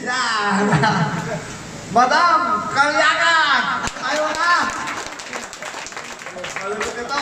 Yan! Madam, Kalyakan! Tayo na! Malulog ito.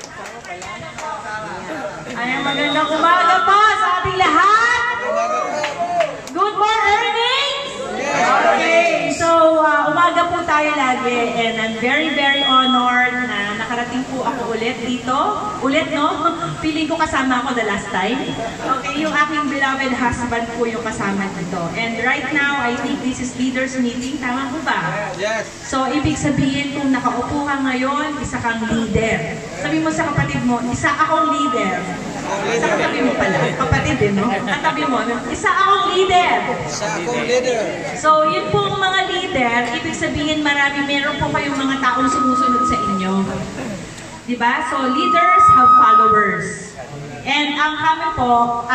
Ay, magandang umaga po sa ating lahat! Good morning! Okay, so umaga po tayo lagi and I'm very honored na nakarating po ako ulit dito. Ulit, no? Feeling ko kasama ako the last time. Okay, yung aking beloved husband po yung kasama dito. And right now, I think this is leaders meeting. Tama po ba? Yes. So, ibig sabihin kung nakaupo ka ngayon, isa kang leader. Sabi mo sa kapatid mo, isa akong leader. Sa katabi mo pala. Kapatid din, no? Katabi mo, isa akong leader. Isa akong leader. So, yun pong mga leader, ibig sabihin meron po kayong mga taong sumusunod sa inyo. Diba? So, leaders have followers. And ang kami po,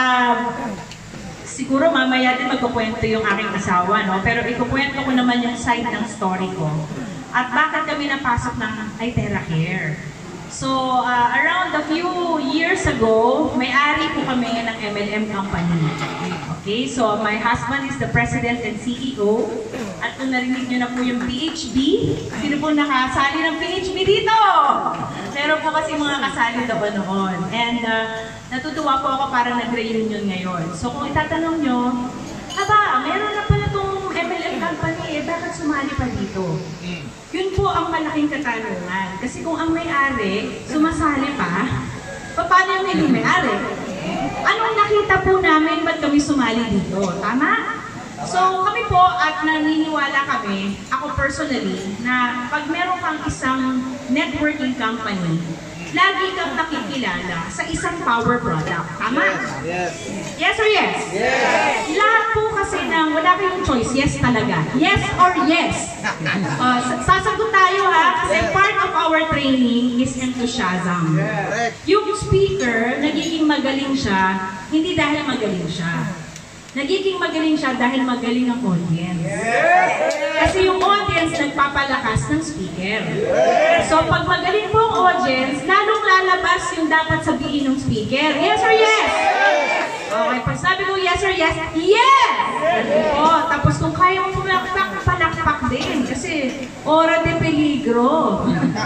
siguro mamaya din magkukwento yung aking asawa, no? Pero ikukwento ko naman yung side ng story ko. At bakit kami napasok ng Itera Care. So, around a few years ago, may-ari po kami ng MLM company. Okay, so my husband is the president and CEO. At kung narinig nyo na po yung PHB, sino po nakasali ng PHB dito? Meron po kasi mga kasali doon noon. And natutuwa po ako parang nag-reunion ngayon. So kung itatanong nyo, meron na pala itong MLM company, bakit sumali pa dito? Yun po ang malaking katanungan. Kasi kung ang may-ari, sumasali pa, paano yung may-ari? Anong nakita po namin ba't kami sumali dito? Tama? So kami po at naniniwala kami, ako personally, na pag meron kang isang networking company, lagi kang nakikilala sa isang power product. Tama? Yes. Yes or yes? Yes. Lahat po kasi wala kayong choice, yes talaga. Yes or yes? Sasagot tayo ha, kasi part of our training is enthusiasm. Correct. Yung speaker, nagiging magaling siya, hindi dahil magaling siya. Nagiging magaling siya dahil magaling ang audience. Kasi yung audience nagpapalakas ng speaker. So pag magaling po ang audience, lalong lalabas yung dapat sabihin ng speaker. Yes or yes? Okay, pag sabi ko yes or yes, yes! O, tapos kung kaya mo pumalakpak, palakpak din. Kasi ora de peligro.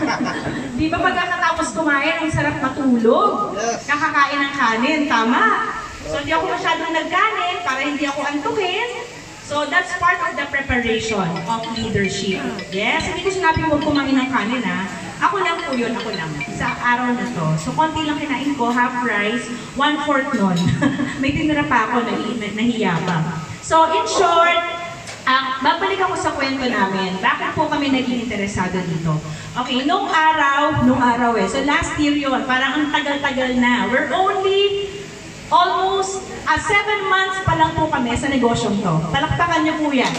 Di ba pagkatapos kumain, ang sarap matulog? Kakakain ng kanin, tama? So, hindi ako masyadong nagkanin para hindi ako antukin. So, that's part of the preparation of leadership. Yes, hindi ko sinabing huwag kumain ng kanin, ha? Ako lang po yun, ako lang. Sa araw na to. So, konti lang kinain ko, half rice, 1/4 nun. May tinira pa ako, nahiya pa. So, in short, babalik ako sa kwento namin. Bakit po kami naging interesado dito? Okay, nung araw So, last year yun, parang ang tagal-tagal na. We're only almost 7 months pa lang po kami sa negosyong to. Palakpakan niyo po yan.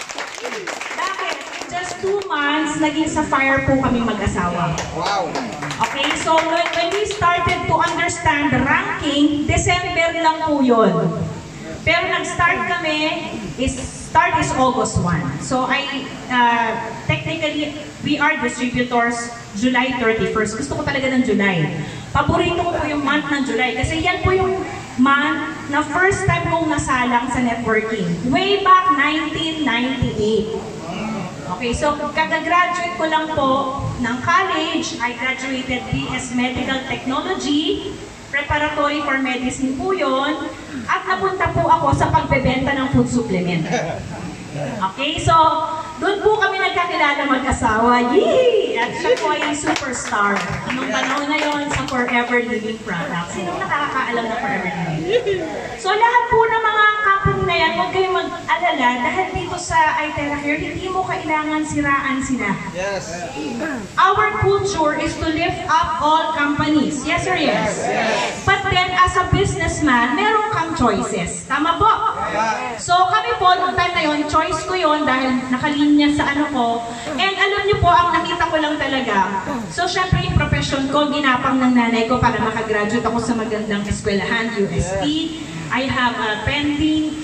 Bakit? In just 2 months, naging sa fire po kami mag-asawa. Wow. Okay, so when we started to understand the ranking, December lang po yun. Pero nag-start kami, start is August 1. So technically, we are distributors July 31st. Gusto ko talaga ng July. Paborito ko po yung month ng July kasi yan po yung month na first time kong nasalang sa networking. Way back 1998. Okay, so kagagraduate ko lang po ng college. I graduated BS Medical Technology. Preparatory for medicine po yun. At napunta po ako sa pagbebenta ng food supplement. Okay, so doon po kami nagkakilala mag-asawa. Yee! At siya po ay superstar. Anong panahon na yon sa Forever Living products? Sinong nakakaalam na Forever Living? So lahat po ng mga company na yan, huwag kayong mag-alala dahil dito sa Itera Care, hindi mo kailangan siraan sila. Yes. Our culture is to lift up all companies. Yes or yes? Yes. But then as a businessman, meron kang choices. Tama po? So kami po, noong time na yun, choice ko yun dahil nakalinya sa ano ko. And alam niyo po, ang nakita ko lang talaga. So syempre yung profession ko, ginapang ng nanay ko para makagraduate ako sa magandang eskwelahan, UST. I have a pending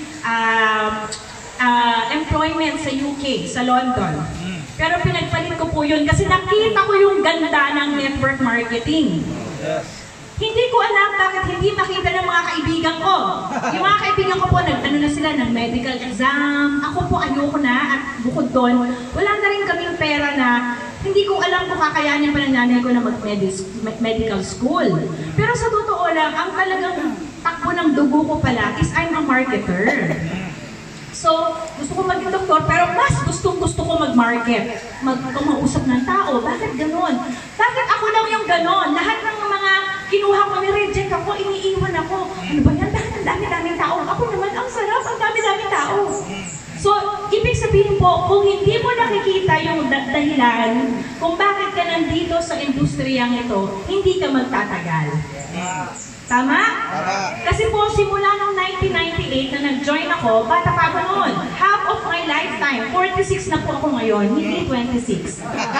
employment sa UK, sa London. Pero pinagpalit ko po yun kasi nakita ko yung ganda ng network marketing. Hindi ko alam bakit hindi makita ng mga kaibigan ko. Yung mga kaibigan ko po, nag-ano na sila ng medical exam. Ako po, ayoko na. At bukod doon, wala na rin kaming pera na hindi ko alam kung kakayanin pa ng nanay ko na mag-medical school. Pero sa totoo lang, ang talagang takbo ng dugo ko pala is I'm a marketer. So, gusto ko maging doktor, pero mas gusto ko mag-market. Mag-uusap ng tao. Bakit ganon? Bakit ako lang yung ganon? Lahat ng mga kinuha ko, ni-reject ako, iniiwan ako. Ano ba yan? Bakit ang dami-daming tao? Ako naman, ang sarap, ang dami-daming tao. So, ibig sabihin po, kung hindi mo nakikita yung dahilan kung bakit ka nandito sa industriyang ito, hindi ka magtatagal. Tama? Kasi po, simula noong 1998 na nag-join ako, bata pa ako noon. Half of my lifetime, 46 na po ako ngayon, hindi 26.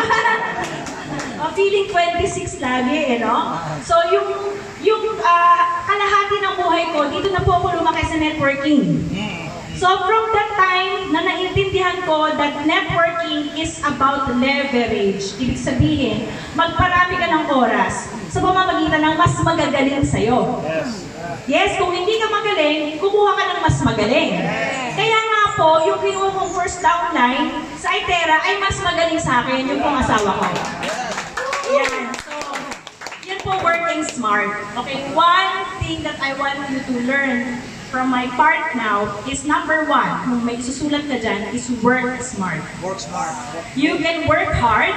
Feeling 26 lagi, no? So, yung kalahati ng buhay ko, dito na po ako lumaki sa networking. So, from that time na naintindihan ko that networking is about leverage. Ibig sabihin, magparami ka ng oras sa pamamagitan ng mas magagaling sa'yo. Yes, kung hindi ka magaling, kumuha ka ng mas magaling. Kaya nga po, yung kinuha kong first downline sa Itera ay mas magaling sa akin, yung pong asawa ko. Yan. So, yan po working smart. Okay, one thing that I want you to learn from my part now is number one, kung may susulat ka dyan, is work smart. Work smart. You can work hard,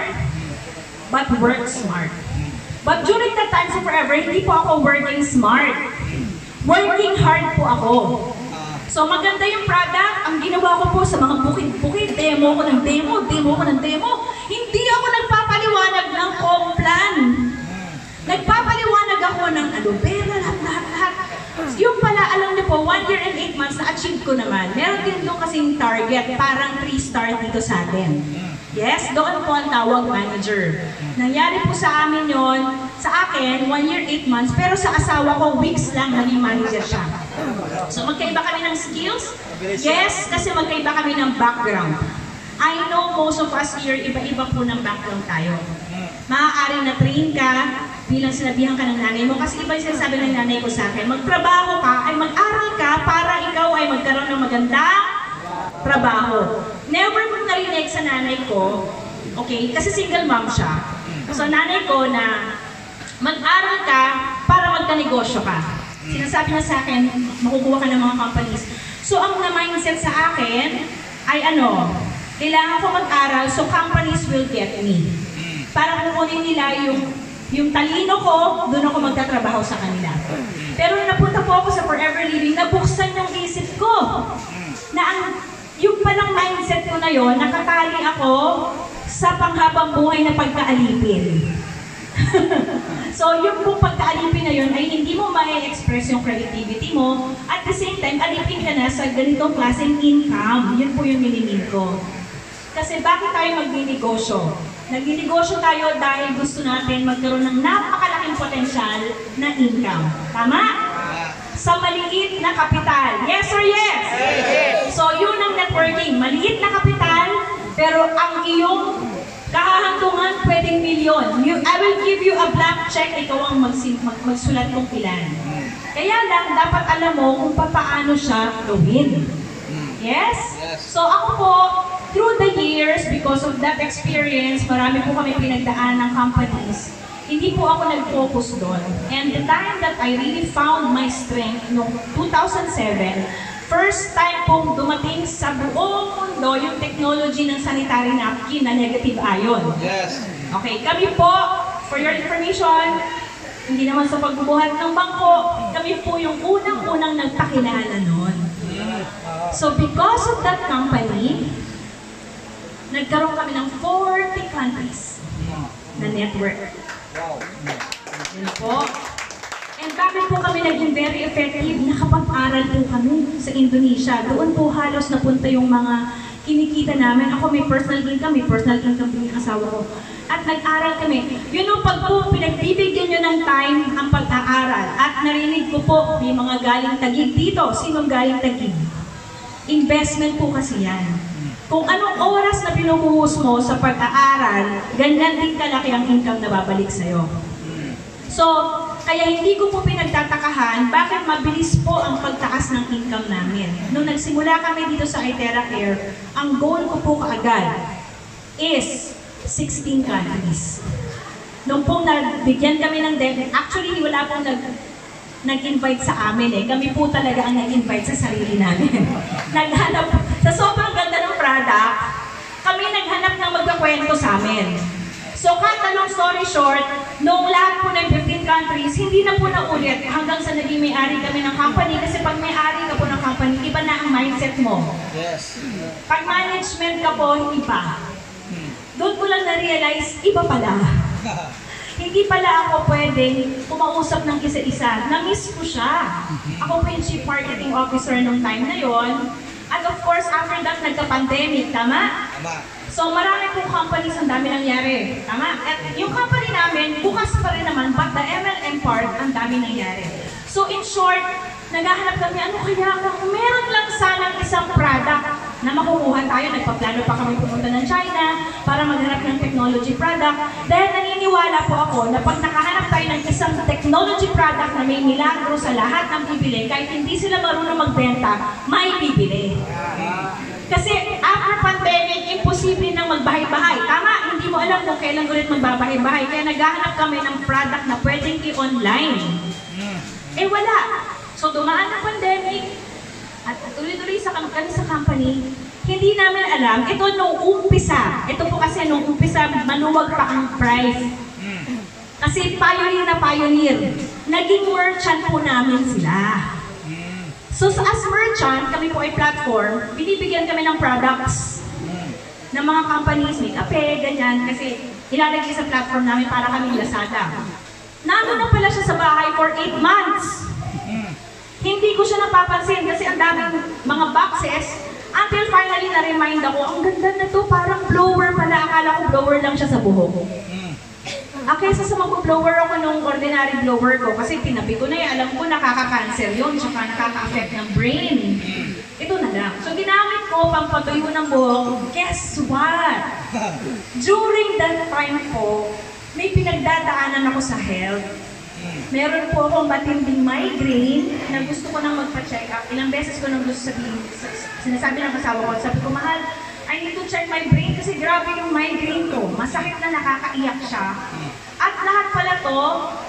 but work smart. But during that time sa Forever, hindi po ako working smart. Working hard po ako. So maganda yung product, ang ginawa ko po sa mga bukid-bukid, demo ko ng demo ko ng demo. Hindi ako nagpapaliwanag ng complan. Nagpapaliwanag ako ng alubera, lahat. Yung pala, alam niyo po, 1 year and 8 months na-achieve ko naman. Meron din doon kasing target, parang 3-star dito sa atin. Yes, doon po ang tawag manager. Nangyari po sa amin yon, sa akin, 1 year, 8 months, pero sa asawa ko, weeks lang naging manager siya. So magkaiba kami ng skills? Yes, kasi magkaiba kami ng background. I know most of us here, iba-iba po ng background tayo. Maaaring na-train ka, bilang sinabihan ka ng nanay mo, kasi iba yung sinasabi ng nanay ko sa akin, magtrabaho ka, ay mag-aral ka para ikaw ay magkaroon ng magandang trabaho. Never ko narinig sa nanay ko, okay, kasi single mom siya. So nanay ko na mag-aral ka para magka-negosyo ka. Sinasabi na sa akin, makukuha ka ng mga companies. So ang na-mindset sa akin ay kailangan ko mag-aral so companies will get me. Para kukunin nila yung talino ko, doon ako magtatrabaho sa kanila. Pero nung napunta po ako sa Forever Living, nabuksan yung isip ko na yung palang mindset ko na yon, nakatali ako sa panghabang buhay na pagkaalipin. So yung pong pagkaalipin na yun ay hindi mo ma-express yung creativity mo, at the same time, alipin ka na sa ganitong klaseng income. Yun po yung minimin ko. Kasi bakit tayo magninegosyo? Nagninegosyo tayo dahil gusto natin magkaroon ng napakalaking potensyal na income. Tama? Sa maliit na kapital. Yes or yes? Yes! So yun ang networking. Maliit na kapital, pero ang iyong kahahantungan pwedeng milyon. I will give you a blank check, ikaw ang magsulat kung ilan. Kaya lang, dapat alam mo kung paano siya gawin. Yes? So ako po, through the years, because of that experience, marami po kami pinagdaan ng companies. Hindi po ako nag-focus doon. And the time that I really found my strength, noong 2007, first time pong dumating sa buong mundo yung technology ng sanitary napkin na negative ion. Yes. Okay, kami po, for your information, hindi naman sa pagbubuhat ng bangko, kami po yung unang-unang nagpakilala noon. So because of that company, nagkaroon kami ng 40 countries na network. Yun po. And bakit po kami naging very effective? Nakapag-aral po kami sa Indonesia. Doon po halos napunta yung mga kinikita namin. Ako may personal income yung asawa ko. At nag-aral kami. Yun yung pag po pinagbibigyan nyo ng time ang pag-aaral. At narinig ko po, may mga galing Taguig dito. Sinong galing Taguig? Investment po kasi yan. Kung anong oras na pinubuhos mo sa pag-aaral, ganyan din kalaki ang income na babalik sa'yo. So, Kaya hindi ko po pinagtatakahan bakit mabilis po ang pagtaas ng income namin. Nung nagsimula kami dito sa Itera Care, ang goal ko po kaagad is 16 countries. Nung pong nabigyan kami ng debt, actually wala pong nag-invite sa amin eh. Kami po talaga ang nag-invite sa sarili namin. Naghanap, sa sobrang ganda ng product, kami naghanap ng magkakwento sa amin. So, cut a long story short, nung lahat po ng 15 countries, hindi na po naulit hanggang sa naging may-ari kami ng company. Kasi pag may-ari ka po ng company, iba na ang mindset mo. Yes. Pag management ka po, iba. Doon ko lang na-realize, iba pala. Hindi pala ako pwedeng kumausap ng isa-isa. Na-miss ko siya. Ako po yung Chief Marketing Officer nung time na yon. At of course, after that, nagka-pandemic. Tama? Tama. So, marami pong companies ang dami nangyari. Tama? At yung company namin, bukas pa rin naman, but the MLM part, ang dami nangyari. So, in short, naghahanap kami, ano kaya kung meron lang sanang isang product na makukuha tayo, nagpaplano pa kami pumunta ng China para maghanap ng technology product. Dahil naniniwala po ako na pag nakahanap tayo ng isang technology product na may milagro sa lahat ng bibili, kahit hindi sila marunong magbenta, may bibili. Kasi after pandemic, imposible nang magbahay-bahay. Tama, hindi mo alam kung kailan ulit magbabahay-bahay. Kaya naghahanap kami ng product na pwedeng i-online. Eh wala. So dumaan ang pandemic, at tuloy-tuloy sa kami sa company, hindi namin alam, ito nung umpisa, ito po kasi nung umpisa, maluwag pa ang price. Kasi pioneer na pioneer, naging merchant po namin sila. So as merchant, kami po ay platform, binibigyan kami ng products ng mga companies, may kape, ganyan, kasi ilalagay sa platform namin para kaming Lazada. Nandun na pala siya sa bahay for 8 months. Hindi ko siya napapansin kasi ang daming mga boxes until finally na-remind ako, ang ganda na to, parang blower pala. Akala ko blower lang siya sa buhok. Kaysa sa mag-blower ako nung ordinary blower ko kasi tinabi ko na yan, alam ko nakaka-cancer yun, tsaka nakaka-affect ng brain. Ito na lang. So ginamit ko, pampatuyo ng buhok. Guess what? During that time po, may pinagdadaanan ako sa health. Meron po akong matinding migraine na gusto ko nang magpa-check up. Ilang beses ko nang gusto sabihin, sinasabi ng asawa ko, sabi ko, mahal, I need to check my brain kasi grabe yung migraine ko. Masakit na nakakaiyak siya. At lahat pala to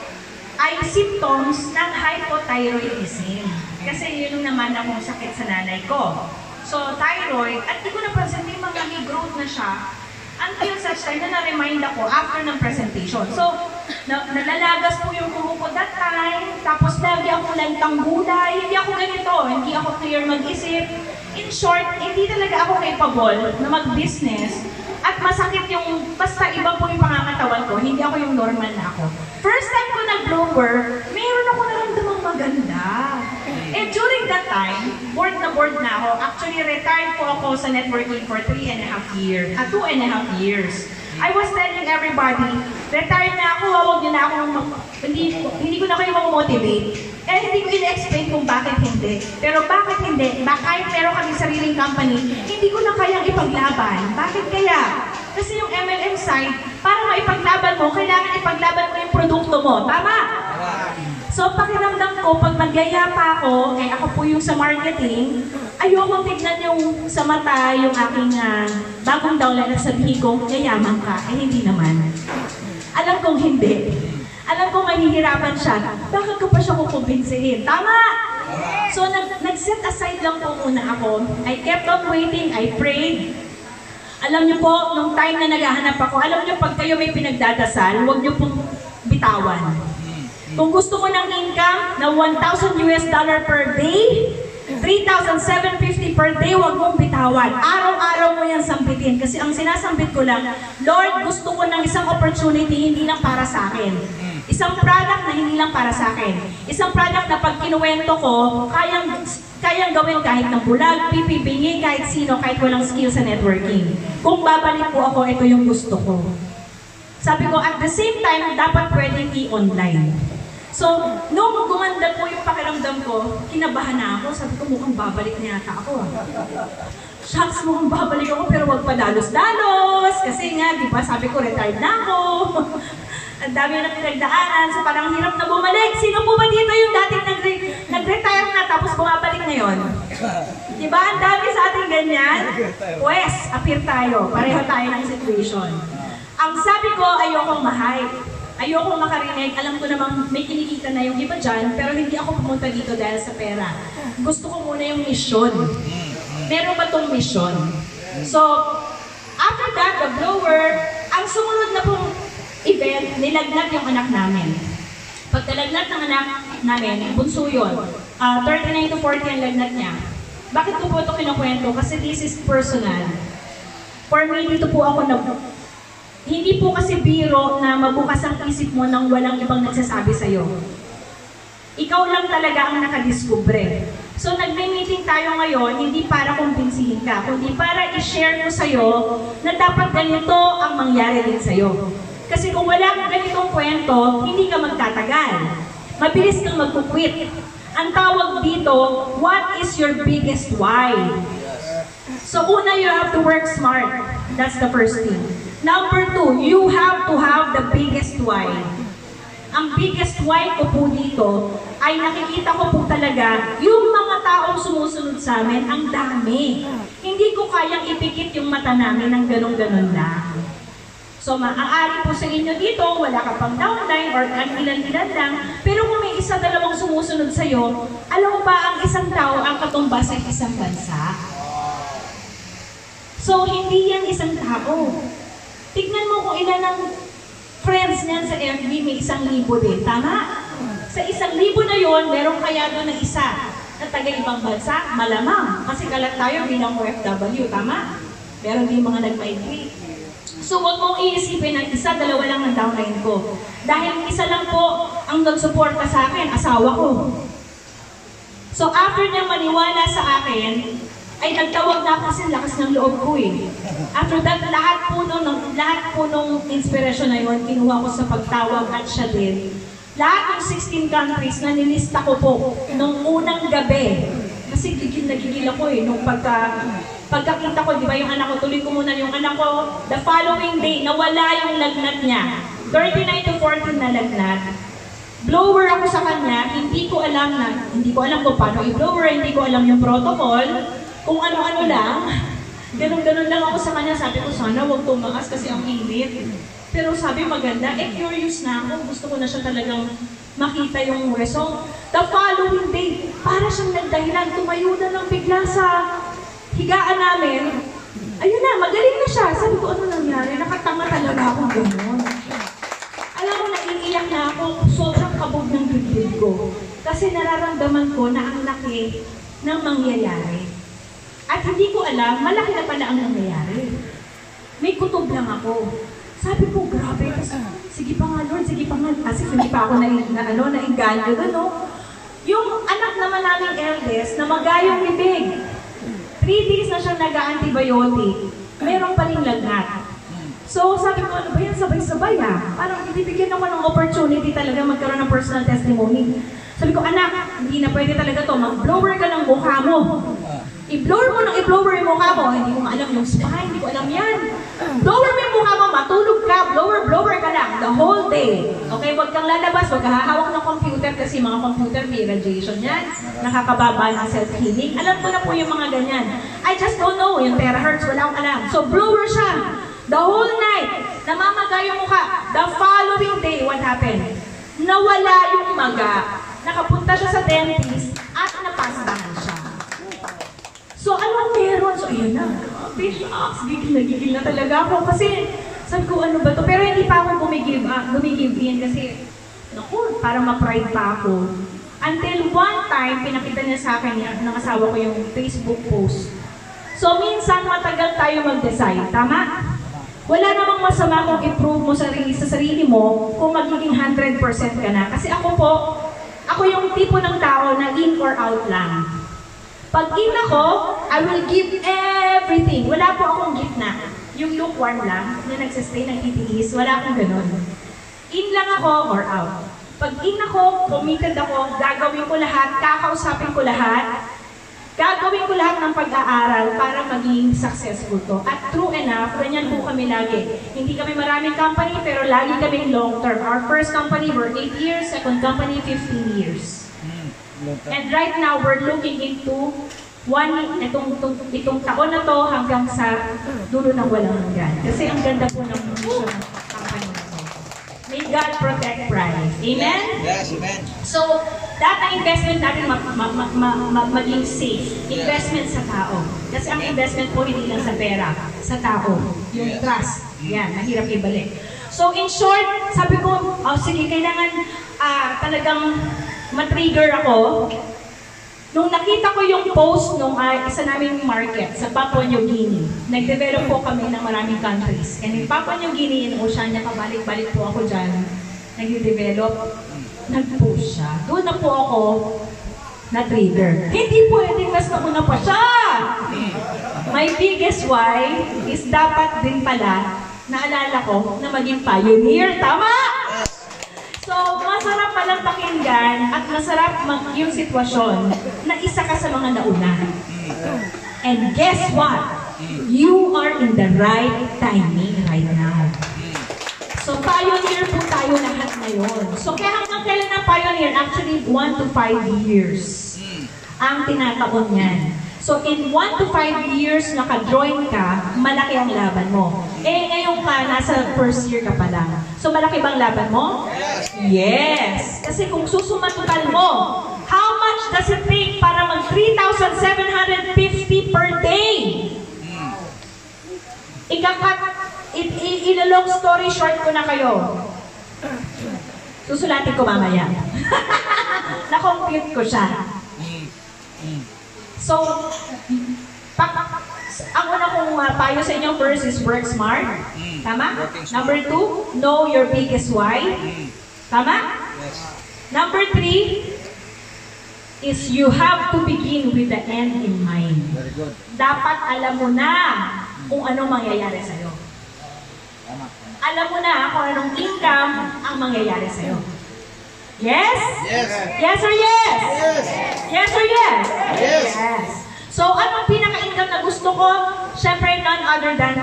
ay symptoms ng hypothyroidism. Kasi yun naman akong sakit sa nanay ko. So, thyroid, at di ko napansin, may growth na siya. Until such time na na-remind ako after ng presentation. So, nalalagas po yung kuho ko that time, tapos lagi ako lantang gulay, hindi ako ganito, hindi ako clear mag-isip. In short, hindi talaga ako capable na mag-business at masakit yung, basta iba po yung pangangatawan ko, hindi ako yung normal na ako. First time ko nag-blower, mayroon ako naramdamang maganda. And during that time, board na ako. Actually, retired po ako sa networking for 2.5 years. I was telling everybody, retired na ako, huwag niyo na ako, hindi ko na kayo mag-motivate. Eh, hindi ko in-explain kung bakit hindi. Pero bakit hindi? Kahit meron kami sariling company, hindi ko na kayang ipaglaban. Bakit kaya? Kasi yung MLM side, para maipaglaban mo, kailangan ipaglaban mo yung produkto mo. Tama? So, pakiramdam ko, pag magyaya pa ako, eh ako po yung sa marketing, ayoko tignan yung sa mata, yung aking bagong downline at sabihin kong, yayaman ka. Eh, hindi naman. Alam kong hindi. Alam kong mahihirapan siya. Bakit ko pa siya kukumbinsihin? Tama! So, nag-set aside lang po muna ako. I kept on waiting. I prayed. Alam niyo po, nung time na naghahanap ako, alam niyo, pag kayo may pinagdadasal, huwag niyo pong bitawan. Kung gusto mo ng income na $1,000 per day, 3,750 per day, huwag mong bitawan. Araw-araw mo yan sambitin. Kasi ang sinasambit ko lang, Lord, gusto ko ng isang opportunity, hindi lang para sa akin. Isang product na hindi lang para sa akin. Isang product na pag kinuwento ko, kayang gawin kahit ng bulag, pipibingin, kahit sino, kahit walang skill sa networking. Kung babalik po ako, ito yung gusto ko. Sabi ko, at the same time, dapat pwedeng i-online. So, nung gumanda po yung pakiramdam ko, kinabahan na ako. Sabi ko, mukhang babalik na yata ako. Shucks, mukhang babalik ako, pero wag pa dalos-dalos. Kasi nga, di ba, sabi ko, retired na ako. Ang dami na pinagdaanan, so parang hirap na bumalik. Sino po ba dito yung dating nag-retire na tapos bumabalik ngayon? Diba? Ang dami sa ating ganyan. Pwes, appear tayo. Pareho tayo ng situation. Ang sabi ko, ayokong ma-hype. Ayokong makarinig. Alam ko namang may kinikita na yung iba dyan, pero hindi ako pumunta dito dahil sa pera. Gusto ko muna yung mission. Meron ba tong mission? So, after that, the blower, ang sumunod na pong event, nilagnat yung anak namin. Pag nalagnat ng anak namin, bunso yun. 39 to 40 ang lagnat niya. Bakit ko po ito kinukwento? Kasi this is personal. For me, dito po ako hindi po kasi biro na mabukas ang isip mo nang walang ibang nagsasabi sa'yo. Ikaw lang talaga ang nakadiskubre. So nagme-meeting tayo ngayon, hindi para kumbinsihin ka, kundi para i-share ko sa'yo na dapat ganito ang mangyari din sa'yo. Kasi kung wala kang ganitong kwento, hindi ka magtatagal. Mabilis kang magkukwit. Ang tawag dito, what is your biggest why? So una, you have to work smart. That's the first thing. Number 2, you have to have the biggest why. Ang biggest why ko po dito ay nakikita ko po talaga yung mga taong sumusunod sa amin, ang dami. Hindi ko kayang ipikit yung mata namin ng ganun-ganun lang. So maaari po sa inyo dito, wala ka pang downline or ang ilan-ilan lang, pero kung may isa, dalawang sumusunod sa'yo, alam mo ba ang isang tao ang katumbas ng isang bansa? So hindi yan isang tao. Tignan mo kung ilan ang friends niyan sa FB, may 1,000 din. Tama? Sa 1,000 na yon, meron kaya doon ng isa na taga-ibang bansa? Malamang. Kasi kalat tayo bilang OFW. Tama? Meron din mga nag-migrate. So huwag mong iisipin ng isa, dalawa lang ang downline ko. Dahil isa lang po ang nag-suporta sa akin, asawa ko. So after niya maniwala sa akin, ay nagtawag na ako kasi lakas ng loob ko eh. After that, lahat po nung inspirasyon na yun, kinuha ko sa pagtawag at siya din. Lahat ng 16 countries na nilista ko po nung unang gabi. Kasi gigil na gigil ako eh, nung pagkakita ko, di ba yung anak ko, tuloy ko muna yung anak ko, the following day, nawala yung lagnat niya. 39 to 14 na lagnat. Blower ako sa kanya, hindi ko alam kung paano i-blower, hindi ko alam yung protocol. Kung ano-ano lang, ganun-ganun lang ako sa kanya. Sabi ko, sana huwag tumakas kasi ang init. Pero sabi maganda, curious na ako. Gusto ko na siya talagang makita yung result. The following day, para siyang nagdahilan, tumayo na lang bigla sa higaan namin. Ayun na, magaling na siya. Sabi ko, ano nangyari? Nakatanga talaga ako ganun. Alam mo, naiiyak na ako. Sobrang kabog ng dibdib ko. Kasi nararamdaman ko na ang laki ng mangyayari. At hindi ko alam, malaki na pala ang nangyayari. May kutob lang ako. Sabi ko, grabe, kasi, sige pa nga Lord, sige pa nga. Kasi hindi pa ako nainganyo doon, no? Yung anak naman naming eldest, na magayong bibig. 3 days na siyang nag-antibiotic. Meron pa rin lagnat. So, sabi ko, ano ba yan? Sabay-sabay ah. Parang ibibigyan ako ng opportunity talaga magkaroon ng personal testimony. Sabi ko, anak, hindi na pwede talaga to. Mag-blower ka ng mukha mo. I-blower mo ng i-blower yung mukha mo. Hindi ko alam yung spine, hindi ko alam yan. Blower mo yung mukha mo, matulog ka, blower ka lang, the whole day. Okay, huwag kang lalabas, huwag kang hahawak ng computer kasi mga computer may radiation yan. Nakakababa ng self-healing. Alam ko na po yung mga ganyan. I just don't know, yung terahertz, wala akong alam. So blower siya. The whole night, namamaga yung mukha. The following day, what happened? Nawala yung maga. Nakapunta siya sa dentist at napastahan siya. So, ano meron? So, ayun na. Shucks, gigil na talaga ako. Kasi, sabi ko, ano ba to? Pero hindi pa ako gumigive in kasi, naku, parang ma-pride pa ako. Until one time, pinakita niya sa akin ng asawa ko yung Facebook post. So, minsan matagal tayo mag-decide. Tama? Wala namang masama kung improve mo sa sarili mo kung magiging 100% ka na. Kasi ako yung tipo ng tao na in or out lang. Pag in ako, I will give everything. Wala po akong gitna. Yung lukewarm lang, na nagsistay ng titiis, wala akong ganun. In lang ako or out. Pag in ako, committed ako, gagawin ko lahat, kakausapin ko lahat. Gagawin ko lahat ng pag-aaral para maging successful to. At true enough, ganyan po kami lagi. Hindi kami maraming company, pero lagi kami long term. Our first company were 8 years, second company 15 years. And right now, we're looking into itong taon na to hanggang sa dulo ng walang hanggan. Kasi ang ganda po ng mission ng company na to. May God protect Prize. Amen? Yes, amen. So, lahat ng investment natin maging safe. Investment sa tao. Kasi ang investment po hindi lang sa pera, sa tao. Yung trust. Yan, mahirap ibalik. So, in short, sabi ko, sige, kailangan talagang matrigger ako. Nung nakita ko yung post nung isa naming market sa Papua New Guinea, nag-develop po kami ng maraming countries. And in Papua New Guinea, in Oceania, kabalik-balik po ako dyan, nag-develop, nag-post siya. Doon na po ako na-trigger. Hindi pwedeng mas nauna pa siya! My biggest why is dapat din pala, naalala ko, na maging pioneer. Tama! So, masarap palang pakinggan at masarap yung sitwasyon na isa ka sa mga nauna. And guess what? You are in the right timing right now. So, pioneer po tayo lahat ngayon. So, kaya hanggang kailan na pioneer? Actually, 1 to 5 years ang tinataon niyan. So, in 1 to 5 years naka-join ka, malaki ang laban mo. Eh, ngayon ka, nasa first year ka pa lang. So, malaki bang laban mo? Yes! Kasi kung susumatotal mo, how much does it take para mag 3,750 per day? Ilo-long story short ko na kayo. Susulatin ko mamaya. Na-compute ko siya. So, ang una kong payo sa inyo first is work smart. Tama? Number 2, know your biggest why. Tama? Number 3 is you have to begin with the end in mind. Very good. Dapat alam mo na kung ano mangyayari sa'yo. Alam mo na kung anong income ang mangyayari sa'yo. Yes? Yes. Yes or yes? Yes. Yes or yes? Yes. Yes. So, anong pinaka-income na gusto ko? Siyempre, none other than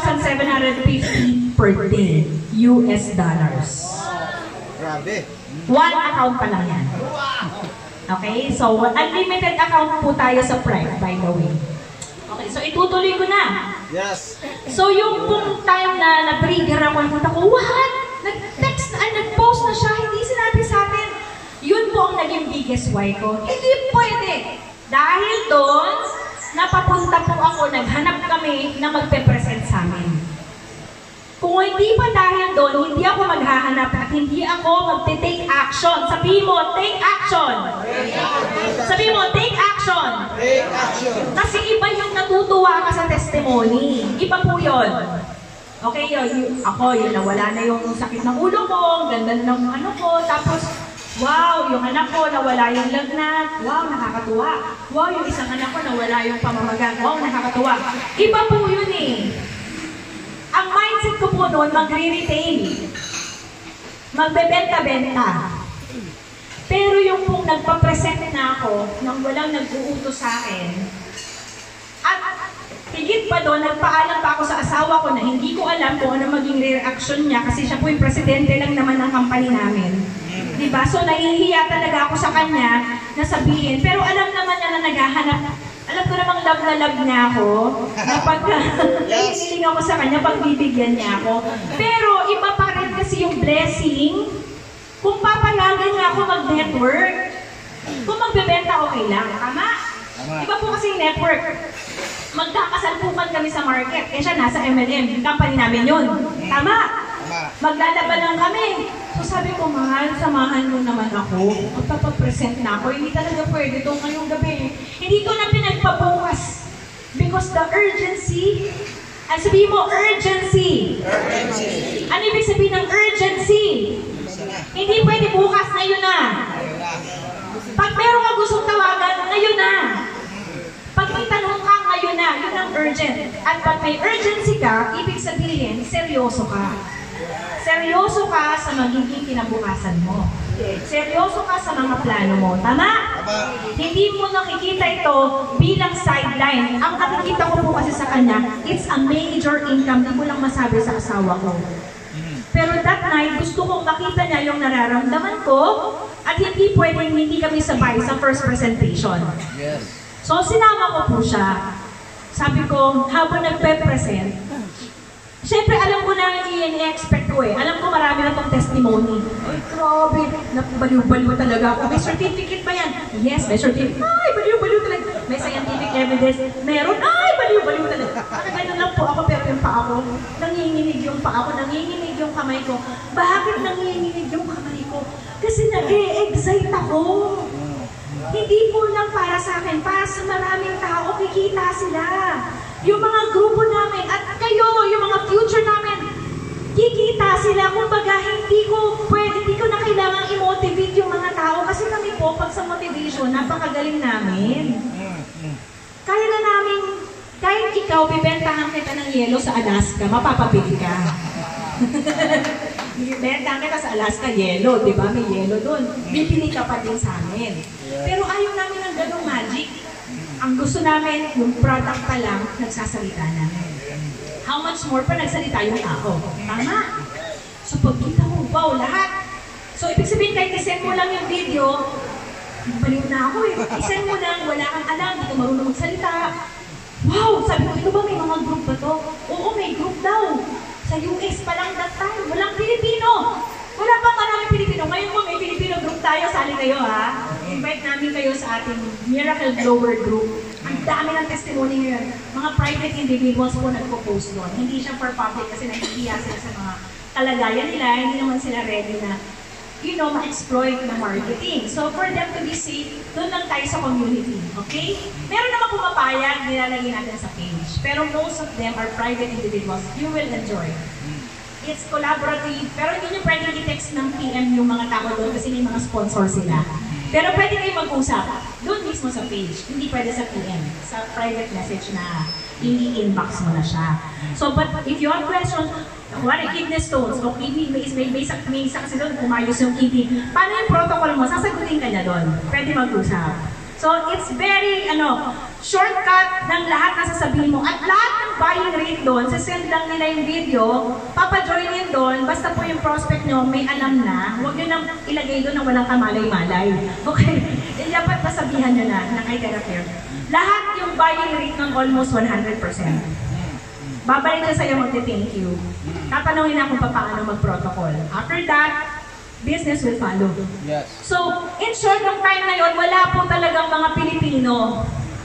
3,750 per day. US dollars. Grabe. One account pa lang yan. Okay? So, unlimited account po tayo sa Prime, by the way. Okay, so itutuloy ko na. Yes. So, yung pong time na na-trigger ako, napunta ko, what? Nag-text na, nag-post na siya, hindi sinabi sa atin. Yun po ang naging biggest why ko. Hindi pwede. Dahil doon, napapunta po ako, naghanap kami na magpe-present sa amin. Kung hindi pa dahil doon, hindi ako maghahanap at hindi ako magte-take action. Sabihin mo, take action! Sabihin mo, take action! Take action. Kasi iba yung natutuwa ka sa testimony. Iba po yun. Okay, ako, yun, nawala na yung sakit ng ulo ko, ang ganda ng ano ko, tapos, wow, yung anak ko, nawala yung lagnat, wow, nakakatuwa. Wow, yung isang anak ko, nawala yung pamamaga, wow, nakakatuwa. Iba po yun eh. Ang mindset ko po noon, magre-retail. Magbebenta-benta. Pero yung pong nagpa-present na ako, nang walang nag-uutos sa akin, at higit pa doon, nagpaalam pa ako sa asawa ko na hindi ko alam kung ano maging reaction niya kasi siya po yung presidente lang naman ng company namin. Diba? So, nahihiya talaga ako sa kanya na sabihin. Pero alam naman niya na naghahanap. Alam ko namang love na love niya ako. Na pagka nahihiling ako sa kanya, pagbibigyan niya ako. Pero iba pa rin kasi yung blessing. Kung papayagan niya ako mag-network, kung magbebenta, okay lang. Tama? Iba po kasi yung network. Magkakasalpukan kami sa market. Eh siya nasa MLM. Company namin yun. Tama? Maglalaban lang kami. So sabi ko, mahal, samahan mo naman ako. Magpapag-present na ako. Hindi talaga pwede ito ngayong gabi. Hindi ko na pinagpabukas. Because the urgency, ay sabihin mo, urgency. Urgency. Ano ibig sabihin ng urgency? Hindi pwede bukas, ngayon na. Pag meron ka gustong tawagan, ngayon na. Pag may tanong ka, ngayon na. Yun ang urgent. At pag may urgency ka, ibig sabihin, seryoso ka. Seryoso ka sa magiging kinabukasan mo. Seryoso ka sa mga plano mo, tama? Tama. Hindi mo nakikita ito bilang sideline. Ang nakikita ko po kasi sa kanya, it's a major income. Hindi ko lang masabi sa asawa ko. Pero that night, gusto kong makita niya yung nararamdaman ko at hindi pwedeng hindi kami sabay sa first presentation. Yes. So, sinama ko po siya. Sabi ko, habang nagpe-present, siyempre, alam ko na i-expect ko eh. Alam ko marami na tong testimony. Ay, grabe. Baliw-baliw talaga ako. May certificate ba yan? Yes, may certificate. Ay, baliw-baliw talaga. May scientific evidence. Meron. Ay, baliw-baliw talaga. Nakagano lang po ako, pero yung paa ko, nanginginig yung paa ko, nanginginig yung kamay ko. Bakit nanginginig yung kamay ko? Kasi nag-e-excite ako. Hindi po lang para sa akin, para sa maraming tao, kikita sila. Yung mga grupo namin, at kayo, yung mga future namin, kikita sila. Kumbaga, hindi ko na kailangang i-motivate yung mga tao kasi kami po, pag sa motivation, napakagaling namin. Kaya na namin, kahit ikaw, bibentahan kita ng yelo sa Alaska, mapapabili ka. Bibentahan kita sa Alaska, yelo, di ba? May yelo doon. Bibili ka pa din sa amin. Pero ayaw namin ng ganong magic. Ang gusto namin, yung product pa lang, nagsasalita namin. How much more pa nagsalita yung tao? Tama? So pagkita mo, wow, lahat. So ibig sabihin, kahit isend mo lang yung video, baliw na ako eh. Isend mo lang, wala kang alam, hindi ka marunong magsalita. Wow, sabi ko, ito ba may mga group ba to? Oo, may group daw. Sa US pa lang that time, walang Pilipino. Wala pa maraming Pilipino. Ngayon po may Filipino group tayo, sali kayo ha. Invite namin kayo sa ating Miracle Glower Group. Ang dami ng testimony ngayon. Mga private individuals po nagpo-post doon. Hindi siya for public kasi nahihiya sila sa mga kalagayan nila. Hindi naman sila ready na, ma-exploit na marketing. So for them to be safe, doon lang tayo sa community. Okay? Meron naman pumapayag, nilalagay natin sa page. Pero most of them are private individuals. You will enjoy. It's collaborative, pero hindi nyo pwedeng i-text ng PM yung mga tao doon kasi may mga sponsor sila. Pero pwede kayo mag-usap doon mismo sa page, hindi pwede sa PM, sa private message na i-inbox mo na siya. So, but if you have questions, kidney stones, o kidney, may isa kasi doon, umayos yung kidney. Paano yung protocol mo? Sasagutin ka niya doon. Pwede mag-usap. So, it's very, shortcut ng lahat na sasabihin mo. At lahat ng buying rate doon, sasend lang nila yung video, papajoin yun doon, basta po yung prospect nyo may alam na, huwag nyo nang ilagay doon na walang kamalay-malay. Okay? Dapat pasabihan nyo na kay Therapy. Lahat yung buying rate ng almost 100%. Babalik na sa'yo magte-thank you. Tatanungin na kung paano mag-protocol. After that, business will follow. Yes. So, in short, ng time na yon, wala po talagang mga Pilipino.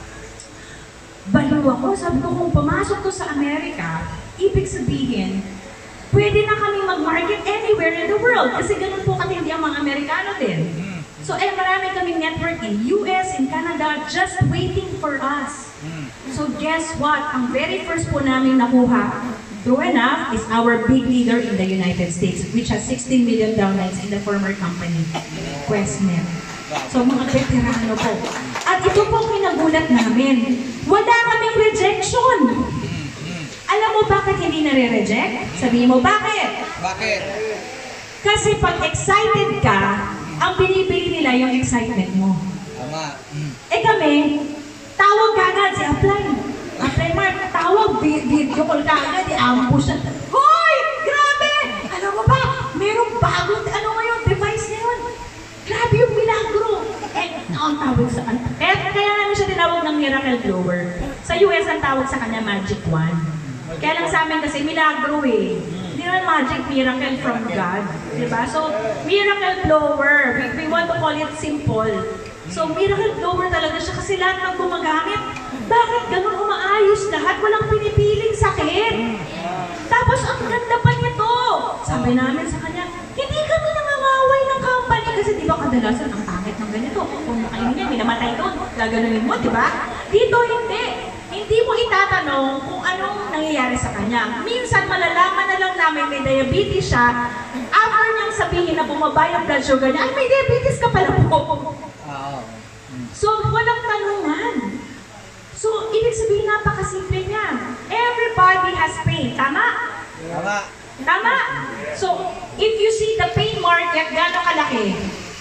Baliw ako, sabi ko kung pumasok to sa Amerika, ibig sabihin, pwede na kami mag-market anywhere in the world. Kasi ganun po katindi ang mga Amerikano din. So, marami kaming network in US, in Canada, just waiting for us. So, guess what? Ang very first po namin nakuha, true enough, is our big leader in the United States, which has 16 million downloads in the former company, QuestNet. So, mga veterano po. At ito po kinagulat namin. Wala kaming rejection. Alam mo bakit hindi nare-reject? Sabihin mo, bakit? Bakit? Kasi pag excited ka, ang binibili nila yung excitement mo. Tama. Kami, tawag ka agad si Apply. Apply Mark, tawag, video call ka agad, i-ambush na. Hoy! Grabe! Alam mo ba, merong bagong, device na yun. Grabe yung milagro. Ang tawag sa kanya. Kaya namin siya tinawag ng Miracle Glower. Sa US, ang tawag sa kanya Magic Wand. Kaya lang sa amin kasi milagro eh. Hindi naman magic, miracle from God. Diba? So, Miracle Glower. We want to call it simple. So, Miracle Glower talaga siya kasi lahat ng gumagamit. Bakit ganun umaayos lahat? Walang pinipiling sakit. Tapos, ang ganda pa nito. Sabi namin sa kanya, hindi kami nangangaway ng company kasi di ba kadalasan ang pangit ng ganito. Kung nakain niya, may namatay doon. Gaganunin mo, di ba? Dito hindi. Hindi mo itatanong kung anong nangyayari sa kanya. Minsan malalaman na lang namin may diabetes siya. After niyang sabihin na bumaba yung blood sugar niya, ay may diabetes ka pala po. So, walang tanungan. So, ibig sabihin napakasimple niya. Everybody has pain. Tama? Tama. Tama? So, if you see the pain mark, gano'ng kalaki?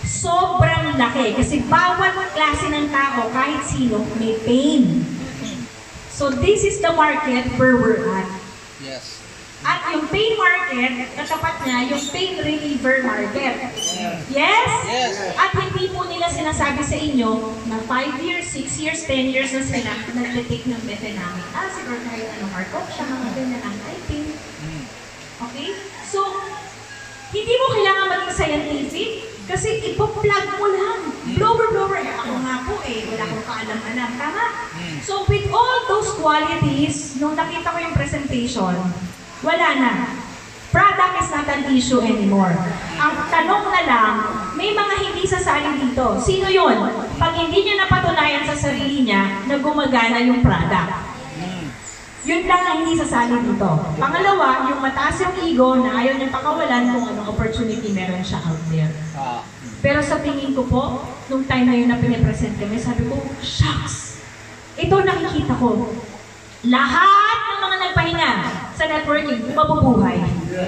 sobrang laki. Kasi bawat klase ng tao, kahit sino, may pain. So this is the market where we're at. Yes. At yung pain market, katapat niya, yung pain reliever market. Yes? Yes. At hindi po nila sinasabi sa inyo na 5 years, 6 years, 10 years na sila nag-take ng methenamic acid or kahit anong heart siya, mga ganyan ang pain. Okay? So, hindi mo kailangan maging scientific kasi ipo-plug mo lang. Blower. Ako nga po wala akong kaalam-alam. Tama? So, with all those qualities, nung nakita ko yung presentation, wala na. Product is not an issue anymore. Ang tanong na lang, may mga hindi sasali dito. Sino yun? Pag hindi niya napatunayan sa sarili niya na gumagana yung product. Yun lang ang hindi sasali dito. Pangalawa, yung mataas yung ego na ayaw niyang pakawalan kung anong opportunity meron siya out there. Pero sa tingin ko po, nung time na yun na pinipresent kami, sabi ko, shucks! Ito nakikita ko. Lahat ng mga nagpahinga sa networking, mabubuhay.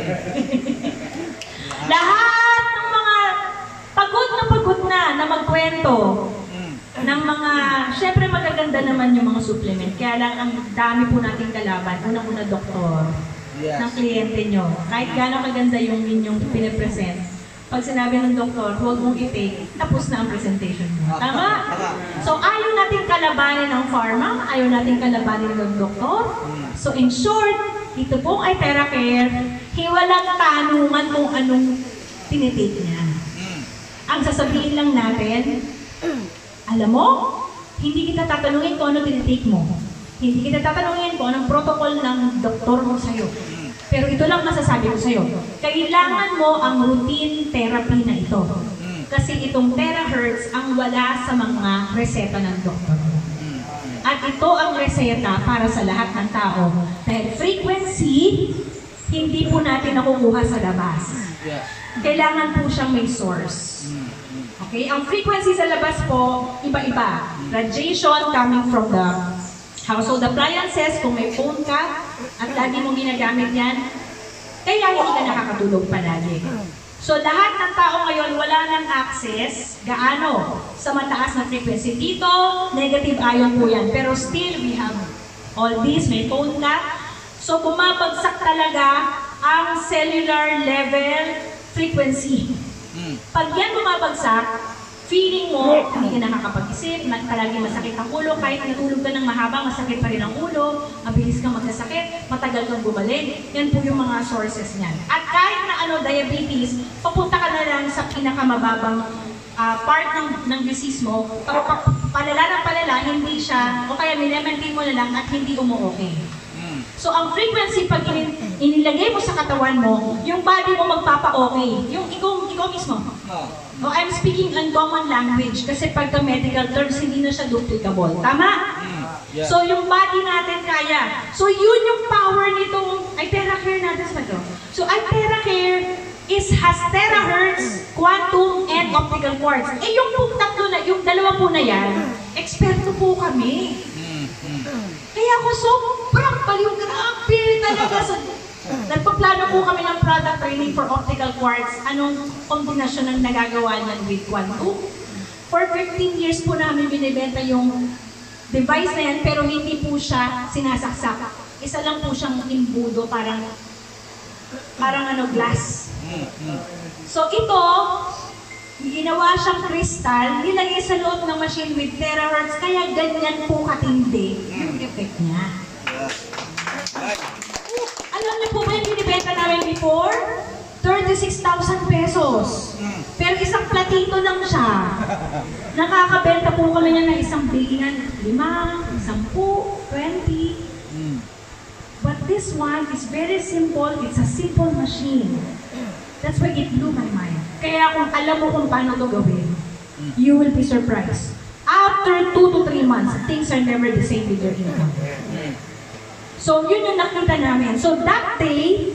Lahat ng mga pagod na magkwento ng mga, syempre magaganda naman yung mga supplement. Kaya lang ang dami po nating kalaban. Unang-una doktor ng kliyente nyo. Kahit gano'ng maganda yung inyong pinipresent, pag sinabi ng doktor, huwag mong i-take, tapos na ang presentation mo. Tama? So, ayaw natin kalabanin ng pharma, ayaw natin kalabanin ng doktor. So, in short, ito pong ay TheraCare, hiwalang tanungan kung anong tinitake niya. Ang sasabihin lang natin, alam mo, hindi kita tatanungin kung anong tinitake mo. Hindi kita tatanungin kung anong protocol ng doktor mo sa'yo. Pero ito lang masasabi ko sa'yo. Kailangan mo ang routine therapy na ito. Kasi itong TheraHertz ang wala sa mga reseta ng doktor mo. At ito ang reseta para sa lahat ng tao. Dahil frequency, hindi po natin nakukuha sa labas. Kailangan po siyang may source. Okay? Ang frequency sa labas po, iba-iba. Radiation coming from the household appliances, kung may phone ka, at lagi mong ginagamit yan, kaya hindi ka nakakatulog palagi. So lahat ng tao ngayon wala nang access, gaano, sa mataas na frequency. Dito, negative ion po yan. Pero still, we have all this, may phone ka. So bumabagsak talaga ang cellular level frequency. Pag yan bumabagsak, feeling mo, hindi ka nakakapag-isip, palagi masakit ang ulo, kahit natulog ka ng mahaba, masakit pa rin ang ulo, mabilis kang magkasakit, matagal kang bumalik. Yan po yung mga sources niyan. At kahit na diabetes, papunta ka na lang sa pinakamababang part ng disease mo, palala ng palala, hindi siya, o kaya minamaintain mo na lang at hindi umu-okay. So ang frequency, pag inilagay mo sa katawan mo, yung body mo magpapa-okay. Yung ikaw mismo. Oh, I'm speaking in common language kasi pagka medical terms, hindi na siya duplicable. Tama? So yung body natin kaya. So yun yung power nitong TheraCare natin sa to. So TheraCare has TheraHertz, quantum, and optical quartz. Yung tatlo na, yung dalawa po na yan, eksperto po kami. Kaya ako sobrang baliw, grabe talaga. So, nagpaplano po kami ng product training for optical quartz. Anong kombinasyon ng nagagawa niyan with quantum? For 15 years po namin binibenta yung device na yan, pero hindi po siya sinasaksak. Isa lang po siyang imbudo, parang glass. So ito, ginawa siyang crystal, nilagay sa loob ng machine with TheraHertz, kaya ganyan po katindi yung effect niya. Alam niyo po ba yung binibenta namin before? 36,000 pesos. Pero isang platito lang siya. Nakakabenta po kami niya ng isang bilihan, 5, 10, 20. But this one is very simple. It's a simple machine. That's why it blew my mind. Kaya kung alam mo kung paano ito gawin, you will be surprised. After 2 to 3 months, things are never the same with your income. So, yun yung nakita namin. So, that day,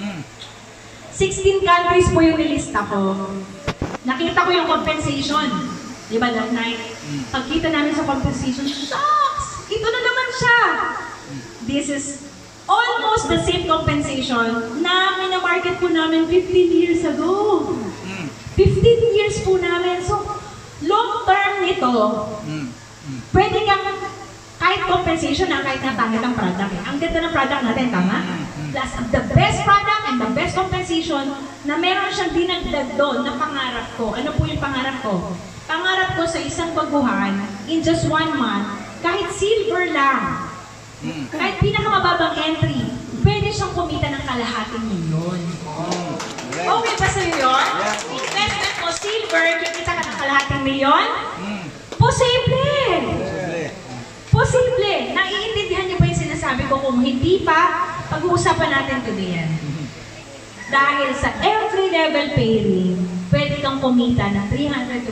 16 countries po yung nilista ko. Nakita ko yung compensation. Di ba that night? Pagkita namin sa compensation, shucks! Ito na naman siya! This is almost the same compensation na minamarket po namin 15 years ago. 15 years po namin. So, long term nito, pwede kang, kahit compensation na, kahit natangit ang product. Ang ganda ng product natin, tama? Plus, the best product and the best compensation na meron siyang dinagdag doon na pangarap ko. Ano po yung pangarap ko? Pangarap ko sa isang baguhan, in just 1 month, kahit silver lang, kahit pinakamababang entry, pwede siyang kumita ng kalahating milyon. Okay ba sa'yo yun? Investment mo, silver, kikita ka ng kalahating milyon? Posible! Posible! Naiintindihan niyo ba yung sinasabi ko? Kung hindi pa, pag-uusapan natin today yan. Dahil sa every level pairing, pwede kang kumita ng 300 to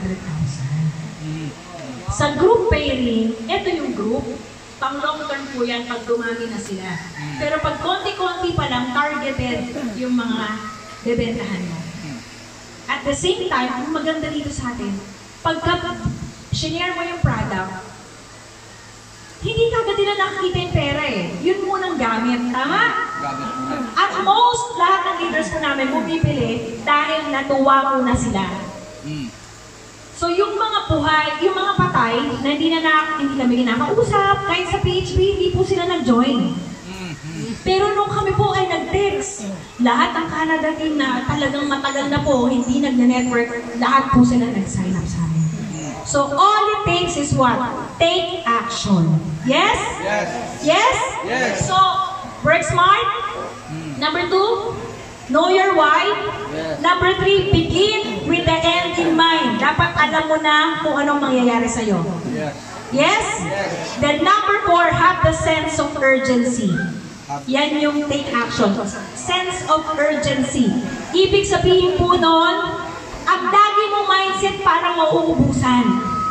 500,000. Sa group pairing, ito yung group, pang long term po yan pag dumami na sila. Pero pag konti-konti pa lang, targeted yung mga bebentahan mo. At the same time, ang maganda dito sa atin, pagka share mo yung product, hindi kagad nila nakikita yung pera eh. Yun munang gamit. Tama? At most, lahat ng leaders ko namin bumibili dahil natuwa muna sila. So yung mga buhay, yung mga patay, na hindi kami ginakausap, kahit sa PHP, hindi po sila nag-join. Pero nung kami po ay nag-text, lahat ng Canada team na talagang matagal na po, hindi nag-network, lahat po sila nag-sign up sa amin. So all it takes is what? Take action. Yes? Yes. Yes? Yes. So, work smart. Number 2, know your why. Yes. Number 3, begin with the end in mind. Dapat alam mo na kung anong mangyayari sa'yo. Yes. Yes? Yes. Then number 4, have the sense of urgency. Yan yung take action. Sense of urgency. Ibig sabihin po nun, ang lagi mong mindset parang mauubusan.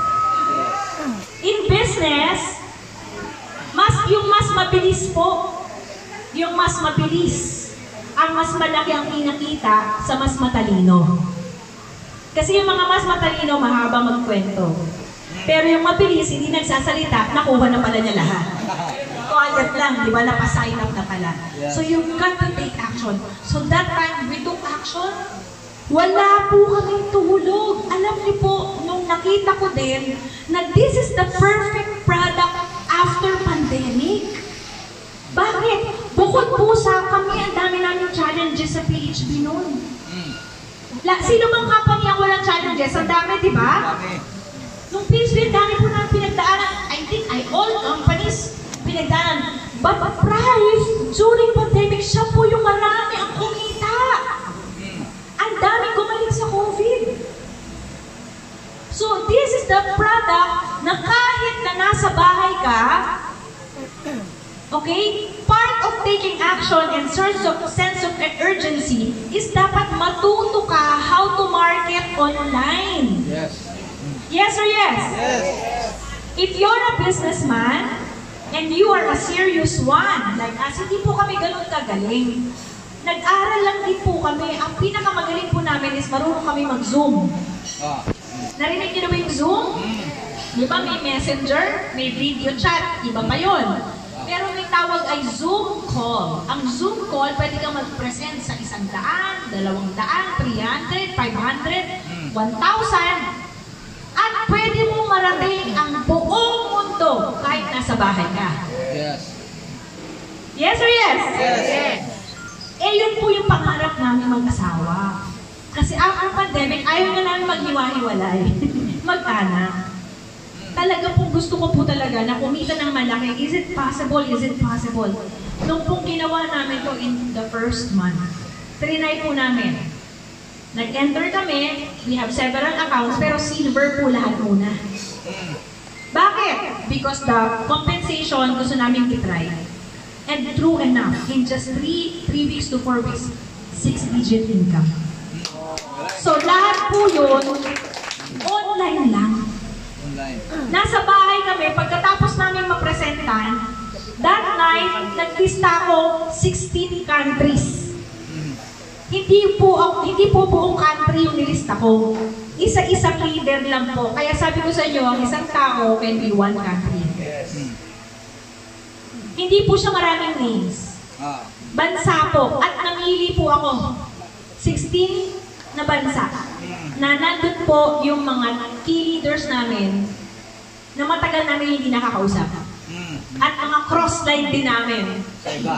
In business, yung mas mabilis po, yung mas mabilis, ang mas malaki ang kinakita sa mas matalino. Kasi yung mga mas matalino, mahaba magkwento. Pero yung mabilis, hindi nagsasalita, nakuha na pala niya lahat. Quiet lang, di ba? Napasign up na pala. Yes. So you've got to take action. So that time, we took action. Wala po kaming tuhulog. Alam niyo po, nung nakita ko din, na this is the perfect product after pandemic. Bakit? Bukod po sa kami, ang dami namin challenges sa PHB noon. Sino bang company ang walang challenges? Ang dami, di ba? Nung PHB, dami po namin pinagdaanan. I think all companies pinagdaanan. But the price, during pandemic, siya po yung marami ang kumita. Ang daming gumaling sa COVID. So, this is the product na kahit na nasa bahay ka, okay, part of taking action and sense of urgency is dapat matuto ka how to market online. Yes. Yes or yes? Yes. If you're a businessman, and you are a serious one, like us, hindi po kami ganun kagaling. Nag-aral lang din po kami. Ang pinakamagaling po namin is marunong kami mag-Zoom. Narinig niyo na ba yung Zoom? Di ba may messenger, may video chat, iba pa yun. Pero may tawag ay Zoom call. Ang Zoom call, pwede kang mag-present sa 100, 200, 300, 500, 1,000. At pwede mo marating ang buong mundo kahit nasa bahay ka. Yes. Yes or yes? Yes. Eh, yun po yung pangarap namin mag-asawa. Kasi after pandemic, ayaw na namin maghiwa-hiwalay. Mag-anak. Talaga po, gusto ko po talaga na kumita ng malaki. Is it possible? Is it possible? Nung pong ginawa namin to in the first month, trinay po namin. Nag-enter kami, we have several accounts, pero silver po lahat muna. Bakit? Because the compensation gusto namin itry. And true enough, in just 3 weeks to 4 weeks, 6-digit income. So lahat po yun, online lang. Online. Nasa bahay kami, pagkatapos namin mapresentan, that night, naglista ko 16 countries. Hindi po buong country yung nilista ko. Isa-isang leader lang po. Kaya sabi ko sa inyo, ang isang tao can be one country. Yes. Hindi po siya maraming names. Bansa po. At namili po ako. 16 na bansa na nandun po yung mga key leaders namin na matagal namin hindi nakakausap. At mga cross-line din namin. Sa iba.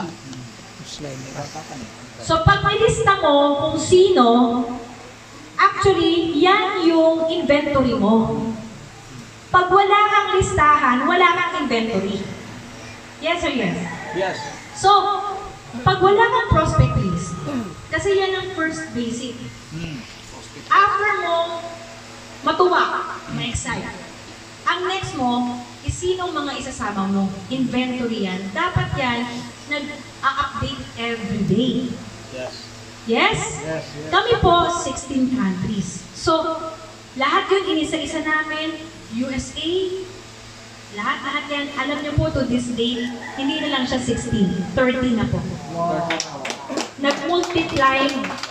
So pag nilista mo kung sino, actually, yan yung inventory mo. Pag wala kang listahan, wala kang inventory. Yes or yes? Yes. So, pag wala kang prospect list, kasi yan ang first basic. After mo, matuwa, ma-excite. Ang next mo, is sinong mga isasama mo. Inventory yan. Dapat yan, nag-update every day. Yes. Yes? Yes. Kami po, 16 countries. So, lahat yun, inisa-isa namin, USA, lahat yan, alam niyo po to this day, hindi na lang siya 16, 30 na po. Wow. Nag-multiply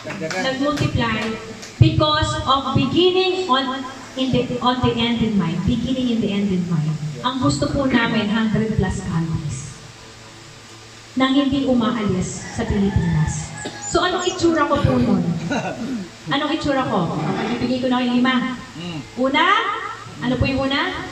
because of beginning on the end in mind. Beginning in the end in mind. Ang gusto po namin, 100 plus countries nang hindi umaalis sa Pilipinas. So, anong itsura ko po nun? Anong itsura ko? Ibigay ko na kayo 5. Una, ano po yung una?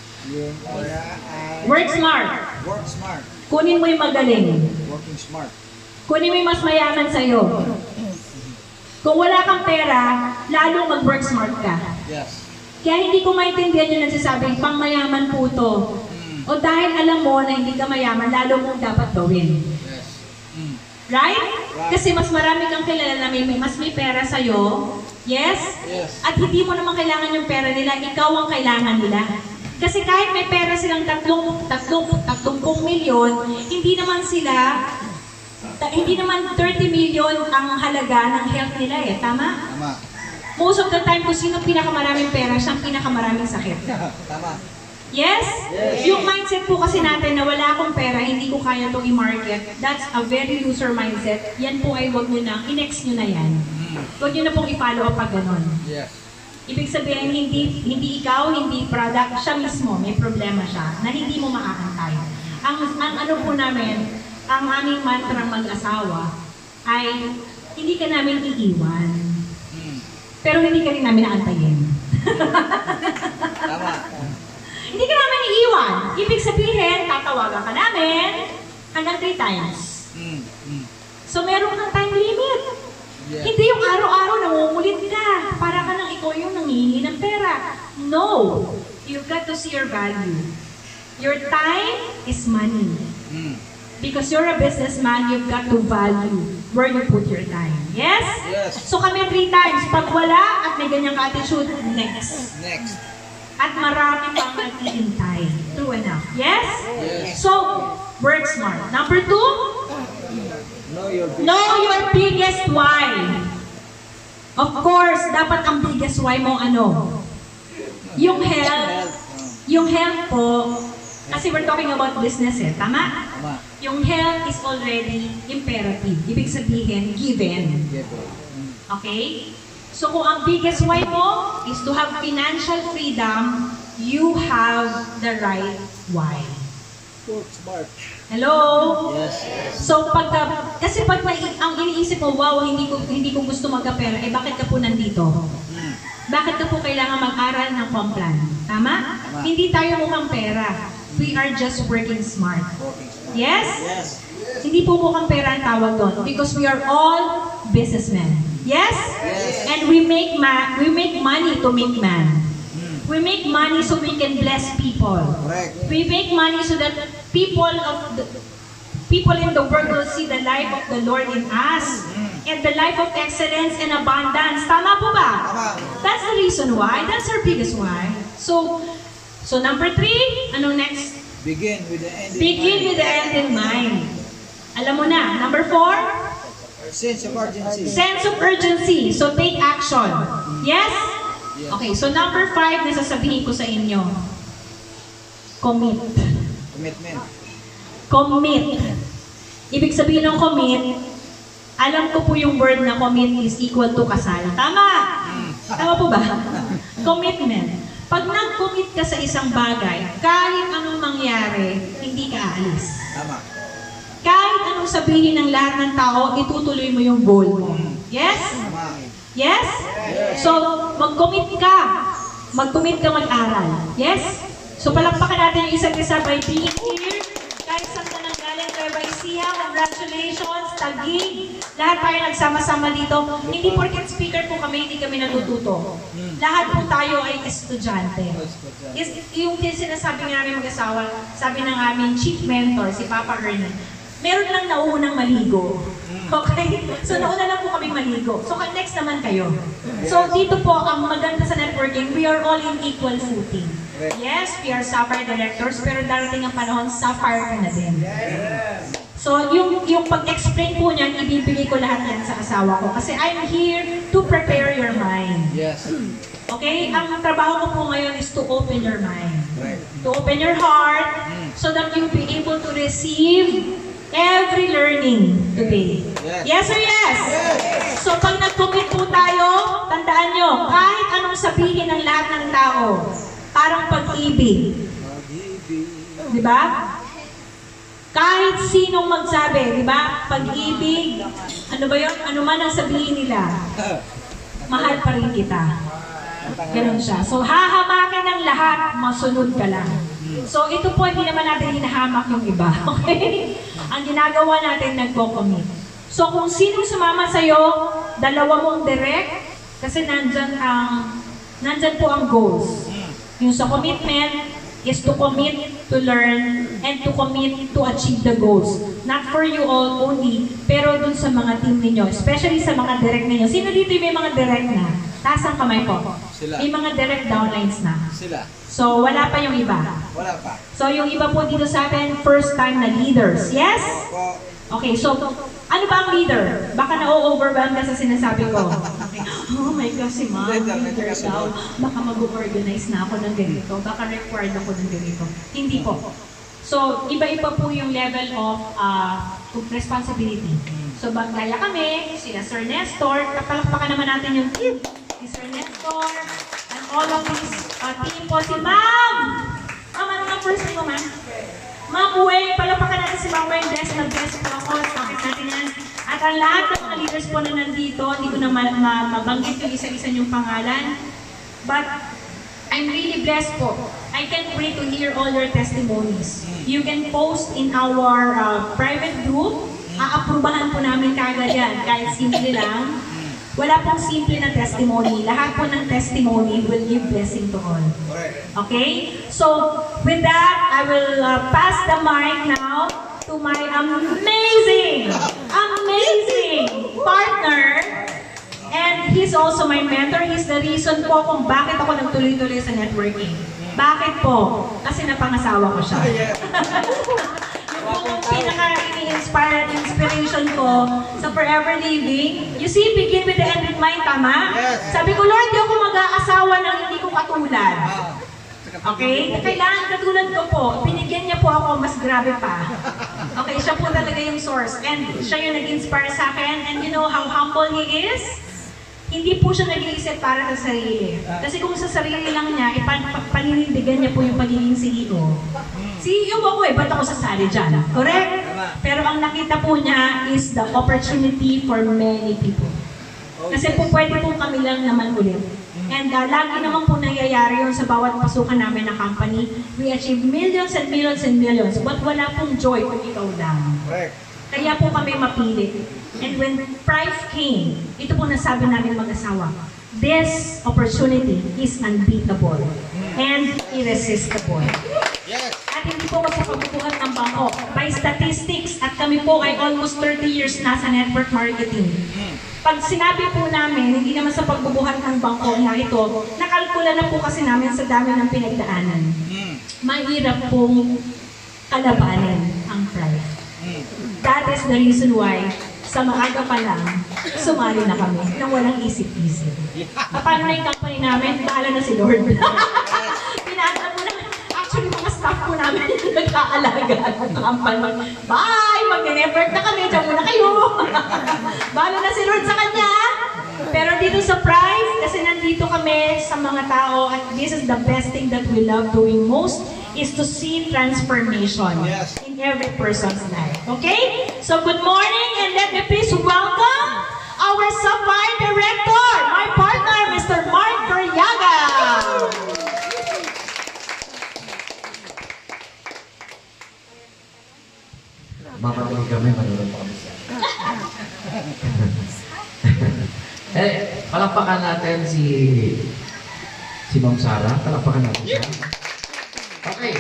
Work smart. Work smart. Kunin mo yung magaling. Working smart. Kunin mo yung mas mayaman sa'yo. Kung wala kang pera, lalo mag-work smart ka. Yes. Kaya hindi ko maintindihan yung nagsasabing, pang mayaman po to. O dahil alam mo na hindi ka mayaman, lalo mong dapat gawin. Yes. Right? Kasi mas marami kang kilala na mas may pera sa'yo. Yes? Yes. At hindi mo naman kailangan yung pera nila, ikaw ang kailangan nila. Kasi kahit may pera silang 30 milyon, hindi naman 30 milyon ang halaga ng health nila eh. Tama? Tama. Most of the time, kung sino pinakamaraming pera, siyang pinakamaraming sakit. Tama. Yes? Yes. Yung mindset po kasi natin na wala akong pera, hindi ko kaya itong i-market, that's a very loser mindset. Yan po ay wag nyo na, i-next nyo na yan. Huwag nyo na pong i-follow up pag ganon. Yes. Ibig sabihin, hindi ikaw, hindi product, siya mismo, may problema siya, na hindi mo makakantay. Ang ano po namin, ang aming mantra mag-asawa, ay hindi ka namin iiwan. Pero hindi ka rin namin aantayin. Tama. Hindi ka namin iiwan. Ibig sabihin, tatawagan ka namin hanggang 3 times. So meron kang time limit. Yeah. Hindi yung araw-araw nangungulit ka. Para ka nang ikaw yung nangihingi ng pera. No! You've got to see your value. Your time is money. Because you're a businessman, you've got to value where you put your time. Yes? Yes. So kami 3 times. Pag wala at may ganyang attitude, next. Next. At marami pang naghihintay. True enough. Yes? Yes. So, work smart. Number 2, know your biggest why. Of course, dapat ang biggest why mo ano? Yung health. Yung health po, kasi we're talking about business eh. Tama? Tama. Yung health is already imperative. Ibig sabihin, given. Okay? So kung ang biggest why mo is to have financial freedom, you have the right why. Work smart. Hello? Yes. So kasi pag ang iniisip mo, wow, hindi ko gusto magkapera, eh bakit ka po nandito? Bakit ka po kailangan mag-aral ng Complan? Tama? Hindi tayo mukhang pera. We are just working smart. Yes? Yes. Hindi po mukhang pera ang tawag doon because we are all businessmen. Yes? Yes. And we make money to make man. We make money so we can bless people. Correct. We make money so that people in the world will see the life of the Lord in us. And the life of excellence and abundance. Tama po ba? Tama. That's the reason why. That's our biggest why. So number 3, ano next? Begin with the end in Begin mind. with the end in mind. Alam mo na. Number 4, Sense of urgency. sense of urgency. So take action. Yes? Okay, so number 5 na sasabihin ko sa inyo. Commit. Commitment. Commit. Ibig sabihin ng commit, alam ko po yung word na commit is equal to kasal. Tama! Tama po ba? Commitment. Pag nag-commit ka sa isang bagay, kahit anong mangyari, hindi ka aalis. Tama. Kahit anong sabihin ng lahat ng tao, itutuloy mo yung goal mo. Yes? Tama. Yes? So, mag-commit ka. Mag-commit ka mag-aral. Yes? So, palakpakan natin yung isa't isa by being here. Kahit saan ka nang galing, Nueva Ecija, congratulations, Taguig. Lahat tayo nagsama-sama dito. Hindi porket speaker po kami, hindi kami natututo. Lahat po tayo ay estudyante. Yung sinasabi nga namin mag-asawa, sabi ng aming chief mentor, si Papa Hernan, meron lang nauunang maligo. Okay? So, nauna lang po kami maligo. So, next naman kayo. So, dito po, ang maganda sa networking, we are all in equal footing. Yes, we are Sapphire directors, pero darating ang panahon, Sapphire ka na din. So, yung pag-explain po niyan, ibibigay ko lahat yan sa asawa ko. Kasi I'm here to prepare your mind. Yes. Okay? Ang trabaho ko po ngayon is to open your mind. To open your heart, so that you'll be able to receive every learning today. Yes or yes? So pag nag-commit po tayo, tandaan nyo, kahit anong sabihin ng lahat ng tao, parang pag-ibig. Diba? Kahit sinong magsabi, diba? Pag-ibig, ano ba yun? Ano man ang sabihin nila, mahal pa rin kita. Ganun siya. So hahamakin ng lahat, masunod ka lang. So ito po, hindi naman natin hinahamak yung iba. Okay? Ang ginagawa natin, nagko-commit. So kung sinong sumama sa'yo, dalawa mong direct, kasi nandyan po ang goals. Yung sa commitment is to commit to learn and to commit to achieve the goals. Not for you all only, pero dun sa mga team ninyo, especially sa mga direct ninyo. Sino dito yung may mga direct na? Taas ang kamay po. Sila. May mga direct downlines na. Sila. So, wala pa yung iba. Wala pa. So, yung iba po dito sa atin, first time na leaders. Yes? Okay, so, ano ba ang leader? Baka na-overwhelm ka sa sinasabi ko. Oh my gosh, si ma'am, leader daw. Baka mag-organize na ako ng ganito. Baka required ako ng ganito. Hindi po. So, iba-iba po yung level of responsibility. So, gaya kami, sila Sir Nestor, kapalakpakan naman natin yung team. Si Sir Nestor, and all of this team po, si Ma'am! Ma'am, ano nga first name mo, ma'am? Ma'am Uwe, palakpakan natin si Ma'am Uwe, best na best po ako, bakit natin yan. At ang lahat ng mga leaders po na nandito, hindi ko na mabanggit yung isa-isa yung pangalan. But, I'm really blessed po. I can't wait to hear all your testimonies. You can post in our private group. Aaprubahan po namin kagad yan. Kahit simple lang. Wala pong simple na testimony. Lahat po ng testimony will give blessing to all. Okay? So, with that, I will pass the mic now to my amazing partner. And he's also my mentor. He's the reason po kung bakit ako nagtuloy-tuloy sa networking. Bakit po? Kasi napangasawa ko siya. Yung pinaka-inspiration ko sa Forever Living, you see, begin with the end in mind, tama? Sabi ko, Lord, di ako mag-aasawa ng hindi ko katulad. Okay? Kailangan katulad ko po. Pinigyan niya po ako, mas grabe pa. Okay, siya po talaga yung source. And siya yung nag-inspire sa akin. And you know how humble he is? Hindi po siya nag-iisip para sa sarili. Kasi kung sa sarili lang niya, paninindigan niya po yung pagiging CEO. CEO ako ba't ako sasali dyan? Correct? Pero ang nakita po niya is the opportunity for many people. Kasi po pwede po kami lang naman ulit. And lagi naman po nangyayari yun sa bawat pasukan namin na company. We achieve millions and millions and millions, but wala pong joy kung ikaw lang. Kaya po kami mapili. And when price came, ito po nasabi namin mag-asawa, this opportunity is unbeatable and irresistible. At hindi po sa pagbubuhat ng bangko. By statistics, at kami po ay almost 30 years na sa network marketing. Pag sinabi po namin, hindi naman sa pagbubuhat ng bangko na ito, nakalkula na po kasi namin sa dami ng pinagdaanan. Mahirap pong kalabanin ang price. That is the reason why sa maaga pa lang, sumali na kami nang walang isip-isip. Paano na yung company namin? Bahala na si Lord. Pinaatal mo naman. Actually, mga staff po namin yung nag-aalaga ng company. Bye! Mag-network na kami. Diyan muna kayo. Bahala na si Lord sa kanya. Pero dito sa Price, kasi nandito kami sa mga tao, at this is the best thing that we love doing most, is to see transformation in every person's life. Okay? So good morning, and let me please welcome our Sapphire Director, mamaya manunod pa kami siya. Palakpakan natin si Ma'am Sarah. Palakpakan natin siya. Okay.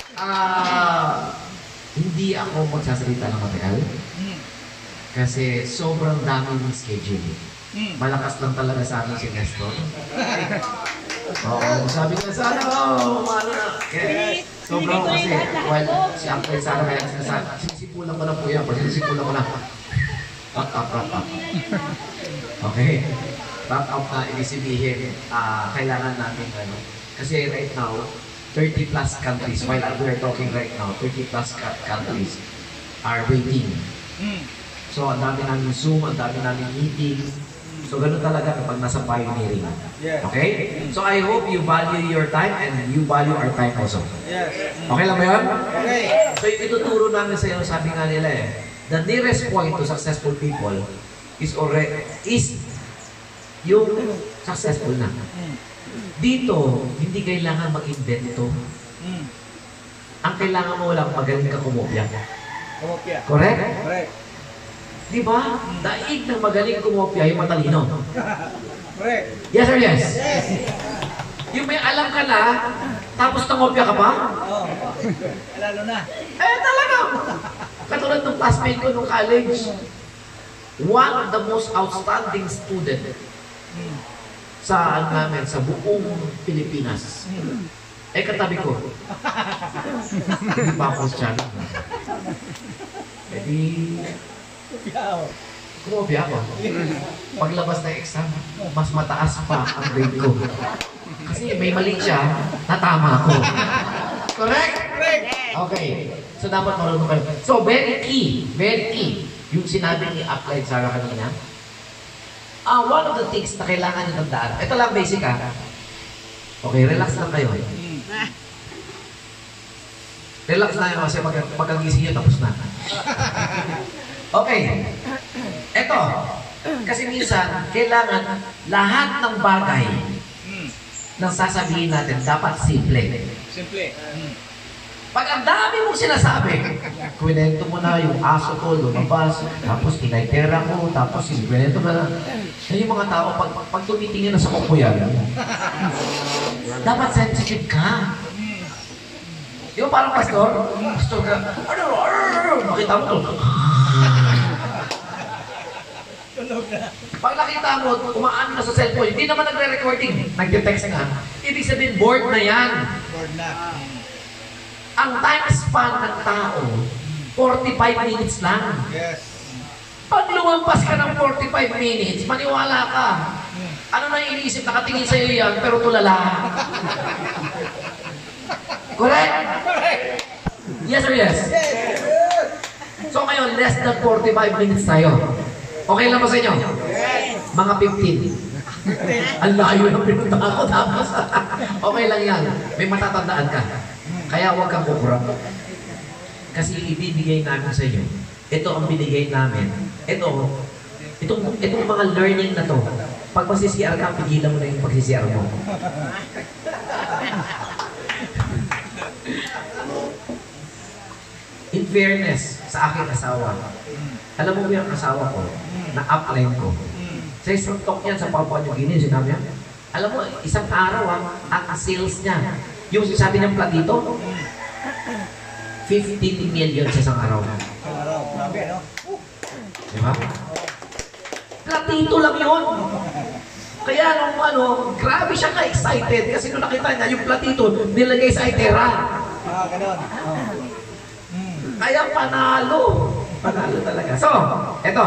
Hindi ako magsasalita ng matagal. Kasi sobrang daming schedule. Malakas lang talaga sa akin si Nestor. Oo, sabi niya sana, umano na. Sobrang kasi, si Uncle Sarah kaya sinisipulan ko na po yan. Pag sinisipulan ko na, wrap up. Okay. Wrap up na ibig sabihin, kailangan natin kasi right now, 30 plus countries, while we are talking right now, 30 plus countries are waiting. So, ang dami namin Zoom, ang dami namin meeting. So, ganun talaga kapag nasa pioneering. Okay? So, I hope you value your time and you value our time also. Okay lang ba yun? Okay. So, yung ituturo namin sa iyo, sabi nga nila the nearest point to successful people is yung successful na. Dito, hindi kailangan mag-invento. Ang kailangan mo lang magaling ka kumopya. Correct? Correct. Di ba? Daig ng magaling kumopya yung matalino. Correct. Yes or yes? Yes. Yung may alam ka na, tapos nangopya ka pa? Oh. Lalo na. Talaga! Katulad ng classmate ko nung college, one of the most outstanding student sa buong Pilipinas. Katabi ko. Hindi pa ako siya. Kumopya ako. Paglabas ng exam, mas mataas pa ang grade ko. Kasi may mali siya, natama ako. Correct? Okay. So, dapat marunong kayo. So, very key. Yung sinabi ni Applied Sarah kanina, one of the things na kailangan nyo tandaan, ito lang basic Okay, relax lang kayo. Relax na yun kasi pagkagising nyo tapos na. Okay. Ito. Kasi minsan, kailangan lahat ng bagay nang sasabihin natin dapat simple. Simple. Pag ang dami mong sinasabi, kwento mo na yung aso ko, lumabas, tapos inaitera ko, tapos kwento mo na. Yung mga tao, pag tumitingin na sa kuko yan, dapat sensitive ka. Di ba parang pastor? Pastor ka, makita mo to. Pag nakita mo, kumaan na sa cellphone, hindi naman nagre-recording, nagde-text nga. Ibig sabihin, bored na yan. Bored na. Ang time span ng tao, 45 minutes lang. Yes. Pag lumampas ka ng 45 minutes, maniwala ka. Ano na iniisip? Nakatingin sa'yo yan, pero tulala. Correct? Yes or yes? So ngayon, less than 45 minutes tayo. Okay lang ba sa inyo? Mga 15. Ang layo ng pinunta ako tapos. Okay lang yan. May matatandaan ka. Kaya huwag kang kukurap. Kasi ibibigay namin sa inyo. Ito ang binigay namin. Itong mga learning na to. Pag mag-CCR ka, pigilan mo na yung pag-CCR mo. In fairness, sa aking asawa, alam mo yung asawa ko, na upline ko. Sa isang talk yan sa Papua New Guinea, sinabi niya, alam mo, isang araw ang sales niya, yung sabi niyang platito, 15 million sa isang araw. Grabe, no? Diba? Platito lang yun. Kaya nung grabe siya ka-excited kasi nung nakita niya yung platito, nilagay sa itera. Ganon. Kaya panalo. Panalo talaga. So, eto.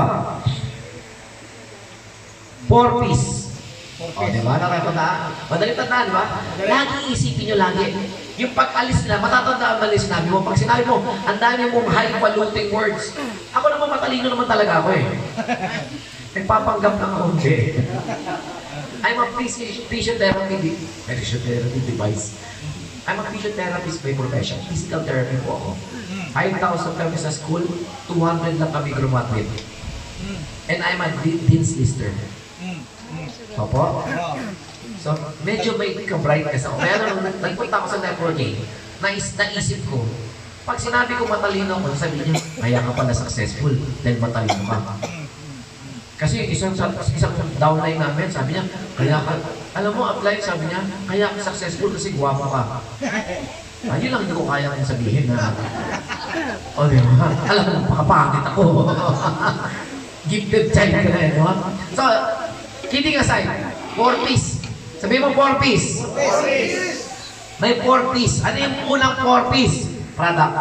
4 piece. Diba? Madaling tandaan, diba? Lagi isipin nyo lagi. Yung pag-alis na, matatandaan ba yung sinabi mo? Pag sinabi mo, ang dami mong high-valuting words. Ako naman matalino naman talaga ako Nagpapanggap ng konti. I'm a physiotherapy device. I'm a physiotherapist by profession. Physical therapy po ako. 5,000 kami sa school, 200 lang kami graduate. And I'm a dean's lister. Opo? So, medyo may ka-bright kasi ako. Kaya nung nagpunta ako sa networking, naisip ko, Pag sinabi ko matalino ako, sabi niya, kaya ka pala successful dahil matalino ka. Kasi isang downline namin, sabi niya, kaya ka, alam mo, upline, sabi niya, kaya ka successful kasi guwapo ka. Ayun lang hindi ko kaya kong sabihin na, o di ba? Alam mo, pakapangit ako. Gifted child ka na eh, no? So, kidding aside, 4-piece. Sabihin mo 4-piece. May 4-piece. Ano yung unang 4-piece? Product.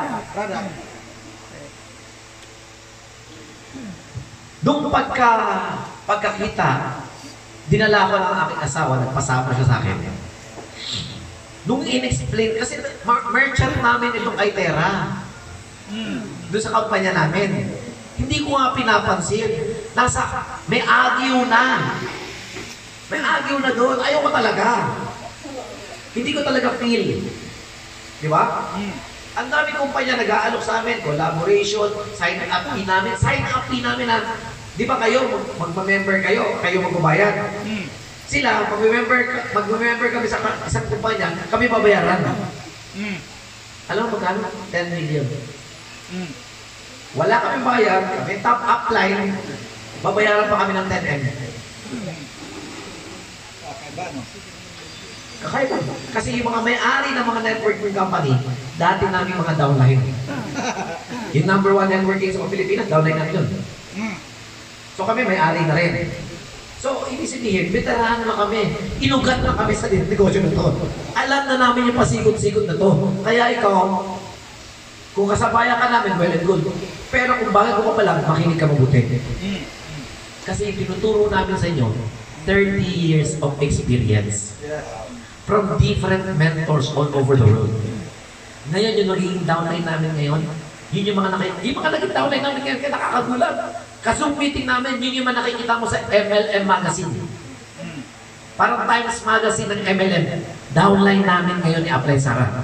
Nung pagkakita, dinala ko ng aking asawa, nagpasama siya sa akin. Nung in-explain, kasi merchant namin itong Itera. Doon sa kampanya namin. Hindi ko nga pinapansin. May agyo na. May agyo na doon. Ayaw ko talaga. Hindi ko talaga feel. Di ba? Ang dami kumpanya nag-aalok sa amin. Collaboration, sign up fee namin. Sign up fee namin na, di ba kayo, magpa-member kayo magbabayad. Sila, mag-member kami sa isang kumpanya, kami babayaran. Alam mo magkano? 10 million. Wala kami bayad, kami top upline, babayaran pa kami ng 10M. Kakaiba, no? Kakaiba. Kasi yung mga may-ari ng mga networking company, dati namin mga downline. Yung number 1 networking sa Pilipinas, downline namin yun. So kami may-ari na rin. So, ibig sabihin, veterano na kami. Inugat na kami sa negosyo na to. Alam na namin yung pasikot-sikot na to. Kaya ikaw, kung kasabayan ka namin, well and good. Pero kung bakit ko pa lang, makinig ka mabuti. Kasi tinuturo namin sa inyo, 30 years of experience. From different mentors all over the world. Ngayon, yung naging downline namin ngayon, yun yung mga naging downline namin ngayon, kaya nakakagulat. Kasong meeting namin, yun yung mga nakikita mo sa MLM Magazine. Parang Times Magazine ng MLM. Downline namin ngayon ni Apply Sara.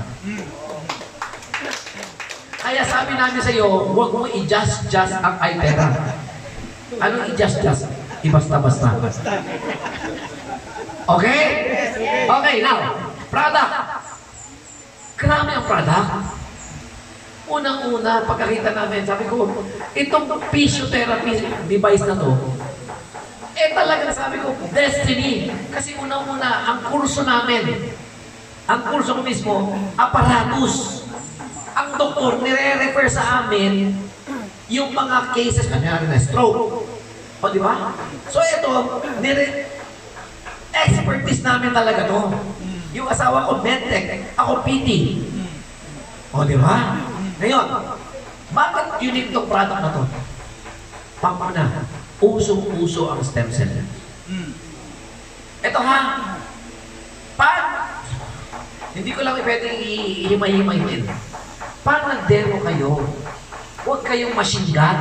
Kaya sabi namin sa iyo, huwag mo i-just ang Itera. Anong i-just? I-basta-basta. Okay? Okay, now, product. Grabe ang product. Unang-una, pagkakita namin, sabi ko, itong physiotherapy device na to, talagang sabi ko, destiny. Kasi unang-una, ang kurso namin, ang kurso ko mismo, apparatus. Ang doktor, nire-refer sa amin yung mga cases, kanyari na stroke. O, di ba? So, ito, expertise namin talaga to. Yung asawa ko, medtech, ako PT. O, di ba? Ngayon, bakit unique itong product na to? Panguna, usong-uso ang stem cell. Ito ha, hindi ko lang pwedeng ihimay-himayin. Pag nag-demo kayo, huwag kayong machine gun.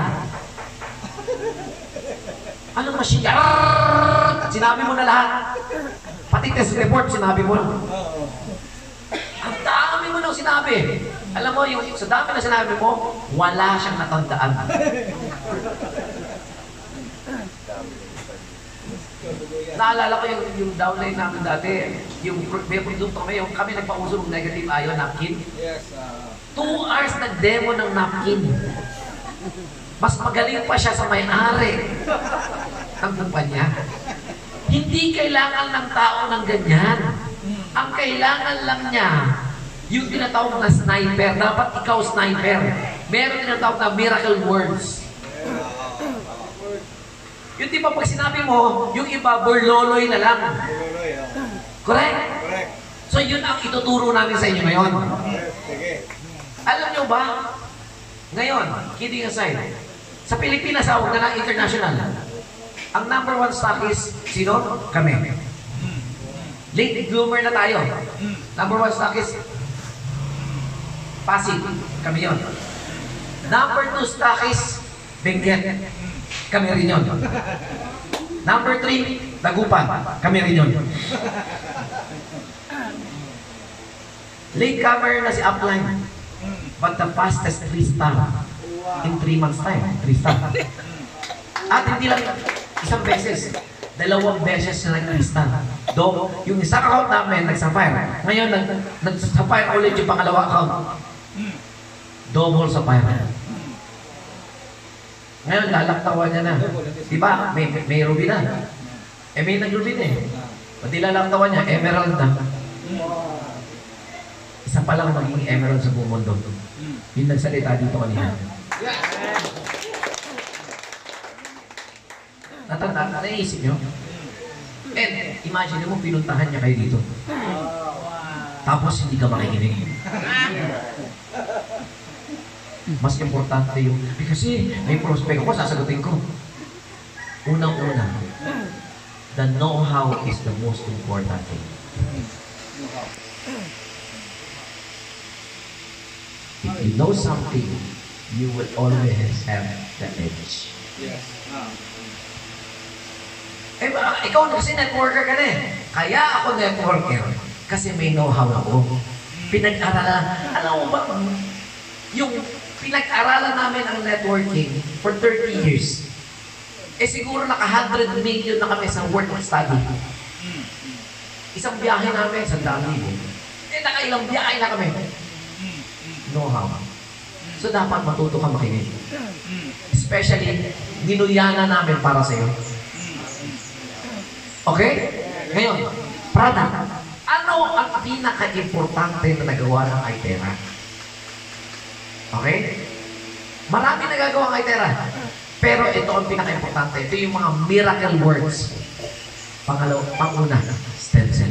Anong machine gun? Sinabi mo na lahat. Pati test report, sinabi mo. Ang dami mo nang sinabi. Alam mo, yung sa dami na sinabi mo, wala siyang natandaan. Naalala ko yung downline namin dati, yung may produkto kami nagpauso ng negative ion napkin. 2 hours nag-demo ng napkin. Mas magaling pa siya sa may-ari ng kumpanya. Hindi kailangan ng tao ng ganyan. Ang kailangan lang niya, yung tinatawag na sniper. Dapat ikaw sniper. Meron tinatawag na miracle words. Yung di ba pag sinabi mo, yung iba, burloloy na lang. Correct? So yun ang ituturo namin sa inyo ngayon. Alam nyo ba, ngayon, kidding aside, sa Pilipinas, huwag na lang international. Ang number 1 stock is, sino? Kami. Late bloomer na tayo. Number 1 stock is Pasig. Kami yun. Number 2 stock is Benguet. Kami rin yun. Number 3, Dagupan. Kami rin yun. Late comer na si Upline. But the fastest 3-star in 3 months time. 3-star. At hindi lang isang beses. 2 beses na nag-3-star. Do, yung isang account namin, nag-sapphire. Ngayon, nag-sapphire ulit yung pangalawa account. double sa pera. Ngayon, lalaktawan niya na. Diba? May ruby na. May nag-ruby na eh. Pati lalaktawan niya, emerald na. Isa pa lang magiging emerald sa buong mundo. Yung nagsalita dito kanina. Naisip nyo? And imagine mo, pinuntahan niya kayo dito. Tapos hindi ka makikinig. Mas importante yung, kasi may prospect ako, sasagutin ko. Unang-una, the know-how is the most important thing. If you know something, you will always have the edge. Yes. Ikaw kasi networker ka na eh. Kaya ako networker. Kasi may know-how ako. Pinag-aralan. Alam mo ba, yung pinag-aralan namin ang networking for 30 years. Siguro naka 100 million na kami sa work study. Isang biyahe namin, 100,000. Nakailang biyahe na kami. Know-how. So dapat matuto ka makinig. Especially, ginuyana namin para sa'yo. Okay? Ngayon, product. Ano ang pinaka-importante na nagawa ng Itera? Okay? Marami nagagawa ng Itera. Pero ito ang pinaka-importante. Ito yung mga miracle words. Panguna, stem cell.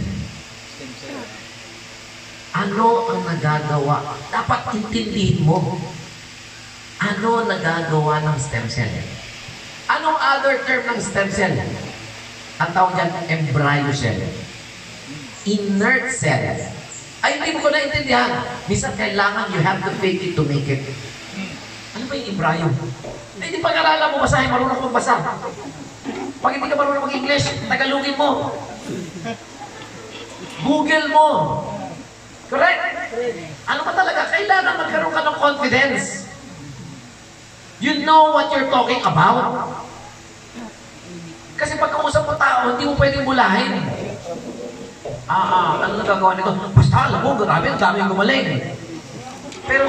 Ano ang nagagawa? Dapat intindihin mo. Ano nagagawa ng stem cell? Anong other term ng stem cell? Ang tawag dyan, embryo cell. Inert cell. Ay, hindi mo ko naintindihan. Minsan kailangan you have to fake it to make it. Ano ba yung embryo? Ay, hindi pag-aralan mo, basahin, marunong kong basa. Pag hindi ka marunong mag-English, Tagalogin mo. Google mo. Correct? Ano ba talaga? Kailangan magkaroon ka ng confidence. You know what you're talking about. Kasi pag kausap mo tao, hindi mo pwedeng bulahin. Ano nagagawa nito? Basta alam mo, grabe, ang dami gumaling. Pero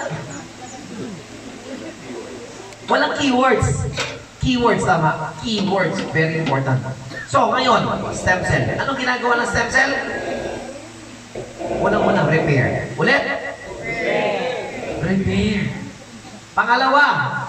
walang keywords. Keywords, tama. Keywords, very important. So, ngayon, stem cell. Anong ginagawa ng stem cell? Unang-unang, repair. Ulit? Repair. Pangalawa,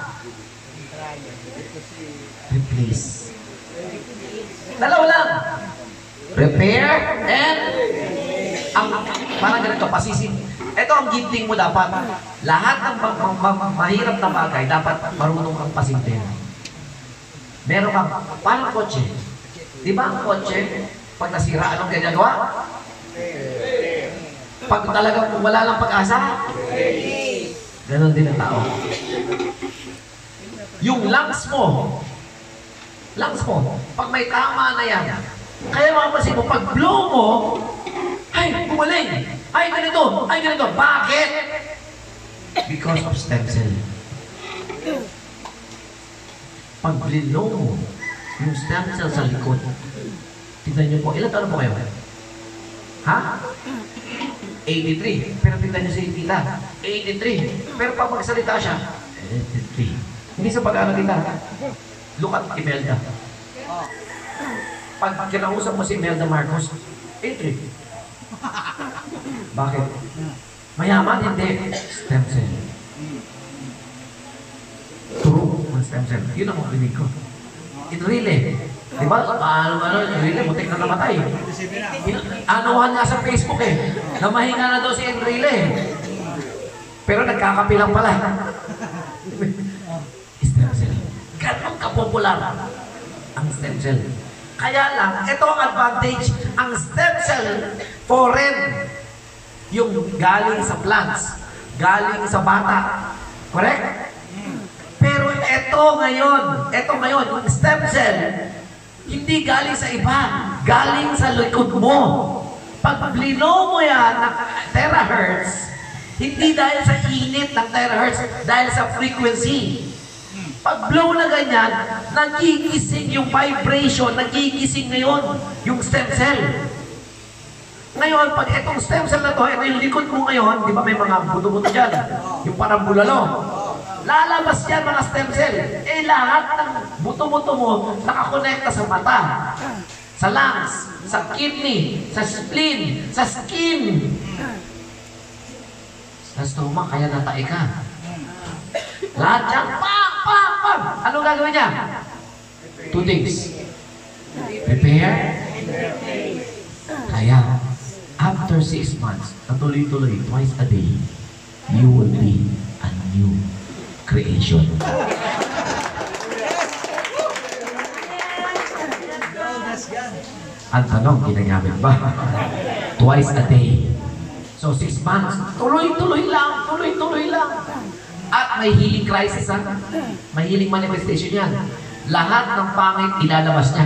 replace. Dalawa lang. Repair and parang ganito, pasisin. Ito ang gifting mo dapat. Lahat ng mahirap na bagay, dapat marunong kang pasintin. Meron kang, parang kotse. Di ba ang kotse, pag nasira, anong ginagawa? Pag talagang wala lang pag-asa, ganon din ang tao. Yung lungs mo, pag may tama na yan, kaya makapansin mo, pag blow mo, ay, gumaling! Ay, ganito! Ay, ganito! Bakit? Because of stem cell. Pag blow mo, yung stem cell sa likod, tignan nyo po, ilan taon po kayo? Ha? 83. Pero tignan nyo si tita, 83. Pero pag magsalita siya, 83. Hindi sa pag-ano tita. Look at Imelda. Pag kinausap mo si Imelda Marcos, 83. Bakit? Mayaman, hindi. Stem cell. True, stem cell. Yun ang marinig ko. It really. Diba? Really, mutik na namatay. Anuhan nga sa Facebook eh. Namahinga na daw si Enrile. Pero nagkakapilang pala. Stem cell. Ganun kapopular ang stem cell. Kaya lang, ito ang advantage. Ang stem cell, foreign. Yung galing sa plants, galing sa bata. Correct? Pero ito ngayon, yung stem cell, hindi galing sa iba, galing sa likod mo. Pag blino mo yan ng terahertz, hindi dahil sa init ng terahertz, dahil sa frequency. Pag blow na ganyan, nagigising yung vibration, nagigising ngayon yung stem cell. Ngayon, pag itong stem cell na to, ito yung likod mo ngayon, di ba may mga buto-buto dyan? Yung parang bulalo. Lalabas yan mga stem cell. Eh lahat ng buto-buto mo nakakonekta sa mata, sa lungs, sa kidney, sa spleen, sa skin, sa stomach, kaya natae ka. Lahat yan, pam, pam, pam. Ano gagawin niya? Two things. Prepare. Kaya, after 6 months, natuloy-tuloy, twice a day, you will be a new creation. Ang tanong, ginagamit ba? Twice a day. So 6 months, tuloy-tuloy lang, tuloy-tuloy lang. At may healing crisis, ha? May healing manifestation yan. Lahat ng pangit, ilalabas niya.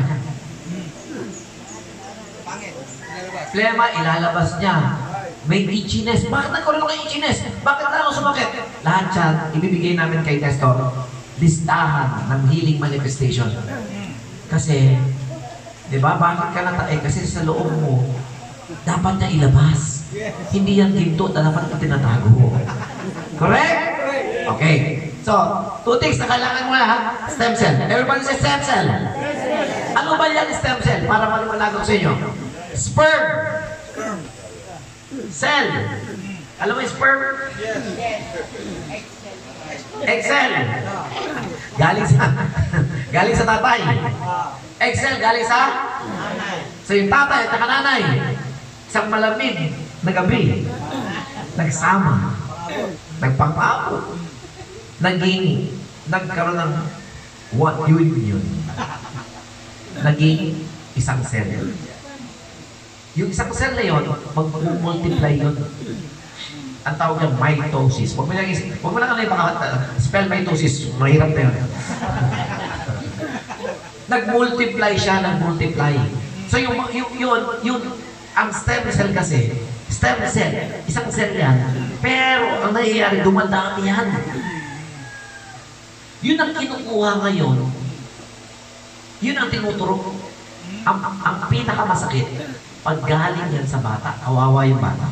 Flema, ilalabas niya. May itchiness. Bakit nagkaroon ako ng itchiness? Bakit na ako sumakit? Lahat yan, ibibigay namin kay Nestor. Listahan ng healing manifestation. Kasi, di ba, bakit ka natae? Kasi sa loob mo, dapat niya ilabas. Hindi yan ginto na dapat ito tinatago. Correct? Okay. So, 2 things na kailangan mo na, ha? Stem cell. Everybody say stem cell. Ano ba yan stem cell? Para maliwanag ko sa inyo. Sperm. Cell. Alam mo yung sperm? Excel. Galing sa tatay. Excel galing sa? So yung tatay at nanay, isang malamig na gabi, nagsama, nagpangpapo, nagkaroon ng what union, naging isang cell. Yung isang cell na yun, mag-multiply yun. Ang tawag niya mitosis. Huwag mo lang spell mitosis, mahirap na yun. Nag-multiply siya, nag-multiply. So yung ang stem cell kasi, stem cell, isang cell yan, pero ang nangyayari, dumadami yan. Yun ang kinukuha ngayon, yun ang tinuturo. Ang pinakamasakit, pag galing yan sa bata, kawawa yung bata.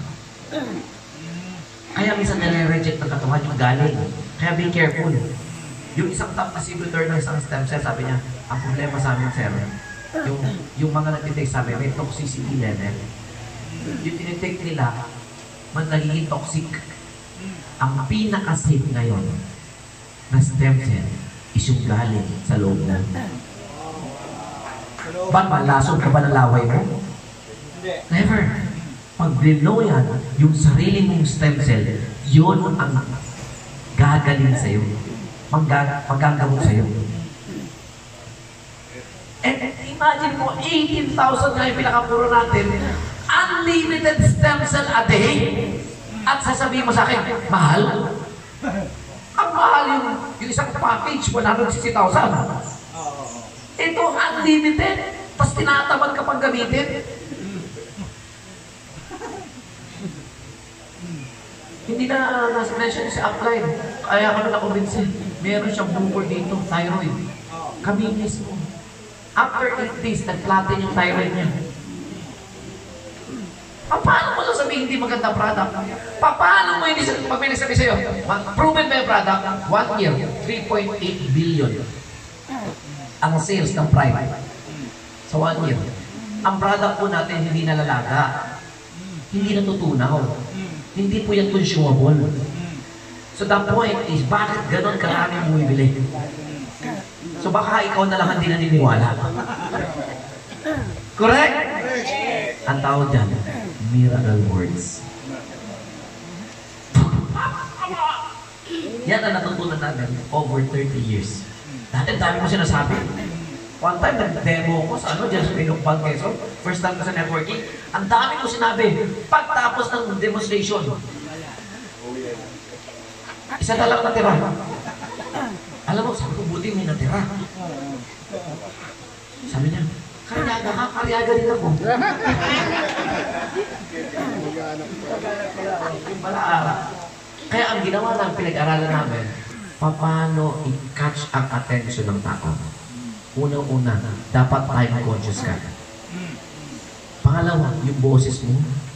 Kaya minsan nire-reject ng katawan yung galing. Kaya be careful. Yung isang top distributor ng isang stem cell, sabi niya, ang problema sa amin, sir, yung mga nagtitake sabi, may toxicity level. Yung tinitake nila, nagiging toxic. Ang pinaka-safe ngayon na stem cell is yung galing sa loob mo. Ba't malasog ka ba ng laway mo? Never. Pag blow yan, yung sarili mong stem cell, yun ang gagaling sa'yo. Maggagamot sa'yo. And imagine mo, 18,000 na yung pinakapuro natin, unlimited stem cell a day. At sasabihin mo sa akin, mahal? Ang mahal yung isang package, 160,000. Ito, unlimited. Tapos tinatamad ka pang gamitin. Hindi na nasa-mention si upline. Kaya kami na-convince. Meron siyang bukol dito, thyroid. Kami mismo. After 8 days, nag-flatten yung thyroid niya. Paano mo sasabihin hindi maganda product? Paano mo hindi pag may nagsabi sa'yo, proven ba yung product? 1 year, 3.8 billion. Ang sales ng Prime. Sa 1 year. Ang product po natin hindi nalalaga. Hindi natutunaw. Hindi po yan consumable. So the point is, bakit ganon karami mo bumibili? So baka ikaw na lang hindi naniniwala. Correct? Ang tawag dyan, miracle words. Yan ang natutunan natin over 30 years. Dati dami mo sinasabi. One time, nag-demo ko sa dyan sa Pinukbang Quezon. First time ko sa networking. Ang dami ko sinabi, pagtapos ng demonstration, isa na lang natira. Alam mo, sabi ko, buti may natira. Sabi niya, karyaga ka, karyaga din ako. Kaya ang ginawa ng pinag-aralan namin, paano i-catch ang attention ng tao. Unang-una, dapat time conscious ka. Pangalawa, yung boses mo,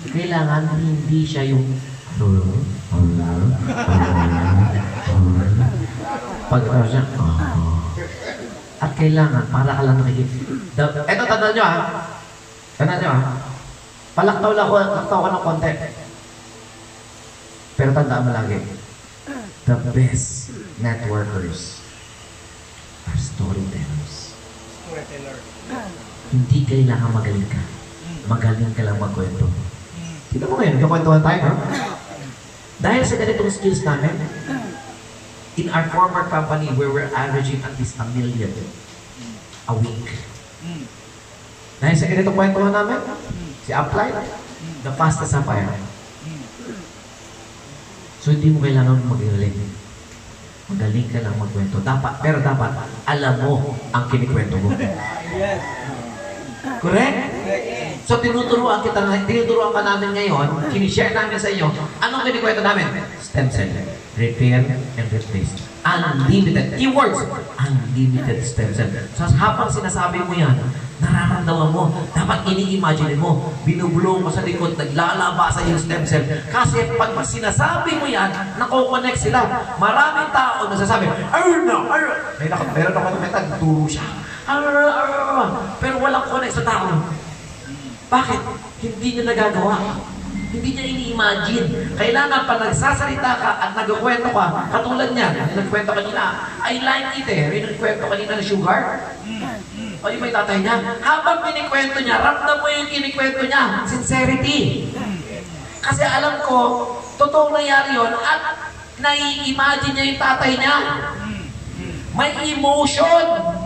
Kailangan hindi siya yung pag siya, at kailangan, para ka lang nakikita. Eto, tandaan nyo ha. Tandaan nyo ha. Palaktaw ka ng konti. Pero tandaan mo lagi, the best networkers are storytellers. Storyteller. Hindi kailangan magaling ka. Magaling ka lang magkwento. Tignan mo ngayon, nagkakwentuhan tayo, no? Dahil sa ganitong skills namin, in our former company, we were averaging at least 1 million a week. Dahil sa ganitong kwentuhan namin, si Apply, the fastest sapphire. So hindi mo kailangan magaling. Magaling ka lang magkwento. Pero dapat, alam mo ang kinikwento mo. Yes. Correct? So tinuturuan ka namin ngayon, sinishare namin sa inyo, anong kinikwento namin? Stem cell, repair and replace. Unlimited, keywords, unlimited stem cell. So habang sinasabi mo yan, nararamdaman mo, dapat ini-imagine mo, binubulong mo sa likod, naglalaba sa yung stem cell. Kasi pag sinasabi mo yan, nako-connect sila. Maraming tao nasasabi, meron ako ng turo siya. Pero walang connect sa tao. Bakit? Hindi niya nagagawa. Hindi niya ini-imagine. Kailangan pa nagsasalita ka at nagkwento ka, katulad niya, nagkwento kanina, I like it eh. Nagkwento kanina ng sugar. O yung may tatay niya. Habang kinikwento niya, ramdam mo yung kinikwento niya. Sincerity. Kasi alam ko, totoong nangyari yun at nai-imagine niya yung tatay niya. May emotion.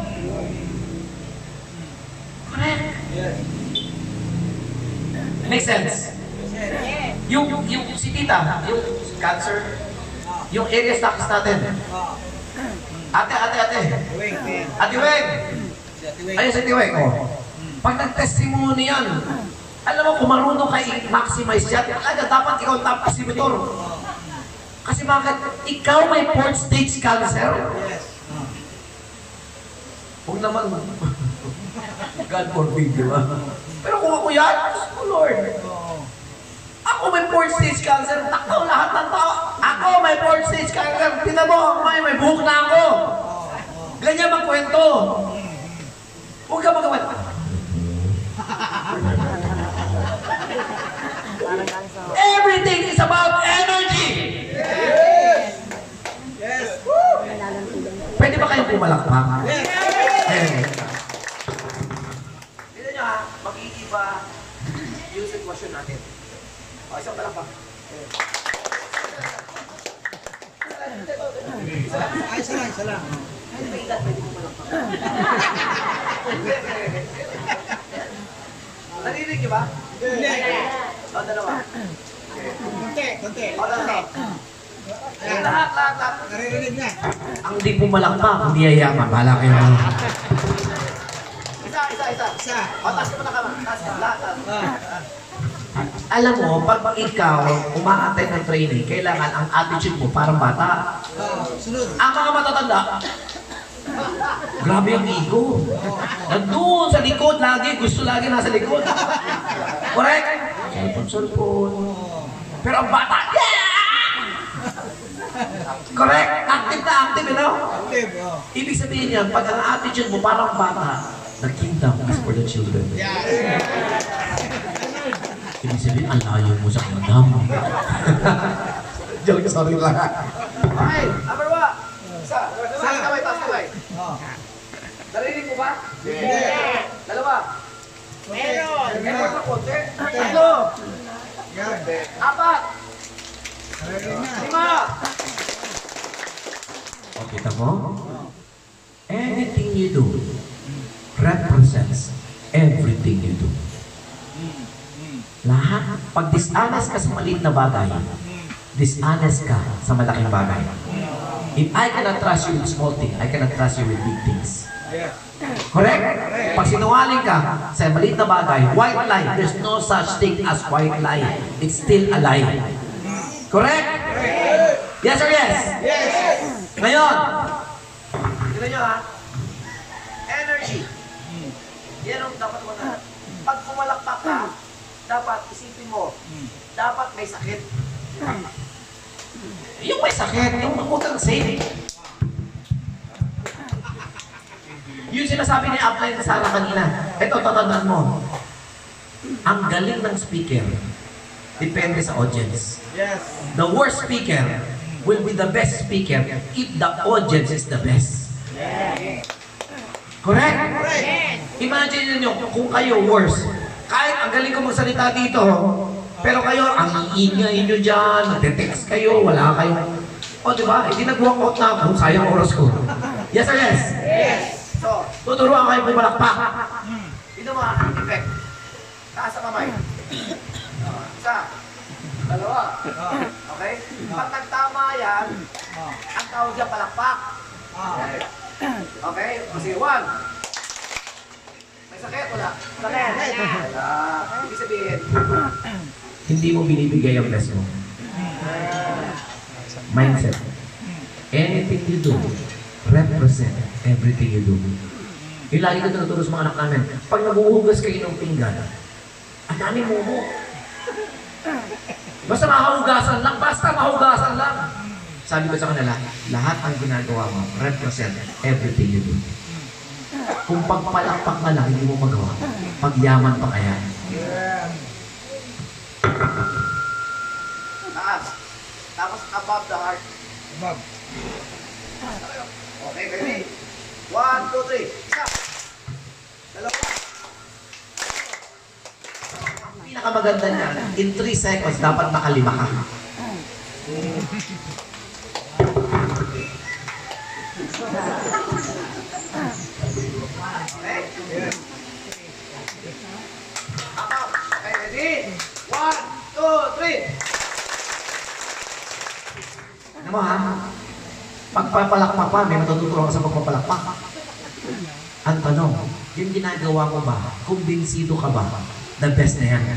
Correct? Make sense? Yung si tita, yung cancer, yung area stocks natin. Ate. Ate Weng. Ayun si Tiweng, oh. Pag nag-testimony yan, alam mo, kung marunong ka i-maximize yan, talaga dapat ikaw top exhibitor. Kasi bakit? Ikaw may 4th stage cancer. Huwag naman, God forbid, di ba? Pero kung ako yan, oh Lord, ako may 4th stage cancer, takaw lahat ng tao. Ako may 4th stage cancer, tina mo, may buhok na ako. Ganyan magkwento. Huwag ka magawin. Everything is about energy. Yes. Pwede ba kayong pumalakpak? Yes. Dito nyo ha, mag-iiba yung sitwasyon natin. O, isang palakpak. Isa lang. May edad, pwede mo palakpak. Narinig niyo ba? Hindi. O, dalawa. Konti. O, dalawa. Lahat. Naririnig na. Ang di pumalakpak, hindi yayaman. Bahala kayo. Isa. Isa. O, taas mo na ka. Taas ka. Lahat. Ah. Alam mo, pag ikaw uma-attend ng training, kailangan ang attitude mo parang bata. Sunod. Ang mga matatanda, grabe ang ego. Nandun sa likod lagi, gusto lagi nasa likod. Correct? Cellphone. Pero ang bata, correct? Active na active, you know? Active. Ibig sabihin niya, pag ang attitude mo parang bata, the kingdom is for the children. Ibig sabihin, ang layo mo sa kingdom. Joke, sorry lang. Okay, number 1. Isa. Taas kaway. Narinig mo ba? Hindi. Dalawa. Meron. Effort na konti. Tatlo. Yan. 4. Naririnig na. 5. O, kita mo? Anything you do represents everything you do. Lahat. Pag dishonest ka sa maliit na bagay, dishonest ka sa malaking bagay. If I cannot trust you with small things, I cannot trust you with big things. Yes. Correct? Pag sinungaling ka sa maliit na bagay, white lie, there's no such thing as white lie. It's still a lie. Correct? Yes or yes? Yes. Ngayon, tignan nyo ha, energy. Yan ang dapat mo na. Pag pumalakpak ka, dapat isipin mo, dapat may sakit. Yung may sakit, yung huwag kang safe. Yung sinasabi ni Upline sa Sarah kanina, ito, tatandaan mo. Ang galing ng speaker, depende sa audience. Yes. The worst speaker will be the best speaker if the audience is the best. Correct? Imagine niyo kung kayo worse. Kahit ang galing ko magsalita dito, pero kayo, ang iingay nyo dyan, nagte-text kayo, wala kayo. O, di ba? Hindi nag-walk out na ako, sayang oras ko. Yes or yes? Yes. So, tuturuan kayo pumalakpak. Dito mga effect. Taas ang kamay. Isa. Dalawa. Okay? Pag nagtama yan, ang tawag dyan palakpak. Okay? Kasi 1. May sakit, wala? Sakit. Wala. Ibig sabihin, hindi mo binibigay ang best mo. Mindset. Anything you do, represent everything you do. Yung lagi ko tinuturo sa mga anak namin, pag nabuhugas kayo ng pinggan, ang dami mo. Basta mahugasan lang, Sabi ko sa kanila, lahat ang ginagawa mo, represent everything you do. Kung pagpalakpak ka lang, hindi mo magawa. Pagyaman pa kaya. Taas. Tapos above the heart. Above. Okay, ready? 1, 2, 3. Isa. Dalawa. Ang pinakamaganda niya, in 3 seconds, dapat nakalima ka. Okay? Okay, ready? 1, 2, 3. Ano mo ha? Pagpapalakpak pa, may matututuruan ka sa pagpapalakpak. Ang tanong, yung ginagawa mo ba, kumbinsido ka ba, the best na yan?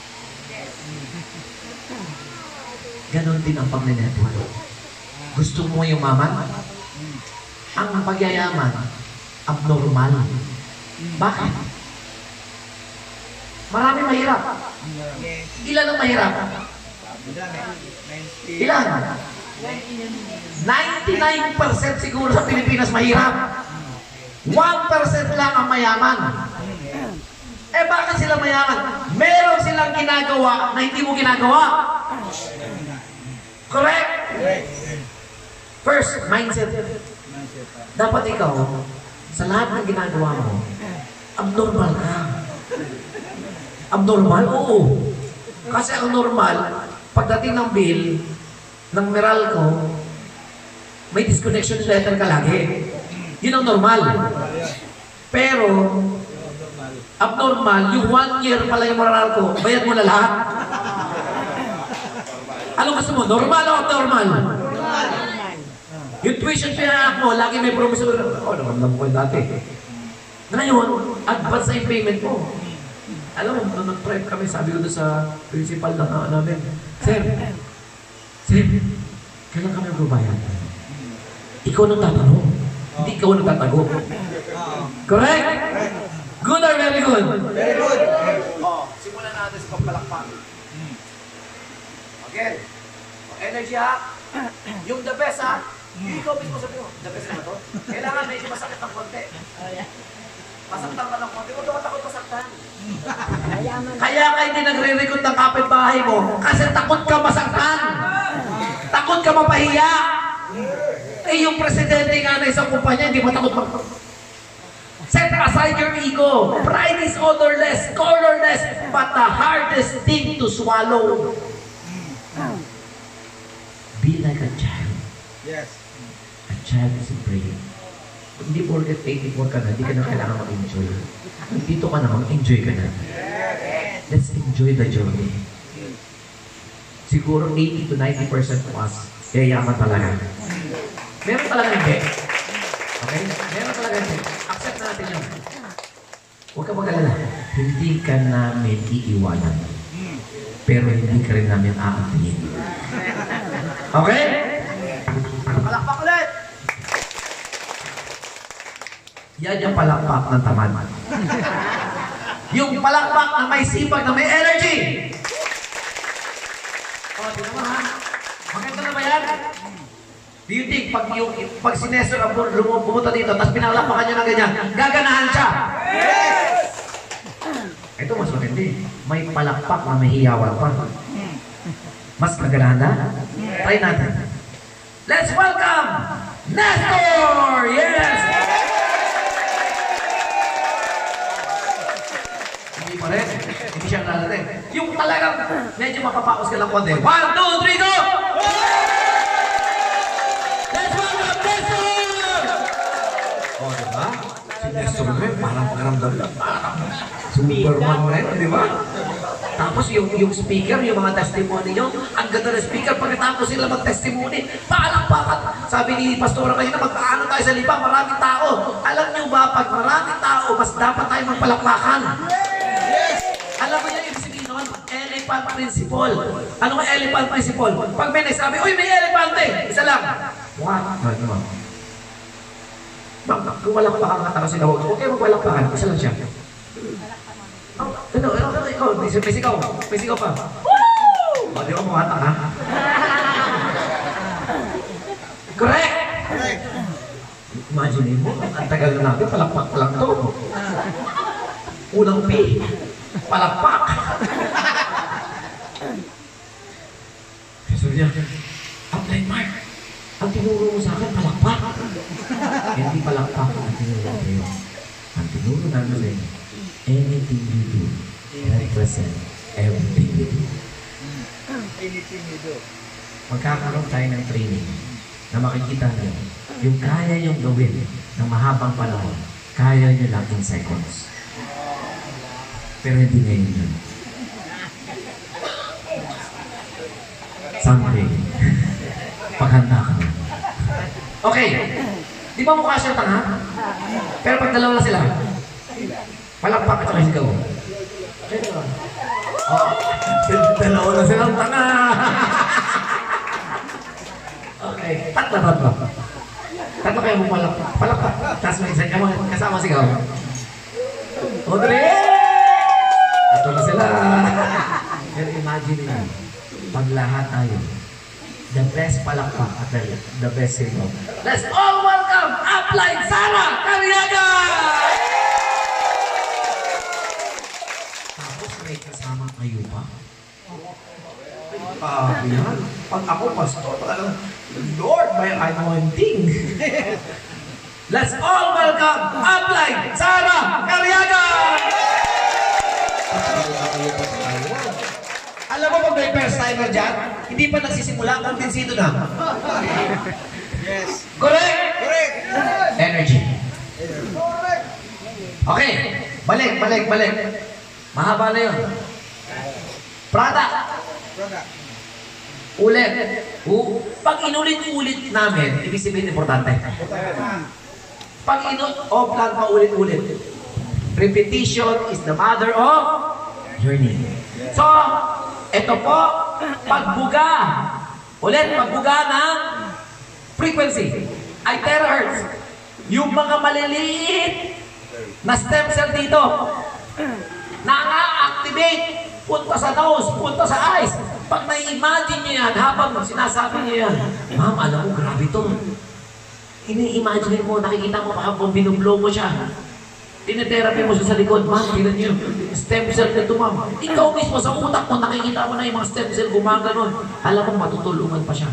Ganon din ang pag-network. Gusto mo yung maman? Ang pagyayaman, abnormal. Bakit? Marami mahirap. Ilan ang mahirap? Ilan? 99% siguro sa Pilipinas mahirap. 1% lang ang mayaman. Eh bakit sila mayaman? Meron silang ginagawa na hindi mo ginagawa. Correct? First, mindset. Dapat ikaw, sa lahat ng ginagawa mo, abnormal ka. Abnormal? Oo. Kasi ang normal, pagdating ng bill, ng Meralco, may disconnection letter ka lagi. Yun ang normal. Pero, abnormal, yung 1 year pala yung Meralco, bayad mo na lahat. Ano gusto mo? Normal o abnormal? Yung tuition fee mo, lagi may promise. Oh, nakamdam ko dati. Ngayon, advance na yung payment mo. Alam mo, nung nag-prep kami, sabi ko doon sa principal na namin, Sir, kailan kami magbabayad? Ikaw nang tatanong. Hindi ikaw nang tatago. Correct? Good or very good? Very good. Simulan natin sa pagpalakpak. Again. Energy ha? Yung the best ha? Ikaw mismo sabi mo, the best na to? Kailangan medyo masakit ng konti. Masaktan ka ng konti. Huwag ka matakot masaktan. Kaya ka hindi nagre-record ng kapitbahay mo kasi takot ka masaktan. Takot ka mapahiya. Eh yung presidente nga na isang kumpanya, hindi matakot Set aside your ego. Pride is odorless, colorless, but the hardest thing to swallow. Be like a child. Yes. A child is brave. Hindi porket 84 ka na, hindi ka na kailangan mag-enjoy. Dito ka na, mag-enjoy ka na. Let's enjoy the journey. Siguro 80 to 90% of us, yayaman talaga. Meron talaga hindi. Okay? Meron talaga hindi. Accept natin yun. Huwag ka mag-alala. Hindi ka namin iiwanan. Pero hindi ka rin namin aaminin. Okay? Palakpak ulit! Yan yung palakpak ng tamad. Yung palakpak na may sipag, na may energy. O, di naman ha? Maganda na ba yan? Do you think pag si Nestor ang pumunta dito, tapos pinalakpakan niya ng ganyan, gaganahan siya? Yes! Ito mas matindi. May palakpak na may hiyawan pa. Mas kaganahan na? Try natin. Let's welcome Nestor! Yes! Hindi pa rin. Hindi siya nalatin. Yung talagang medyo makapaos ka lang konti. 1, 2, 3, go! Let's welcome Nestor! O, diba? Si Nestor mo parang pakaramdam lang. Superman mo rin, di ba? Tapos yung speaker, yung mga testimony nyo, ang ganda ng speaker, pagkatapos sila mag-testimony, palakpakan. Sabi ni Pastora kayo na magpaano tayo sa lipa, maraming tao. Alam nyo ba, pag maraming tao, mas dapat tayo magpalakpakan. Alam mo yung ibig sabihin nun? Elephant principle. Ano nga elephant principle? Pag may nagsabi, uy, may elefante! Isa lang. What? Ano? Kung walakpakan ka tao sila, huwag kayo magwalakpakan. Isa lang siya. Ikaw, may sigaw pa. Woo! O, di ba mukha ha? Correct! Imagine mo, ang tagal na natin, palakpak pa lang to. Unang P, palakpak. Sabi niya, Upline Mark, ang tinuro mo sa akin, palakpak. Hindi palakpak ang tinuro ko. Ang tinuro namin, anything you do, represent everything you do. Anything you do. Magkakaroon tayo ng training na makikita niyo yung kaya niyong gawin ng mahabang panahon, kaya niyo lang in seconds. Pero hindi ngayon yun. Someday, paghanda ka na. Okay, di ba mukha siya tanga? Pero pag dalawa sila, palakpak at saka sigaw. Oh, dalawa na silang tanga. Okay, tatlo. Tatlo kayo mo palakpak. Tapos may isa kasama sigaw. Audrey! Ito na sila. Pero imagine nyo, pag lahat tayo, the best palakpak at the best sigaw. Let's all welcome Upline Sara Cariaga! Tapos may kasama kayo pa? Yan. Pag ako, pastor, talagang, Lord, may anointing. Let's all welcome Upline Sara Cariaga! Alam mo pag may first timer dyan, hindi pa nagsisimula, konbensido na. Yes. Correct? Correct. Energy. Okay, balik. Mahaba na yun. Product. Ulit. Pag inulit-ulit namin, ibig sabihin importante. Pag plan pa ulit-ulit. Repetition is the mother of learning. So, ito po, pagbuga. Ulit, pagbuga ng frequency. Ay terahertz. Yung mga maliliit na stem cell dito, na-activate, punta sa nose, punta sa eyes. Pag na-imagine niyo yan, habang sinasabi niyo yan, ma'am, alam mo, grabe ito. Ini-imagine mo, nakikita mo habang binublow mo siya. Tinetherapy mo siya sa likod, ma'am, tinan niyo, stem cell nito, ma'am. Ikaw mismo sa utak mo, nakikita mo na yung mga stem cell gumaganon. Alam mo, matutulungan pa siya.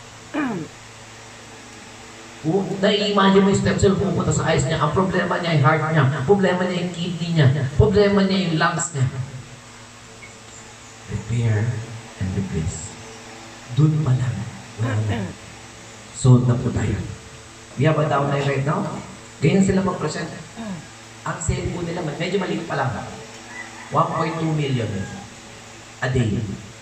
Na-imagine mo yung stem cell pupunta sa eyes niya. Ang problema niya yung heart niya. Problema niya yung kidney niya. Problema niya yung lungs niya. Repair and replace. Doon pa lang. Sold na po tayo. We have a downline right now. Ganyan sila mag-present. Ang sale po nila, medyo maliit pa lang. 1.2 million a day.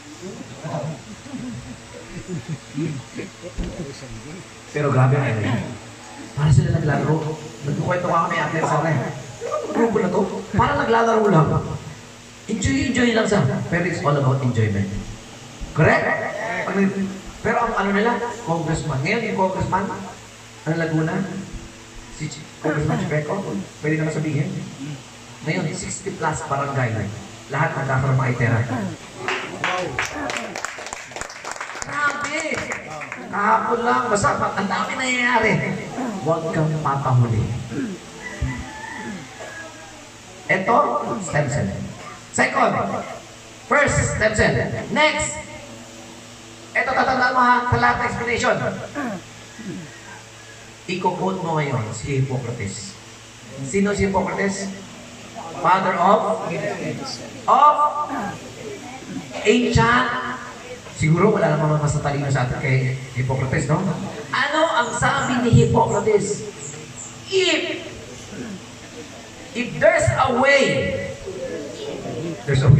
Pero grabe ang energy. Para sila naglalaro. Nagkukwento ka kami ate sa akin. Grupo na to, parang naglalaro lang. Enjoy lang sa. Pero it's all about enjoyment. Correct? Pero ang ano nila, congressman. Ngayon yung congressman, Laguna, si Congressman Chipeco, pwede naman sabihin. Ngayon, 60 plus barangay. Lahat magkakaroon mga itera. Grabe! Kahapon lang, basta ang dami nangyayari. Huwag kang papahuli. Ito, stem cell. Second, first, stem cell. Next, ito tatandaan mo ha, sa lahat ng explanation. Iko-quote mo ngayon si Hippocrates. Sino si Hippocrates? Father of ancient. Siguro wala namang mas natalino sa atin kay Hippocrates, no? Ano ang sabi ni Hippocrates? If there's a way, there's a way.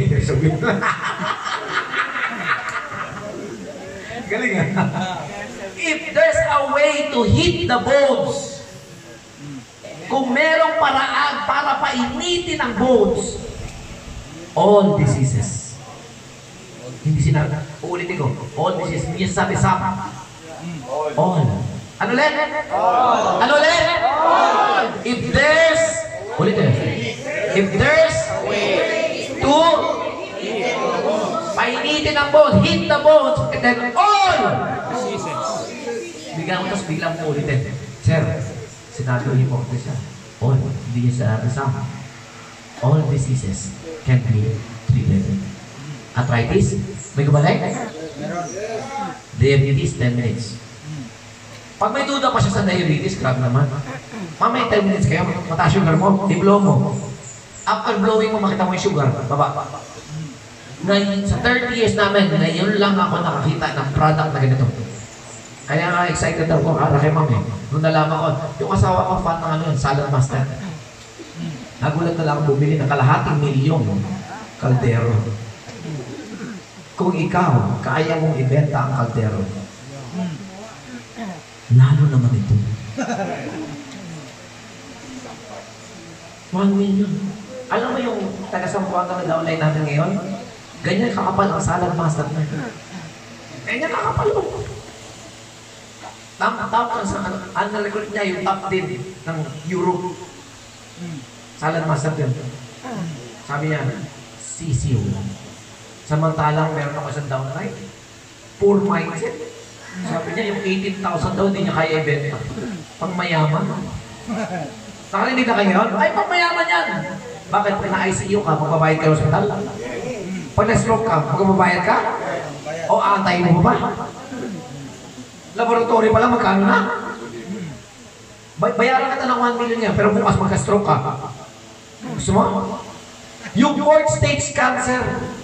Galing ha? If there's a way to hit the bones, kung merong paraan para painitin ang bones, all diseases. Hindi sinabi, uulitin ko, all diseases, hindi sabi sama. All. Ano ulit? Ano ulit? If there's, ulitin. If there's to painitin ang bones, hit the bones, and then all biglang mo, tapos biglang mo ulitin. Sir, sinabi ko Hippocrates yan. All, hindi niya sinabi sa all diseases can be treated. Arthritis, may gumalay? Diabetes, 10 minutes. Pag may duda pa siya sa diabetes, grabe naman. Mamaya 10 minutes kayo, mataas sugar mo, i-blow mo. After blowing mo, makita mo yung sugar, baba. Ngayon, sa 30 years namin, ngayon lang ako nakakita ng product na ganito. Kaya nga excited ako para kay mami. Nung nalaman ko, yung asawa ko fan ng ano yun, salad master. Nagulat na lang bumili ng kalahating milyong kaldero. Kung ikaw, kaya mong ibenta ang kaldero, lalo naman ito. 1 million. Alam mo yung taga-Sampuanga na downline natin ngayon? Ganyan kakapal ang salad master na. Ganyan kakapal mo. Tapos ang na-record niya yung top 10 ng Europe. Salad master din. Sabi niya, sisiw. Samantalang meron ako isang downline. Poor mindset. Sabi niya, yung 18,000 daw, hindi niya kaya ibenta. Pang mayaman. Nakalinig na kayo yun? Ay, pang mayaman yan. Bakit? Pag na-ICU ka, magbabayad ka sa hospital? Pag na-stroke ka, magbabayad ka? O aantayin mo ba? Laboratory pa lang, magkano na? Bayaran ka na ng 1 million yan, pero bukas magka-stroke ka. Gusto mo? Yung 4th stage cancer,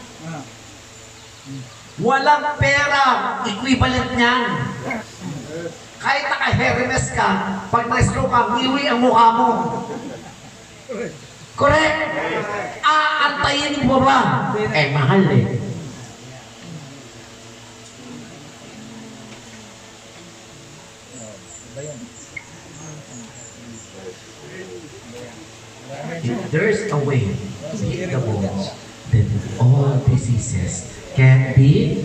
walang pera, equivalent niyan. Kahit naka-Hermes ka, pag na-stroke ka, iwi ang mukha mo. Correct? Aantayin mo ba? Eh, mahal eh. If there's a way to hit the bones, then all diseases can be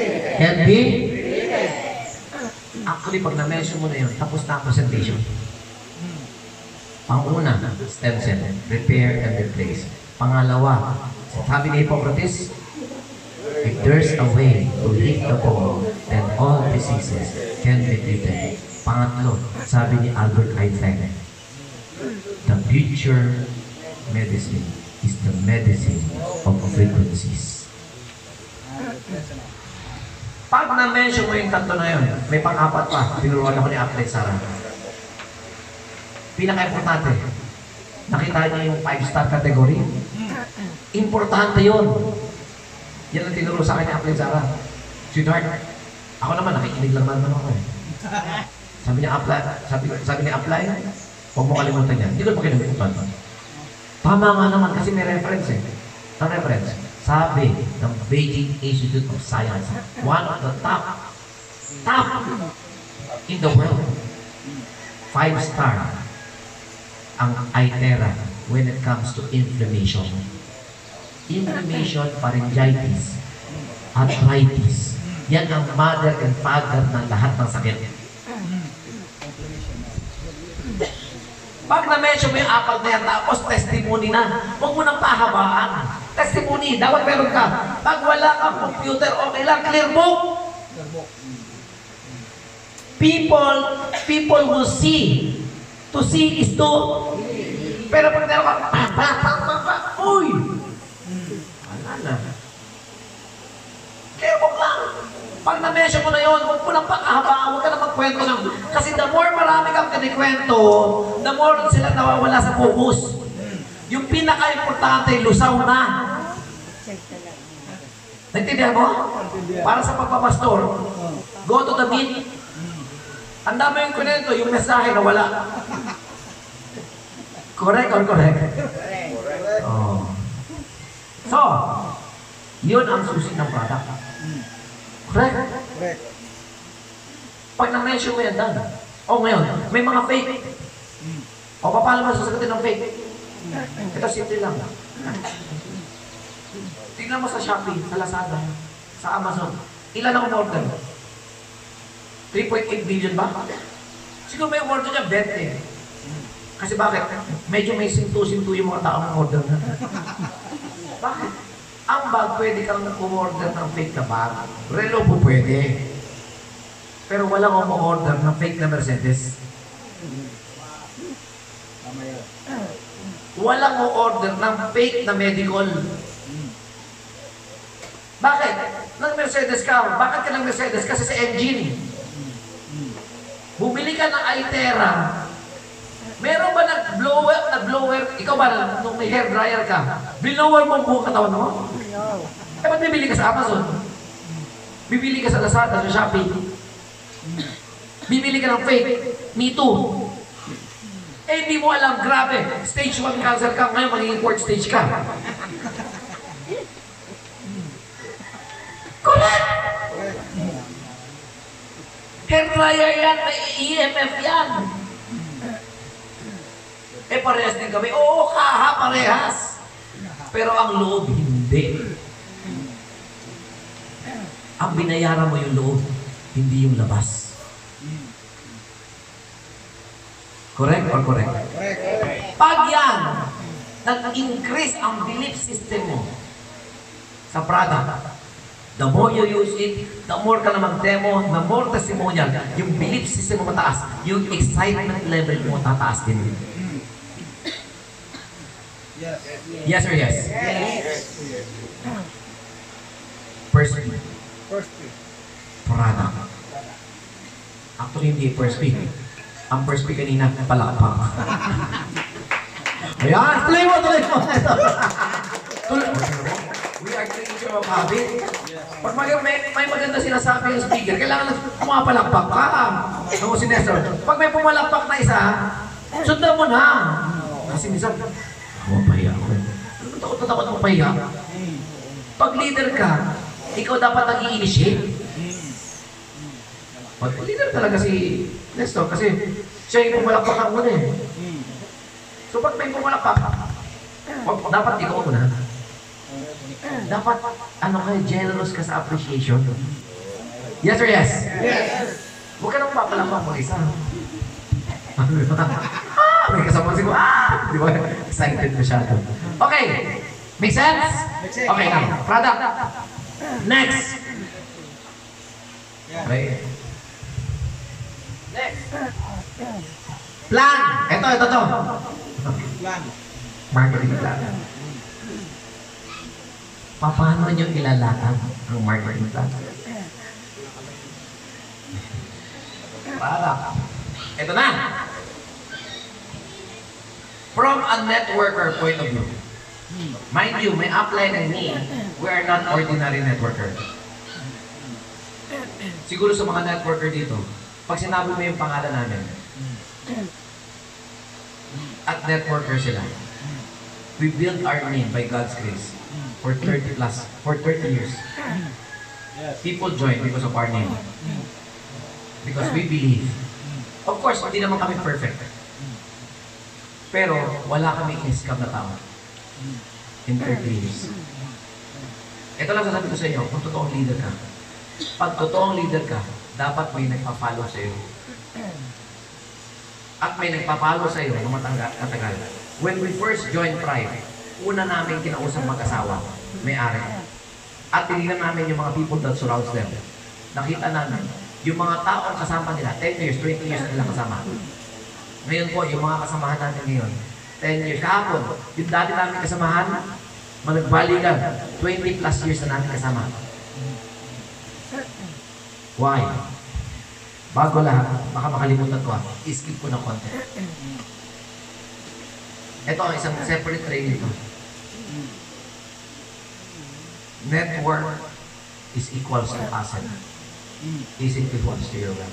actually, pag na-mention mo na yun, tapos na ang presentation. Panguna, stem cell, repair and replace. Pangalawa, sabi ni Hippocrates, if there's a way to hit the bone, then all diseases can be treated. Pangatlo, sabi ni Albert Einstein, the future medicine is the medicine of frequencies. Pag na-mention mo yung tatlo na yun, may pang-apat pa, tinuruan ako ni Athlete Sarah. Pinaka-importante, nakita niya yung 5-star category. Importante yun. Yan ang tinuro sa akin ni Athlete Sarah. Sweetheart, ako naman, nakikinig lang naman ako eh. Sabi niya, apply, huwag mo kalimutan yan. Hindi ko pa kinalimutan. Tama nga naman kasi may reference eh. Ang reference, sabi ng Beijing Institute of Science, one of the top in the world, 5-star ang ITERA when it comes to inflammation. Inflammation, pharyngitis, arthritis. Yan ang mother and father ng lahat ng sakit. Pag na-mention mo yung apat na yan, tapos testimony na, huwag mo nang pahabaan. Testimony, dapat meron ka. Pag wala kang computer, okay lang, clear book. People will see. To see is to. Pero pag meron ka, uy! Wala na. Clear book lang. Pag na-mention mo na yun, huwag mo nang pakahabaan, huwag ka na magkwento ng... Kasi the more marami kang kinikwento, the more sila nawawala sa focus. Yung pinaka-importante, lusaw na. Naintindihan mo? Para sa pagpapastor, go to the meat. Ang dami yung kwento, yung mensahe na wala. Correct or correct? Oh. So, yun ang susi ng product. Correct? Correct. Pag na-mention mo yan, Dan. O ngayon, may mga fake. O paano mo sasagutin ng fake? Ito simple lang. Tingnan mo sa Shopee, sa Lazada, sa Amazon. Ilan ang umorder? 3.8 billion ba? Siguro may umorder niya 20. Kasi bakit? Medyo may sintu-sintu yung mga taong umorder na. Bakit? Ang bag, pwede kang umorder ng fake na bag. Relo po pwede. Pero walang umorder ng fake na Mercedes. Walang umorder ng fake na medical. Bakit? Nang Mercedes ka. Bakit ka ng Mercedes? Kasi sa engine. Bumili ka ng Itera. Meron ba nag-blower? Ikaw ba, nung may hair dryer ka, blower mo ang buong katawan mo? Eh, ba't bibili ka sa Amazon? Bibili ka sa Lazada, sa Shopee. Bibili ka ng fake. Me too. Eh, hindi mo alam, grabe. Stage 1 cancer ka, ngayon magiging 4th stage ka. Correct! Hair dryer yan, may EMF yan. Eh, parehas din kami. Oo, parehas. Pero ang loob, hindi. Ang binayaran mo yung loob, hindi yung labas. Correct or correct? Pag yan, nag-increase ang belief system mo sa product, the more you use it, the more ka na mag-demo, the more testimonial, yung belief system mo mataas, yung excitement level mo tataas din. Yes or yes? First week. Product. Actually, hindi first week. Ang first week kanina, palakpak. Ayan, tuloy mo. Tuloy mo. We are creature of habit. Pag may maganda sinasabi yung speaker, kailangan pumapalakpak ka. Ano si Nestor? Pag may pumalakpak na isa, sundan mo na. Kasi minsan, mapahiya ako. Takot ako mapahiya. Pag leader ka, ikaw dapat nag-i-initiate. Pag leader talaga si Nestor kasi siya yung pumalakpak muna eh. So pag may pumalakpak, dapat ikaw muna. Dapat, generous ka sa appreciation. Yes or yes? Yes. Huwag ka nang papalakpak mag-isa. May kasama si ko, di ba? Excited masyado. Okay. Make sense? Okay, now. Product. Next. Okay. Next. Plan. Ito. Plan. Marketing plan. Paano nyo ilalakad ang marketing plan? Product. Ito na. From a networker point of view. Mind you, may upline and me, we are not ordinary networker. Siguro sa mga networker dito, pag sinabi mo yung pangalan namin, at networker sila, we built our name by God's grace for 30 years. People join because of our name. Because we believe. Of course, hindi naman kami perfect. Pero wala kami in-scam na tao. In 30 years. Ito lang sasabi ko sa inyo, kung totoong leader ka. Pag totoong leader ka, dapat may nagpa-follow sa iyo. at may nagpapalo sa iyo ng matagal. When we first joined Pride, una namin kinausap mag-asawa, may-ari. At tinignan namin yung mga people that surrounds them. Nakita namin, yung mga taong kasama nila, 10 years, 20 years na nila kasama. Ngayon po, yung mga kasamahan natin ngayon, 10 years. Kahapon, yung dati namin kasamahan, managbalikan, 20 plus years na namin kasama. Why? Bago lahat, baka makalimutan ko skip ko na konti. Ito ang isang separate training ito. Network is equals to asset. Is it equals to your wealth?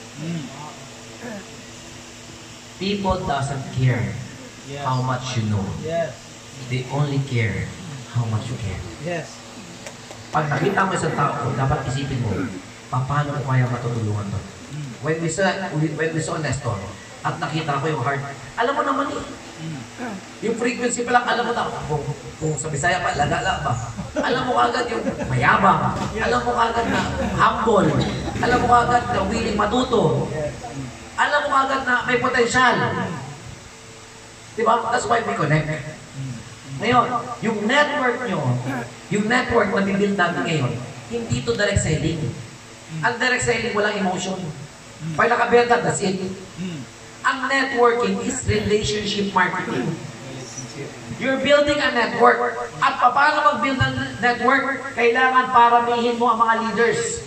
People doesn't care how much you know. Yes. They only care how much you care. Yes. Pag nakita mo isang tao, dapat isipin mo, paano ko kaya matutulungan to? When we saw Nestor, at nakita ko yung heart, alam mo naman yung frequency pa lang, alam mo na, kung sa Bisaya pa, lagala ba? Alam mo kagad yung mayabang, alam mo kagad na humble, alam mo kagad na willing matuto, alam mo kagad na may potensyal. Diba? That's why we connect. Ngayon, yung network nyo, yung network na bibuild natin ngayon, hindi to direct selling. Ang direct selling, walang emotion. Pag nakabenta, that's it. Ang networking is relationship marketing. You're building a network. At paano mag-build ng network? Kailangan paramihin mo ang mga leaders.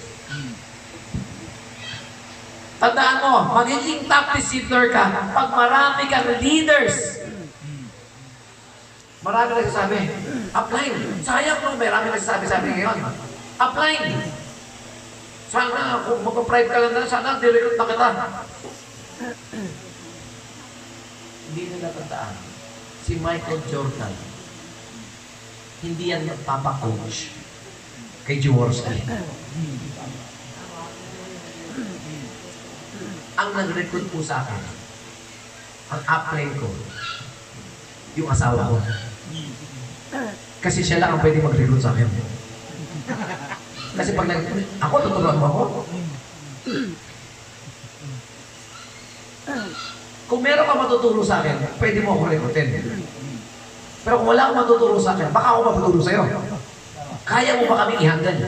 Tandaan mo, magiging top receiver ka pag marami kang leaders. Marami nagsasabi, apply. Sayang no, marami nagsasabi ngayon. Apply. Sana, kung mag-pride ka lang na, sana, di-recruit na kita. Hindi nila tandaan. Si Michael Jordan, hindi yan nagpapa-coach kay Jaworski. Ang nag-recruit po sa akin, ang upline ko, yung asawa ko. Kasi siya lang ang pwede mag-recruit sa akin. Kasi pag ako, tuturuan mo ako. Kung meron ka matuturo sa akin, pwede mo ako recruitin. Pero kung wala akong matuturo sa akin, baka ako matuturo sa'yo. Kaya mo ba kami i-handle?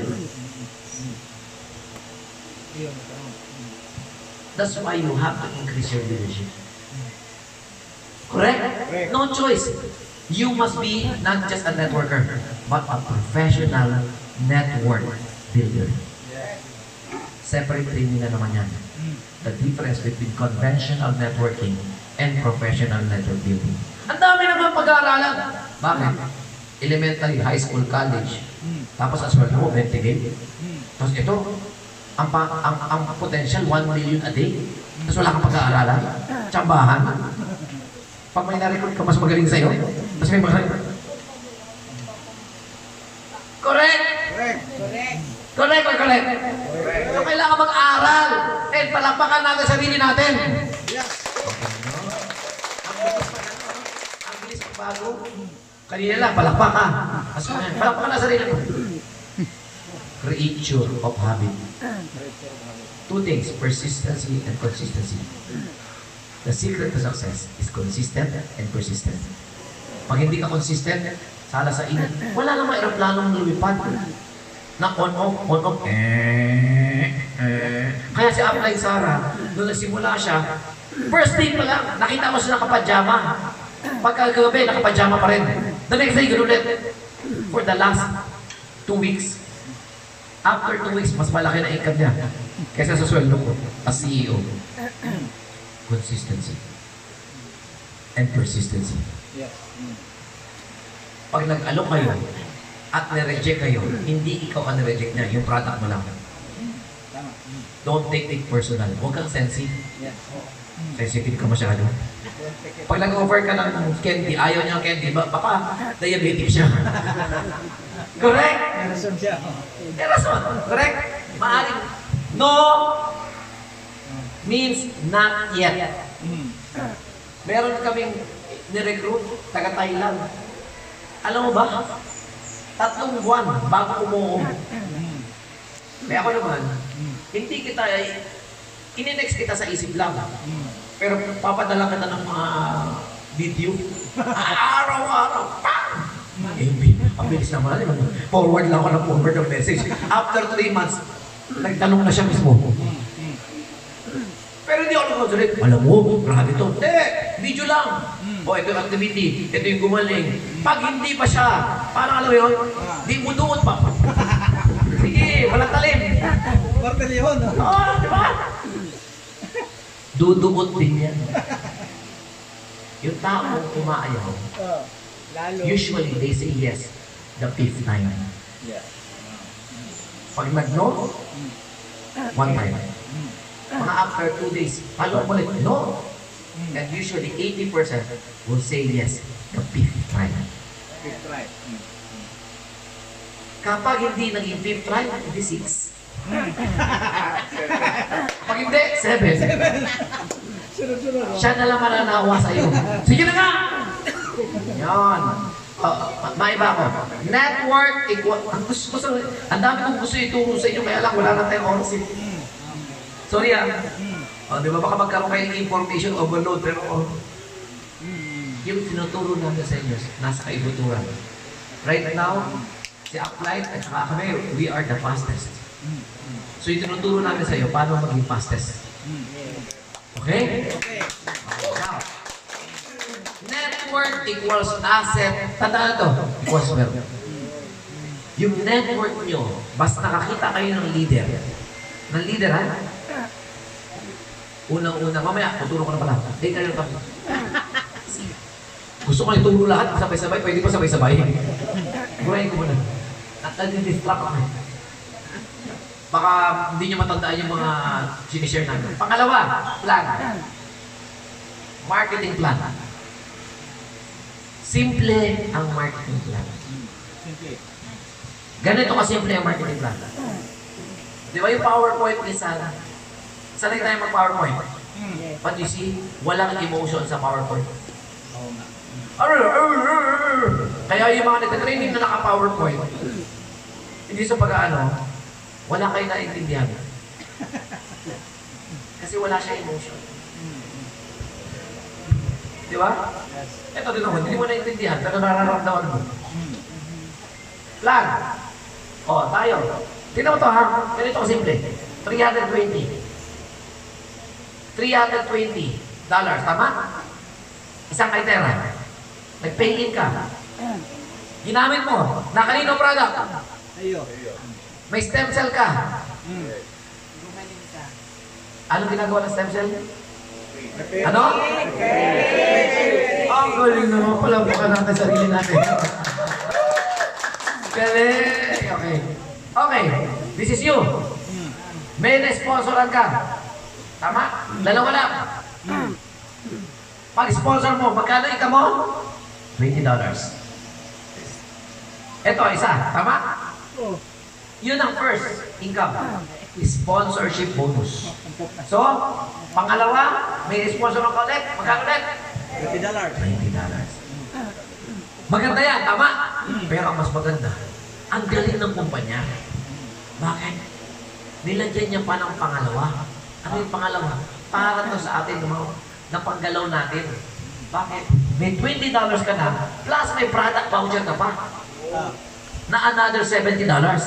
That's why you have to increase your leadership. Correct? No choice. You must be not just a networker, but a professional network builder. Separate training na naman yan. The difference between conventional networking and professional network building. Ang dami naman pag-aaralan. Bakit? Elementary, high school, college. Tapos ang sweldo mo, 20K. Tapos ito, ang potential, 1 million a day. Tapos wala kang pag-aaralan. Tsambahan. Pag may na-recruit ka, mas magaling sa'yo. Tapos may mga... Correct? Correct or correct? So, kailangan mag-aral. And palakpakan natin sarili natin. Ang bilis bago. Kanina lang, palakpakan. Palakpakan na sarili mo. Creature of habit. Two things, persistency and consistency. The secret to success is consistent and persistent. Pag hindi ka consistent, sala sa init, wala namang aeroplanong lumipad. Na on-off. Kaya si Upline Sarah, nung nagsimula siya, first day pa lang, nakita mo siya nakapajama. Pagkagabi, nakapajama pa rin. The next day, gano'n ulit. For the last 2 weeks. After 2 weeks, mas malaki na income niya kaysa sa sweldo ko as CEO. Consistency and persistency. Pag nag-alok kayo at nireject kayo, hindi ikaw ang nireject niya, yung product mo lang. Don't take it personal. Huwag kang sensitive. Sensitive ka masyado. Pag nag-offer ka ng candy, ayaw niya ng candy, baka diabetic siya. Correct? Rason siya. Rason. Correct? Maaring no means not yet. Meron kaming nirecruit, taga Thailand. Alam mo ba? 3 buwan bago umuo. Kaya ako naman, hindi kita, ininext kita sa isip lang. Pero papadala ka na ng mga video. Araw-araw, pam! Ang bilis naman. Forward lang ako ng forward ng message. After 3 months, nagtanong na siya mismo. Pero hindi ako nag-consulate. Alam mo, grabe to. Video lang. O, ito yung activity. Ito yung gumaling. Pag hindi pa siya, parang alam mo yun, di mo doon pa. Sige, walang talim. Barteleon. Di ba? Duduot din yan. Yung taong umaayaw, Lalo. usually they say yes the 5th time. Yeah. Pag nag-no, 1 time. Mga after 2 days, follow ulit, no. And usually 80% will say yes the 5th time. Fifth try. Kapag hindi naging 5th try, hindi 6. Pag hindi, 7. Sunod-sunod. Siya na lang mananawa sa'yo. Sige na nga! Yan. Maiba ko. Network equal. Ang dami kong gusto ituro sa inyo, kaya lang wala na tayong oras. Sorry di ba baka magkaroon kayo ng information overload, pero yung tinuturo natin sa inyo, nasa kaibuturan. Right now, si Applied at saka kami, we are the fastest. So yung tinuturo natin sa iyo, paano maging fastest. Okay? Now, network equals asset. Tandaan to, equals wealth. Yung network nyo, basta nakakita kayo ng leader. Ng leader, ha? Unang-una, mamaya, tuturo ko na pala. Kayo na kami. Gusto ko ituro lahat, sabay-sabay, pwede pa sabay-sabay. Gurahin ko muna. At nag-distract ako. Baka hindi nyo matandaan yung mga sinishare namin. Pangalawa, plan. Marketing plan. Simple ang marketing plan. Simple. Ganito kasimple ang marketing plan. Di ba yung PowerPoint minsan? Sanay tayo mag-PowerPoint. But you see, walang emotion sa PowerPoint. Oo nga. Kaya yung mga nagtatraining na naka-PowerPoint, hindi sa pag-ano, wala kayo naintindihan. Kasi wala siya emotion. Di ba? Ito din naman, hindi mo naintindihan, pero nararamdaman mo. Plan. O, tayo. Tingnan mo ito ha, ganito ko simple. $320. Tama? Isang kaitera. Nag-pay in ka. Ginamit mo. Nakanino product? Ayo. May stem cell ka. Anong ginagawa ng stem cell? Ano? Ang galing naman pala baka natin sarili natin. Galing. Okay. Okay. This is you. May na-sponsoran ka. Tama? Dalawa lang. Pag-sponsor mo, magkano ika mo? $20. Ito, isa. Tama? Yun ang first income. Sponsorship bonus. So, pangalawa, may sponsor ng ulit. Magkano ulit? $20. $20. Maganda yan, tama? Pero ang mas maganda, ang galing ng kumpanya. Bakit? Nilagyan niya pa ng pangalawa. Ano yung pangalawa? Para to sa atin na panggalaw natin. Bakit? May $20 ka na, plus may product voucher ka pa. Na another $70.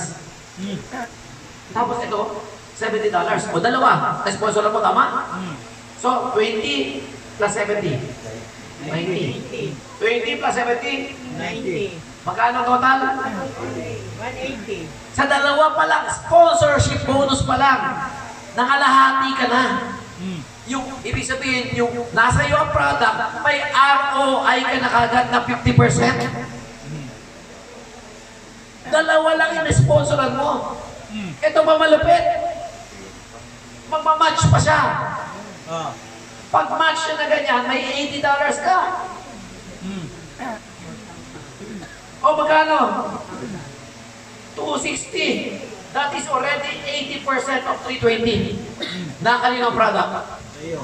Tapos ito, $70. O dalawa, na-sponsor mo, tama? So, 20 plus 70. 90. 20 plus 70. 90. Magkano total? 180. Sa dalawa pa lang, sponsorship bonus pa lang, nakalahati ka na. Yung, ibig sabihin, yung nasa iyo ang product, may ROI ka na kagad na 50%. Dalawa lang yung sponsoran mo. Ito ba malupit? Magmamatch pa siya. Pag match siya na ganyan, may $80 ka. O magkano? 260. That is already 80% of 320. Na kaninong product? Ayo.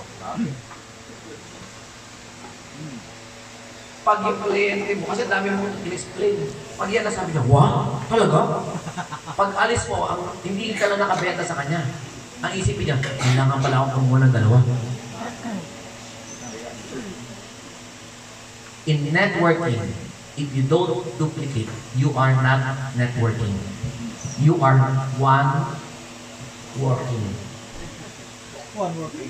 Pag yung kliyente mo, kasi dami mo in-explain. Pag yan nasabi niya, wow, talaga? Pag alis mo, hindi ka lang nakabenta sa kanya. Ang isipin niya, kailangan pala akong kumuha ng dalawa. In networking, if you don't duplicate, you are not networking. You are one working. One working.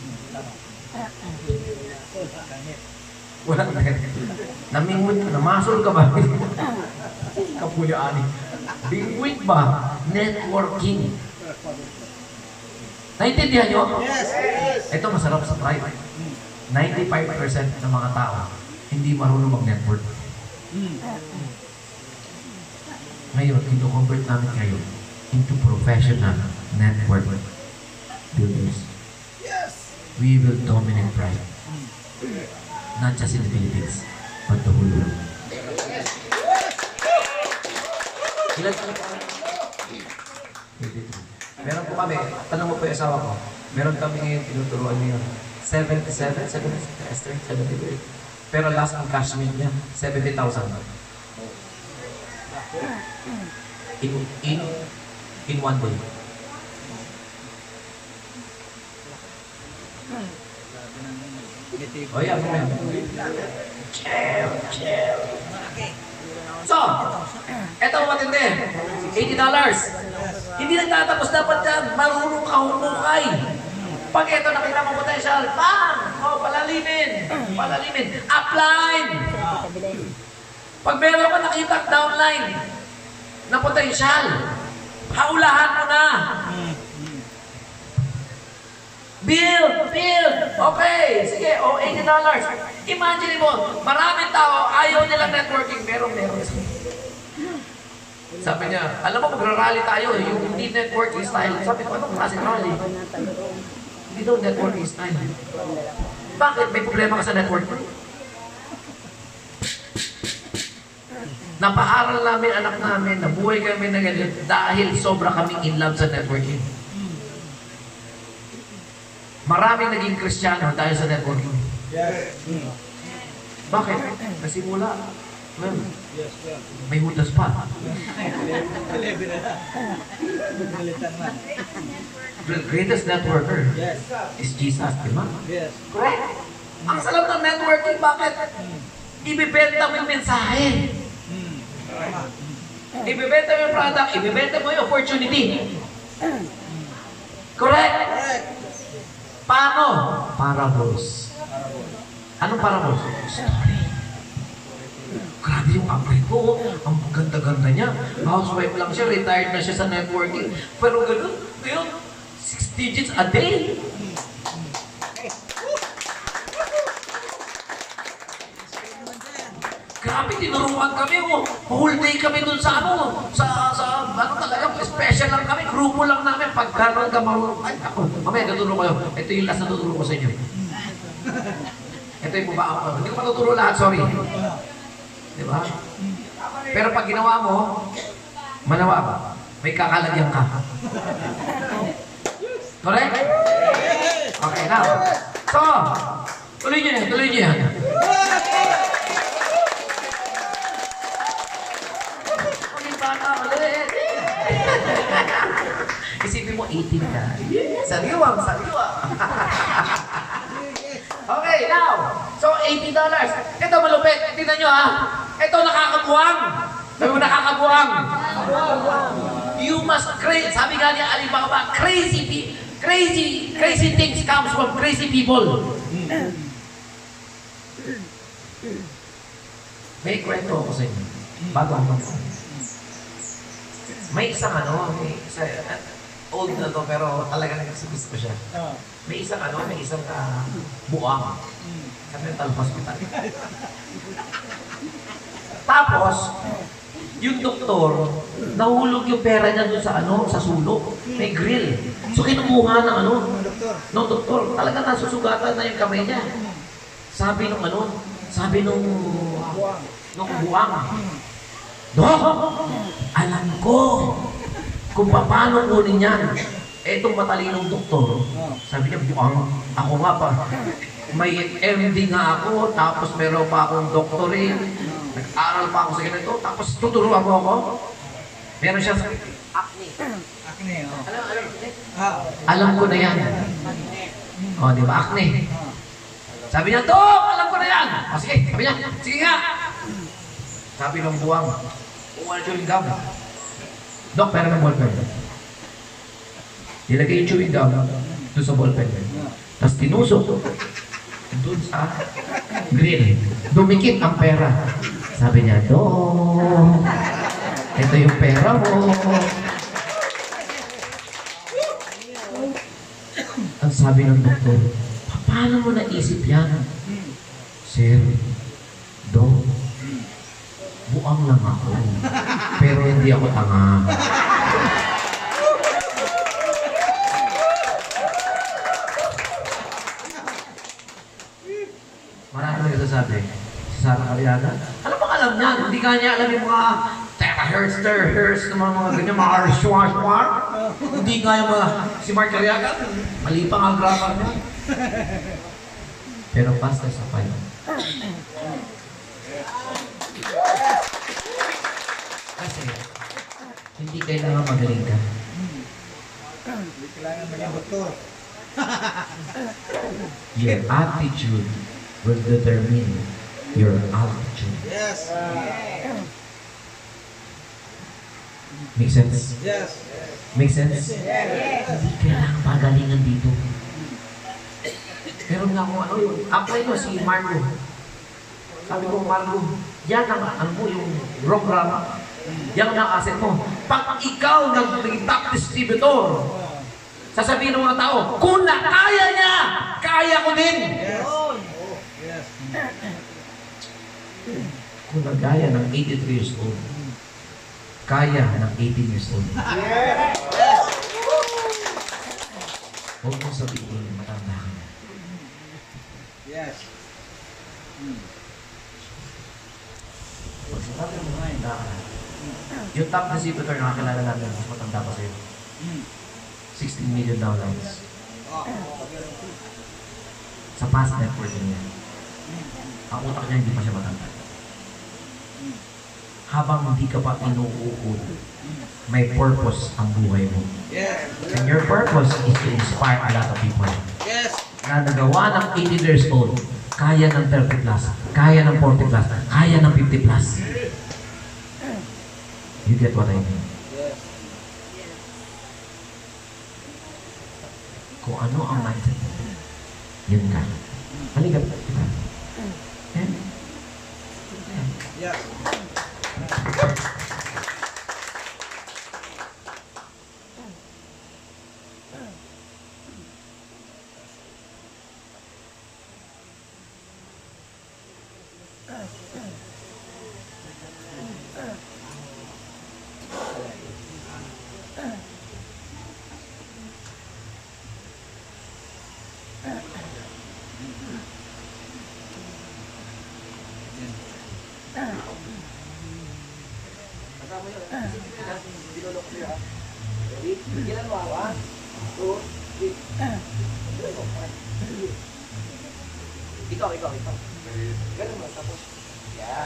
Walang net. Namingwit ka, namasol ka ba? Kapuyaan. Bingwit ba? Networking. Naintindihan nyo? Yes. Ito masarap sa tribe. 95% ng mga tao hindi marunong mag-network. Ngayon, kino-convert namin kayo into professional network builders. Yes. We will dominate pride. Not just in the Philippines, but the whole world. Ilan po kami? Meron po kami, tanong mo po yung asawa ko, meron kami ngayon, tinuturuan niyo 77, 78. Pero last ang cash meal niya, 70,000. In one day. Oh yeah, chill. So, eto matindi. $80. Hindi nagtatapos dapat yan. Marunong ka humukay. Pag ito nakita mo potential, bang! O, palalimin. Upline. Pag meron ka nakita downline na potential, haulahan mo na. Build! Okay, sige, o $80. Imagine mo, maraming tao, ayaw nilang networking, meron. Sabi niya, alam mo, magra-rally tayo, yung hindi networking style. Sabi ko, anong klase rally? Hindi daw networking style. Bakit? May problema ka sa networking? Napaaral namin anak namin, nabuhay kami na ganyan dahil sobra kaming in love sa networking. Maraming naging Kristiyano dahil sa networking. Yes. Bakit? Kasi mula, may hudas pa. The greatest networker is Jesus, di ba? Yes. Correct. Ang sarap ng networking, bakit? Ibibenta mo yung mensahe. Ibibenta mo yung product, ibibenta mo yung opportunity. Correct? Paano? Parables. Anong parables? Story. Grabe yung upgrade ko. Ang ganda-ganda niya. Housewife lang siya, retired na siya sa networking. Pero gano'n, ngayon, 6 digits a day. Grabe, tinuruan kami. Whole day kami dun sa ano talaga, special lang kami. Grupo lang namin. Pag gano'n ka marunong. Ay, ako, mamaya, tuturo kayo. Ito yung last na tuturo ko sa inyo. Ito yung baba ako. Hindi ko matuturo lahat, sorry. Diba? Pero pag ginawa mo, manawa ka. May kakalagyan ka. Correct? Okay, now. So, tuloy niyo yan. Isipin mo, 18 ka. Sariwang. Okay, now. So, $80. Ito malupit. Tingnan nyo ha. Ito nakakabuang. Sabi mo nakakabuang. You must create. Sabi nga niya, Alibaba, crazy things comes from crazy people. May kwento ako sa inyo. Bago ako mag-say. May isang old na to pero talaga nagkasabis ko siya. May isang buang sa mental hospital. Tapos, yung doktor, nahulog yung pera niya doon sa sulok. May grill. So kinukuha ng doktor. Talaga nasusugatan na yung kamay niya. Sabi nung buang, Dok, alam ko kung paano kunin yan. Etong matalinong doktor, sabi niya, buang, ako nga pa. May MD nga ako, tapos meron pa akong doctorate, nag-aral pa ako sa ganito, tapos tuturuan mo ako. Meron siya sa acne. Alam ko na yan. O, di ba, acne? Sabi niya, Dok, alam ko na yan. O sige, sabi niya, sige nga. Sabi ng buwang, kung chewing gum. Dok, pera ng ballpen. Nilagay yung chewing gum doon sa ballpen. Tapos tinusok doon sa grill. Dumikit ang pera. Sabi niya, Dok, ito yung pera mo. Ang sabi ng doktor, paano mo naisip yan? Sir, Dok, buang lang ako. Pero hindi ako tanga. Marami na nagsasabi, si Sarah Cariaga, ano bang alam niya? Hindi ka niya alam yung mga terahertz ng mga ganyan, mga arshwar. Hindi nga yung mga, si Mark Cariaga, mali pa nga grammar niya. Pero basta sa payo. Kasi, hindi kailangan magaling ka. Hindi kailangan maging doktor. Your attitude will determine your altitude. Yes. Make sense? Yes. Make sense? Hindi kailangan pagalingan dito. Pero nga kung ano yung apply mo si Marco. Sabi ko, Marco, yan ang ano mo yung program. Yan ang asset mo. Pag ikaw naging top distributor, sasabihin ng mga tao, kung na kaya niya, kaya ko din. Yes. Yes. Kung nagaya ng 83 years old, kaya ng 18 years old. Huwag mong sabihin, matanda ka na. Yes. Pag sinabi mo nga, hindi ka na. Yung top distributor na kakilala natin, mas matanda pa sa'yo. $16 million. Sa past net worth niya. Ang utak niya hindi pa siya matanda. Habang hindi ka pa inuukod, may purpose ang buhay mo. Yes. And your purpose is to inspire a lot of people. Yes. Na nagawa ng 80 years old, kaya ng 30 plus, kaya ng 40 plus, kaya ng 50 plus. You get what I mean? Yes. Kung ano ang mindset mo, yun ka. Halika, diba? Yes. Ikaw. Ganun mo, tapos. Yan.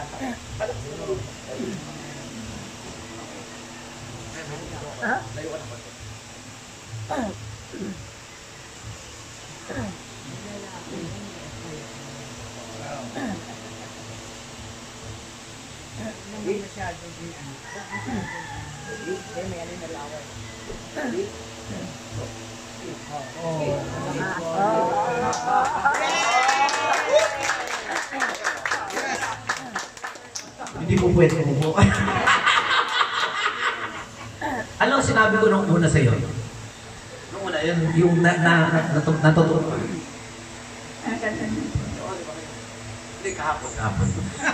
Layo ka naman. Hindi po pwede mo po. Ano ang sinabi ko nung una sa'yo? Nung una, yung natutuwa. Hindi, kahapon.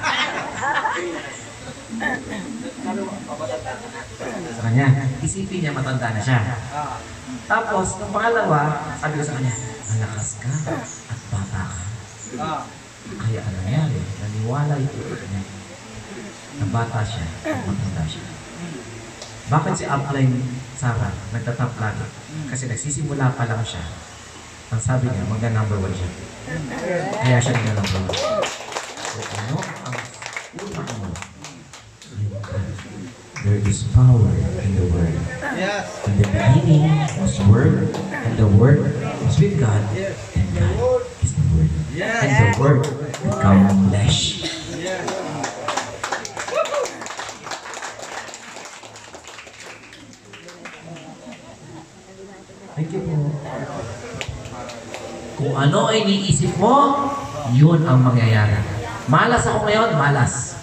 Sa kanya, isipin niya matanda na siya. Tapos, nung pangalawa, sabi ko sa kanya, malakas ka at bata ka. Kaya ano nangyari? Naniwala ito niya. Na bata siya at matanda siya. Bakit si upline Sarah nagtatap lagi? Kasi nagsisimula pa lang siya. Ang sabi niya, number 1 siya. Kaya siya number 1. So ano ang utak mo? There is power in the Word. Yes. In the beginning was Word, and the Word was with God, and God is the Word. Yes. And the word become flesh. Thank you po. Kung ano ay iniisip mo, yun ang mangyayari. Malas ako ngayon, malas.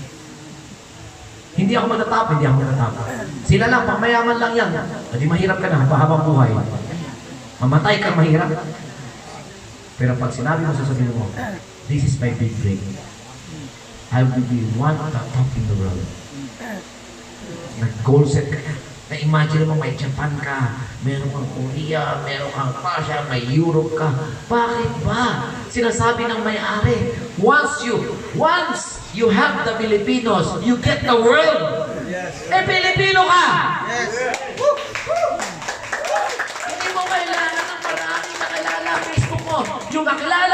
Hindi ako matatap. Sila lang, pang mayaman lang yan. Hindi mahirap ka na, pahabang buhay. Mamatay kang mahirap. Pero pag sinabi mo, sasabihin mo, this is my big break. I will be one at the top in the world. Nag-goal set ka. Na-imagine mo may Japan ka, meron kang Korea, meron kang Russia, may Europe ka. Bakit ba? Sinasabi ng may-ari, once you have the Filipinos, you get the world. Yes. Eh, Pilipino ka! Yes. Hindi mo kailangan ng maraming nakilala sa Facebook mo. Yung nakilala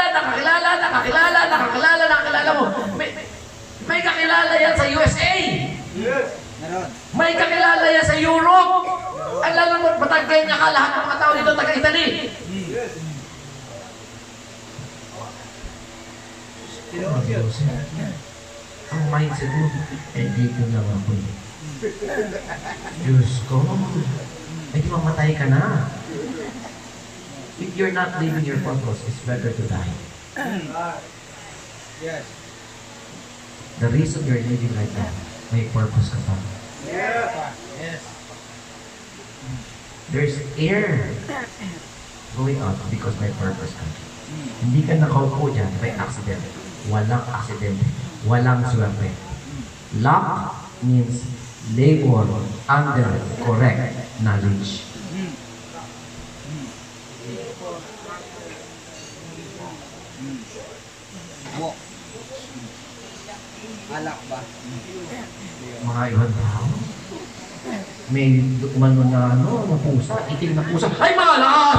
mo. May kakilala yan sa USA. Yes. Meron. May kakilala yan sa Europe. Ang lalo mo, matagay niya ka lahat ng mga tao dito taga-Italy. Yes. Ang mindset mo, eh dito lang ako. Diyos ko, eh di mamatay ka na. If you're not living your purpose, it's better to die. Yes. The reason you're living right now, may purpose ka pa. Yes. There's air going out because may purpose ka. Hindi ka nakaupo dyan by accident. Walang accident. Walang swerte. Luck means labor under correct knowledge. Walk. Alak ba? Mga ibang tao. May umano na pusa, itim na pusa. Ay, malas!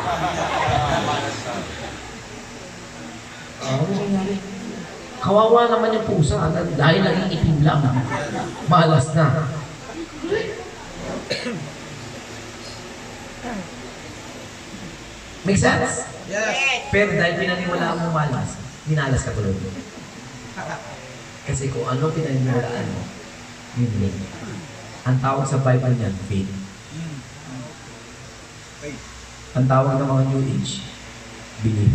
Ano nangyari? Kawawa naman yung pusa dahil lagi itim lang. Malas na. Make sense? Yes. Pero dahil pinaniwalaan mo malas, minalas ka tuloy. Kasi kung ano pinaniwalaan mo, yun din. Ang tawag sa Bible niyan, faith. Ang tawag ng mga New Age, belief.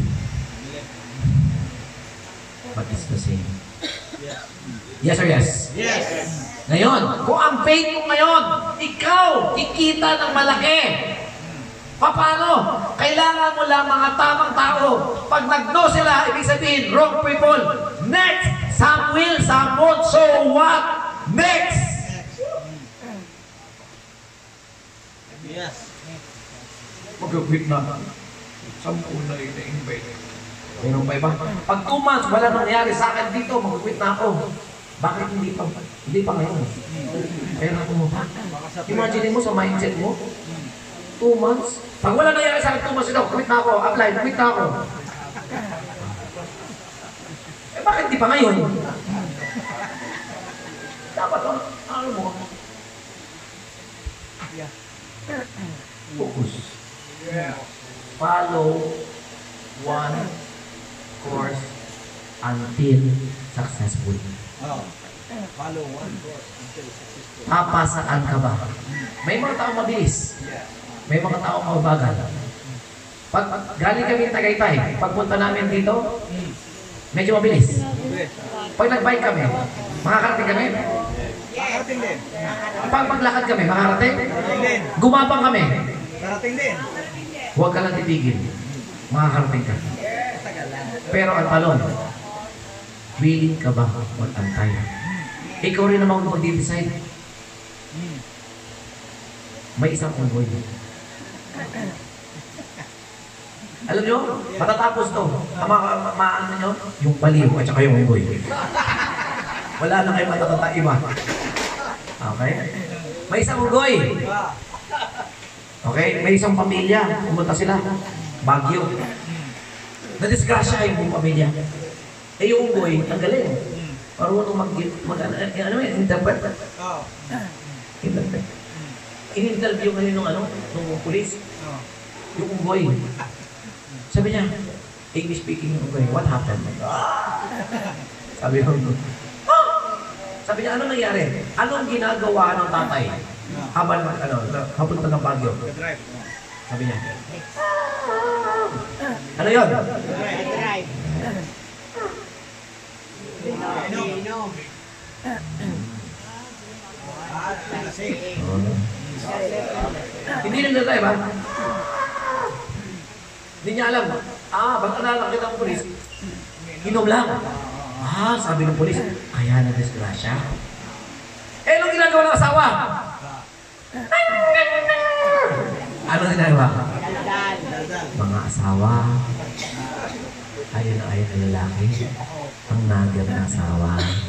But it's the same. Yes or yes? Yes. Ngayon, kung ang faith mo ngayon, ikaw, kikita ng malaki. Paano? Kailangan mo lang mga tamang tao. Pag nag-no sila, ibig sabihin, wrong people. Next! Some will, some won't. So what? Next! Yes. Mag-quit na. 10 na ina-invite. Meron pa iba? Pag 2 months, wala nangyari sa akin dito, mag-quit na ako. Bakit hindi pa? Hindi pa ngayon. Kaya na kumuha. Imagine mo sa mindset mo, 2 months. Pag wala nangyari sa akin 2 months ito, quit na ako, apply, quit na ako. Eh bakit di pa ngayon? Dapat ano mo? Focus. Follow one course until successful. Oh. Follow one course until successful. Papasaan ka ba? May mga tao mabilis. May mga tao mabagal. Pag galing kami ng Tagaytay, pagpunta namin dito, medyo mabilis. Pag nag-bike kami, makakarating kami. Karating din. Pag maglakad kami, makakarating. Karating din. Gumapang kami. Karating din. Huwag ka lang titigil. Makakarating ka. Pero ang talon, willing ka ba mag-antay? Ikaw rin naman mag-decide. May isang unggoy. Alam nyo, matatapos to. Maano nyo? Yung baliw at saka yung unggoy. Wala na kayo matatata iba. Okay? May isang unggoy. Okay? May isang pamilya. Pumunta sila. Baguio. Nadisgrasya yung buong pamilya. Eh yung unggoy, ang galing. Marunong interpret. Interpret. In-interview ngayon nung pulis. Yung unggoy. Sabi niya, English speaking okay, what happened? Sabi ko, sabi niya, ano nangyari? Anong ginagawa ng tatay? Habang, papunta ng Baguio. Sabi niya, ano yun? Hindi nang drive ba? Hindi niya alam. Ba't nalalakit ang polis? Inom lang. Sabi ng polis, kaya na-disgrasya. Anong ginagawa ng asawa? Ano ginagawa? Mga asawa, ayun na ayun na lalaki, ang nagam na asawa.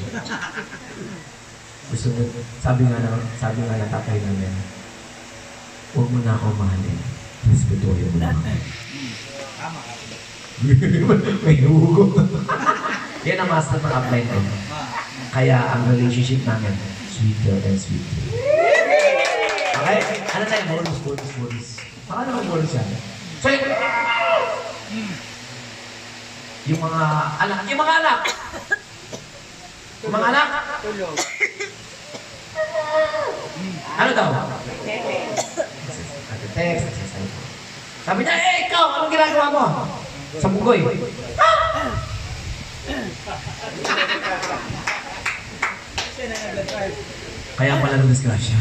Gusto mo, sabi nga ng tatay namin, huwag mo na ako mahalin. Respetuhin mo lang. May hugot. Yan ang master ng upline ko. Kaya ang relationship namin, sweeter and sweeter. Okay? Ano tayo? Bonus. Baka naman bonus yan. So, yung mga anak. Tulog. Ano daw? Text. Sabi niya, ikaw, anong ginagawa mo? Sa bugoy. Kaya pala ng disgrasya.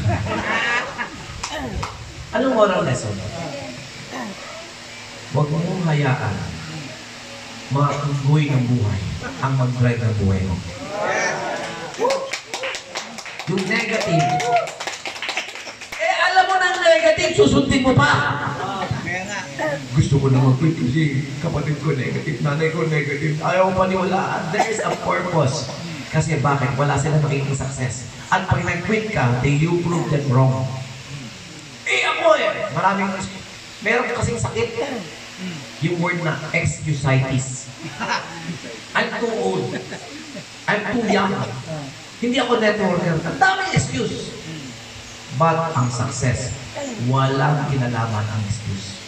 Anong moral lesson? Huwag mong hayaan mga unggoy ng buhay ang mag-drive ng buhay mo. Yung negative, alam mo ng negative, susundin mo pa. Gusto ko na mag-quit kasi kapatid ko negative, nanay ko negative, ayaw ko paniwalaan. There is a purpose. Kasi bakit? Wala sila magiging success. At pag nag-quit ka, you prove them wrong. Meron kasing sakit. Yung word na excusitis. I'm too old. I'm too young. Hindi ako networker. Ang daming excuse. But ang success, walang kinalaman ang excuse.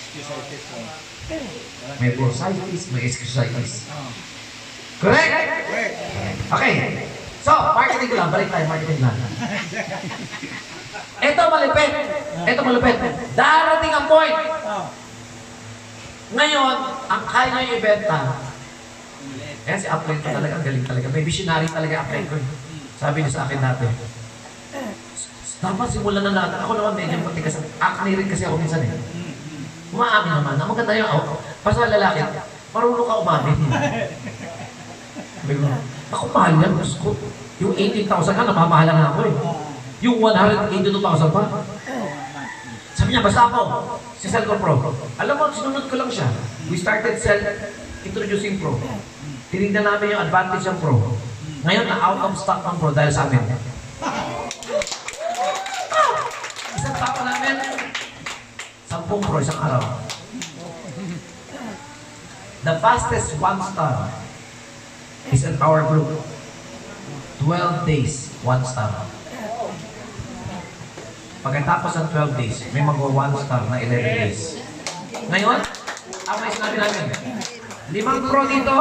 May bursitis, may excusitis. Correct? Okay. So, marketing ko lang. Balik tayo, marketing lang. Ito malupit. Darating ang point. Ngayon, ang kaya nyo ibenta. Kaya si upline ko talaga, ang galing talaga. May visionary talaga upline ko. Sabi niya sa akin dati, dapat simulan na natin. Ako naman medyo matigas. Acne rin kasi ako minsan eh. Umaamin naman. Ang maganda yung basta lalaki, marunong ka umamin. Ako mahal yan. Yung 18,000 ka, namamahala na ako eh. Yung 182,000 pa. Sabi niya, basta ako, si Selcor Pro. Alam mo, sinunod ko lang siya. We started introducing Pro. Tinignan namin yung advantage ng Pro. Ngayon, na-out of stock ng Pro dahil sa amin. Isang tao namin, 10 Pro isang araw. The fastest 1 star is in our group. 12 days, 1 star. Pagkatapos ng 12 days, may mag-1 star na 11 days. Ngayon, ang may sinabi namin, 5 pro dito,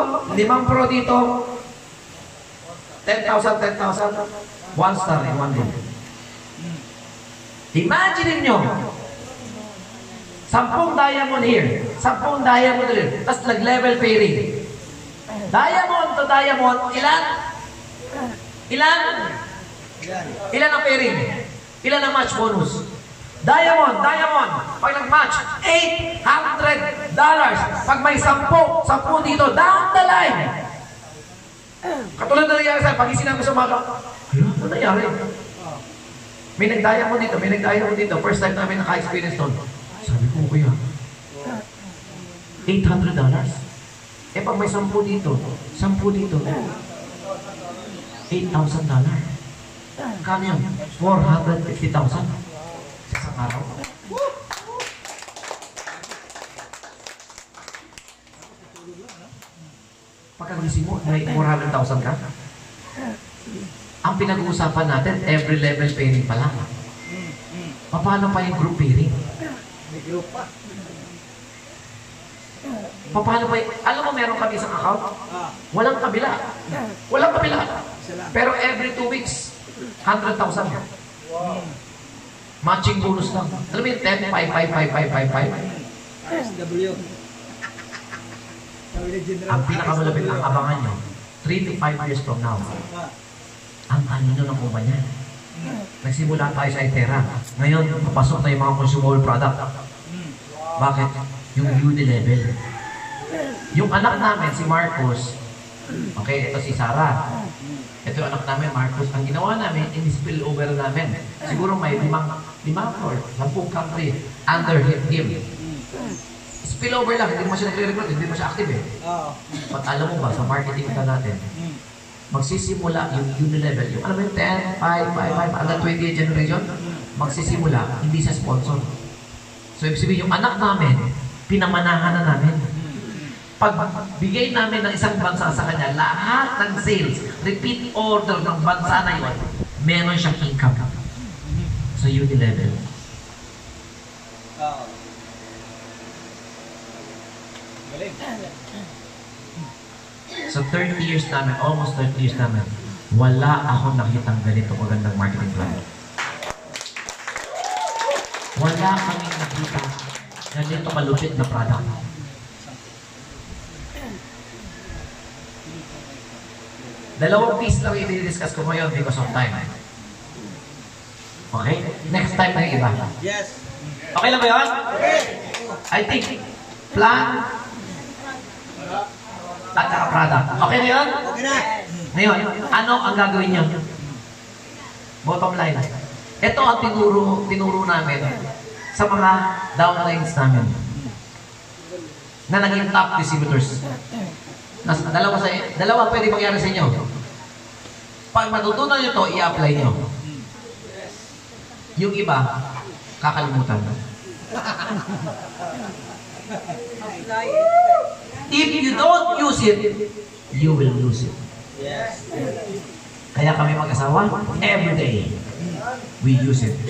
10,000, 1 star in 1 day. Imagine nyo, 10 diamond here, 10 diamond here, tapos nag-level pairing. Diamond to diamond, ilan? Ilan ang pairing? Ilan ang match bonus? Diamond. Pag nag-match, $800. Pag may 10 dito, down the line. Katulad na nangyari sa'yo, pag isinabi sa umaga, ano nangyari? May nag-diamond dito. First time namin naka-experience doon. Sabi ko, kuya, $800. Pag may 10 dito, $8,000. Kano yun? 450,000 sa isang araw. Pagkagising mo, may 400,000 ka. Ang pinag-uusapan natin, every level pairing pa lang. Paano pa yung group pairing? May group pa. Paano ba? Alam mo, meron kami isang account? Ah, Walang kabila. Walang kabila. isa lang. Pero every 2 weeks, 100,000. Wow. Matching bonus lang. Alam mo yung 10, 5, 5, 5, 5, 5, 5. SW. Sabi ni General. Ang pinakamalapit ang abangan nyo, 3 to 5 years from now, Ah, ang talino ng kumpanya. Nagsimula tayo sa Itera. Ngayon, papasok na yung mga consumable product. Bakit? Yung Unilevel. Yung anak namin, si Marcos, okay, ito si Sarah. Ito yung anak namin, Marcos. Ang ginawa namin, in-spill over namin. Siguro may 5 or 10 country under him. Spill over lang, hindi mo siya nagre-recruit, hindi mo siya active eh. ah, But alam mo ba, sa marketing ka natin, magsisimula yung Unilevel, yung alam mo yung 10, 5, 5, 5, hanggang 20th generation, magsisimula, hindi sa sponsor. So, ibig sabihin, yung anak namin, pinamanahan na namin. Pag bigay namin ng isang bansa sa kanya, lahat ng sales, repeat order ng bansa na yun, meron siyang income. So, Unilevel. ah. Galing. So 30 years namin, almost 30 years namin, wala akong nakitang ganito magandang marketing plan. Wala kaming nakita ganito kalupit na product. Dalawang piece lang i-discuss ko ngayon because of time. Okay? Next time na yung iba. Yes. Okay lang ba yun? I think, plan, at saka product. Okay na yun? Okay na. Ngayon, ano ang gagawin niyo? Bottom line. Ito ang tinuro namin sa mga downlines namin na naging top distributors. Dalawa pwede mangyari sa inyo. Pag matutunan nyo ito, i-apply nyo. Yung iba, kakalimutan. If you don't use it, you will lose it. Yes. Kaya kami mag-asawa, every day, we use it.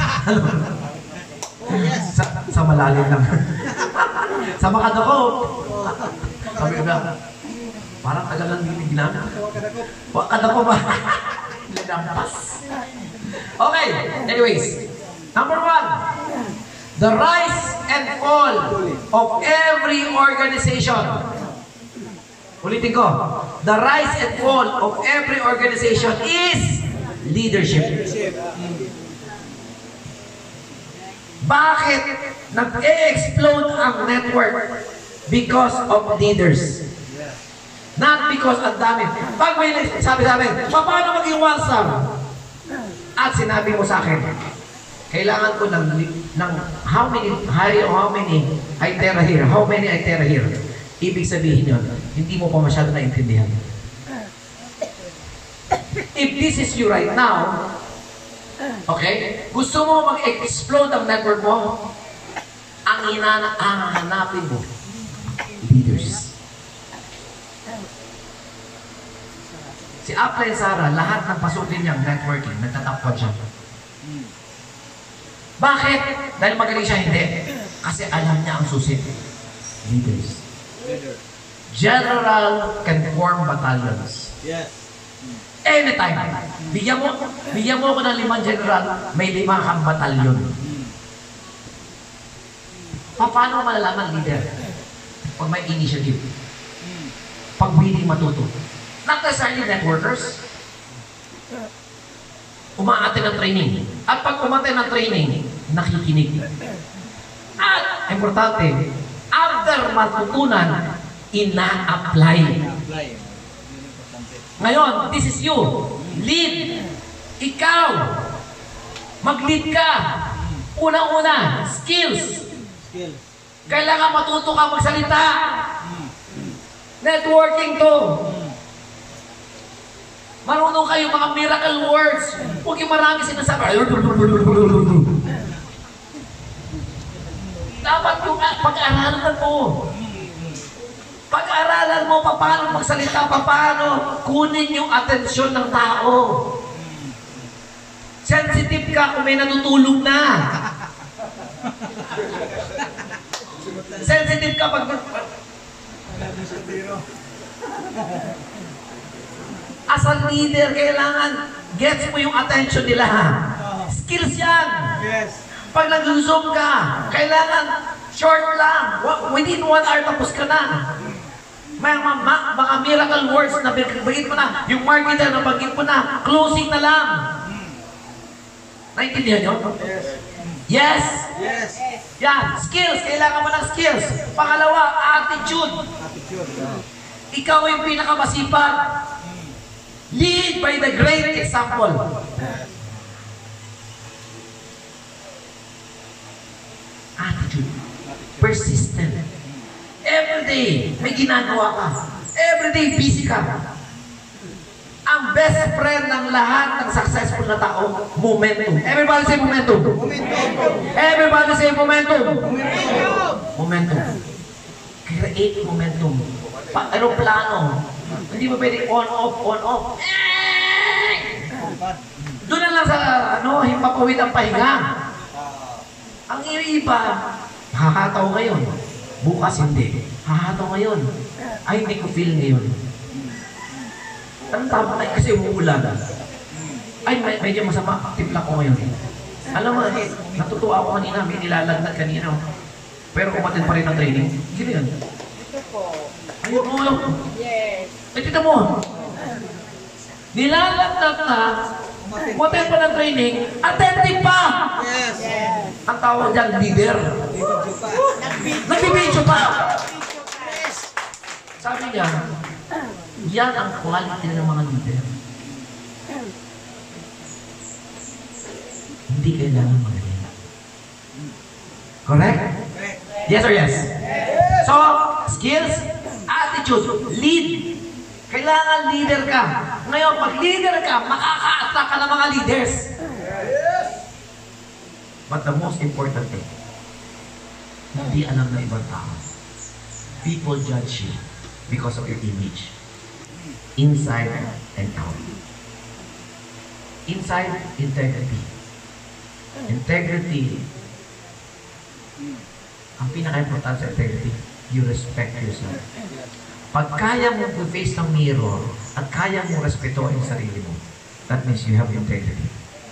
sa malalim lang. Sa makadako, sabi ko na, parang tagal lang biniglan. Wakadako ba? Lagampas. Okay, anyways. Number 1, the rise and fall of every organization. Ulitin ko. The rise and fall of every organization is leadership. Bakit nag-explode ang network? Because of leaders. Not because ang dami. Pag may sabi sa amin, paano maging one-star? At sinabi mo sa akin, kailangan ko ng how many Itera here? How many Itera here? Ibig sabihin yun, hindi mo pa masyado naintindihan. If this is you right now, okay, gusto mo mag-explode ang network mo, ang hanapin mo, leaders. Si Apple Sarah, lahat ng pasukin niyang networking, nagtatakpan siya. Bakit? Dahil magaling siya, hindi. Kasi alam niya ang susi. Leaders. General can form battalions. Yes. Anytime. Bigyan mo ako ng 5 general, may 5 kang batalyon. Paano malalaman leader? Pag may initiative. Pag willing matuto. Not necessarily networkers. Umaattend ng training. At pag umattend ng training, nakikinig. At, importante, after matutunan, ina-apply. Ngayon, this is you. Lead. Ikaw. Mag-lead ka. Unang-una, skills. Kailangan matuto ka magsalita. Networking to. Marunong kayo mga miracle words. Huwag yung marami sinasabi. Dapat yung pag-aralan mo. Pag-aralan mo paano magsalita, paano kunin yung atensyon ng tao. Sensitive ka kung may natutulog na. Sensitive ka pag As a leader, kailangan gets mo yung attention nila. Skills yan. Yes. Pag nag-zoom ka, kailangan short lang. Within 1 hour, tapos ka na. Mga miracle words na bagit mo na. Yung marketer na bagit mo na. Closing na lang. Naintindihan nyo? Yes. Yes. Yes. Yan. Skills. Kailangan mo ng skills. Pangalawa, attitude. Attitude. Ikaw yung pinakamasipag. Lead by the great example. Attitude. Persistent. Every day, may ginagawa ka. Every day, busy ka. Ang best friend ng lahat ng successful na tao, momentum. Everybody say momentum. Everybody say momentum. Momentum. Create momentum. Aeroplano. Hindi mo pwedeng on-off, on-off. Doon na lang sa, himpapawid ang pahinga. Ang iba, hahataw ngayon. Bukas hindi. Hahataw ngayon. Ay, hindi ko feel ngayon. Anong tama na kasi umuulan. Ay, medyo masama. Tipla ko ngayon. Alam mo, natutuwa ako kanina. May nilalagnat kanina. Pero umatin pa rin ang training. Sino yun? Ito po. Ayun mo. Yes. Ay, tita mo. Nilalagnat na. Umatin pa ng training. Attentive pa! Yes. Yes. Ang tawag dyan, leader. Video pa. Nagbibidyo pa! Sabi niya, yan ang quality ng mga leader. Hindi kailangan magaling. Correct? Yes or yes? So, skills, attitude, lead. Kailangan leader ka. Ngayon, pag leader ka, makaka-attract ka ng mga leaders. But the most important thing, hindi alam ng ibang tao. People judge you because of your image. Inside and out. Inside, integrity. Integrity. Ang pinaka-importante sa integrity, you respect yourself. Pag kaya mo face ng mirror at kaya mo respetuhin yung sarili mo, that means you have integrity.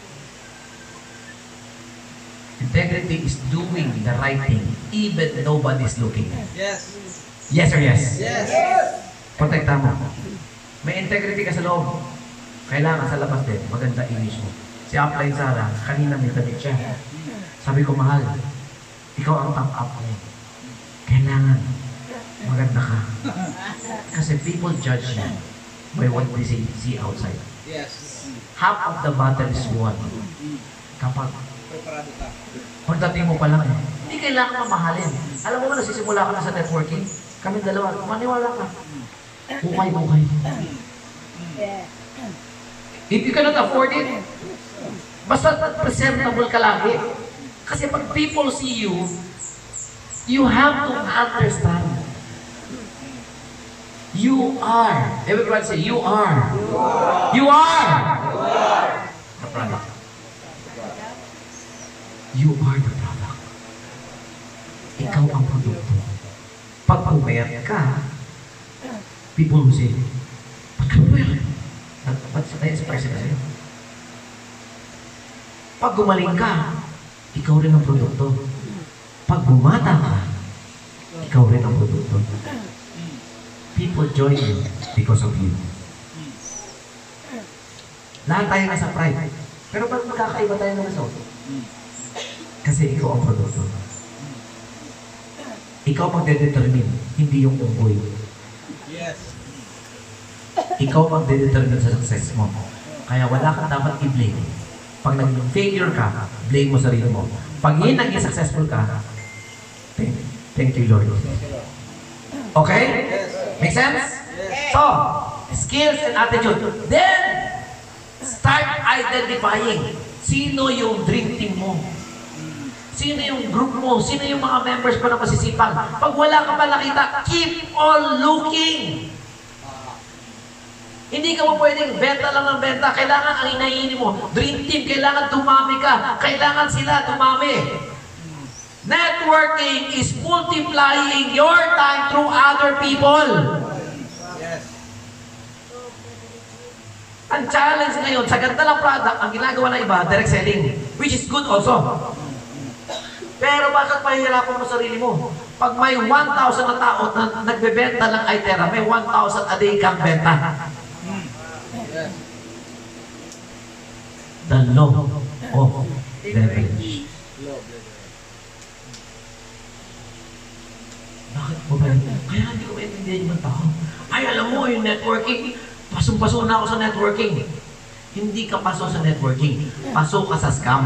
Integrity is doing the right thing even nobody's looking. Yes. Yes or yes? Yes. Protekta mo. May integrity ka sa loob. Kailangan sa labas din, maganda image mo. Si Upline Sara, kanina may damit siya. Sabi ko, mahal, ikaw ang top up mo. Kailangan, maganda ka. Kasi people judge you by what they see outside. Yes. Half of the battle is won. Kapag Preparado ka. pagdating mo pa lang, hindi kailangan mamahalin. Alam mo ba, nagsisimula ka na sa networking? Kami dalawa, maniwala ka. Bukay. Yes. If you cannot afford it, basta presentable ka lagi. Kasi pag people see you, you have to understand. You are. Everybody say, you are. You are. The product. You are the product. Ikaw ang produkto. Pag pumayat ka, people will say, ba't ka pumayat? Ba't sa na-express na sa'yo? Pag gumaling ka, ikaw rin ang produkto. Pag bumata ka, ikaw rin ang produkto. People join you because of you. Lahat tayo nasa pride. Pero ba't magkakaiba tayo ng result? Kasi ikaw ang produkto. Ikaw magdedetermine, hindi yung unggoy. Yes. Ikaw magdedetermine sa success mo. Kaya wala kang dapat i-blame. Pag naging failure ka, blame mo sarili mo. Pag yun naging successful ka, thank you Lord. Okay? Make sense? So, skills and attitude. Then, start identifying sino yung dream team mo. Sino yung group mo? Sino yung mga members mo na masisipag? Pag wala ka pa nakita, keep on looking. Hindi ka mo pwedeng benta lang ng benta. Kailangan ang inainin mo. Dream team, kailangan dumami ka. Kailangan sila dumami. Networking is multiplying your time through other people. Yes. Ang challenge ngayon, sa ganda ng product, ang ginagawa ng iba, direct selling, which is good also. Pero bakit pahihirapan mo sarili mo? Pag may 1,000 na tao na nagbebenta ng iTera, may 1,000 a day kang benta. Yes. The law of leverage. Bakit mo ba yun? Kaya hindi ko maintindihan yung mga tao. Ay, alam mo, yung networking, pasong-paso na ako sa networking. Hindi ka paso sa networking. Paso ka sa scam.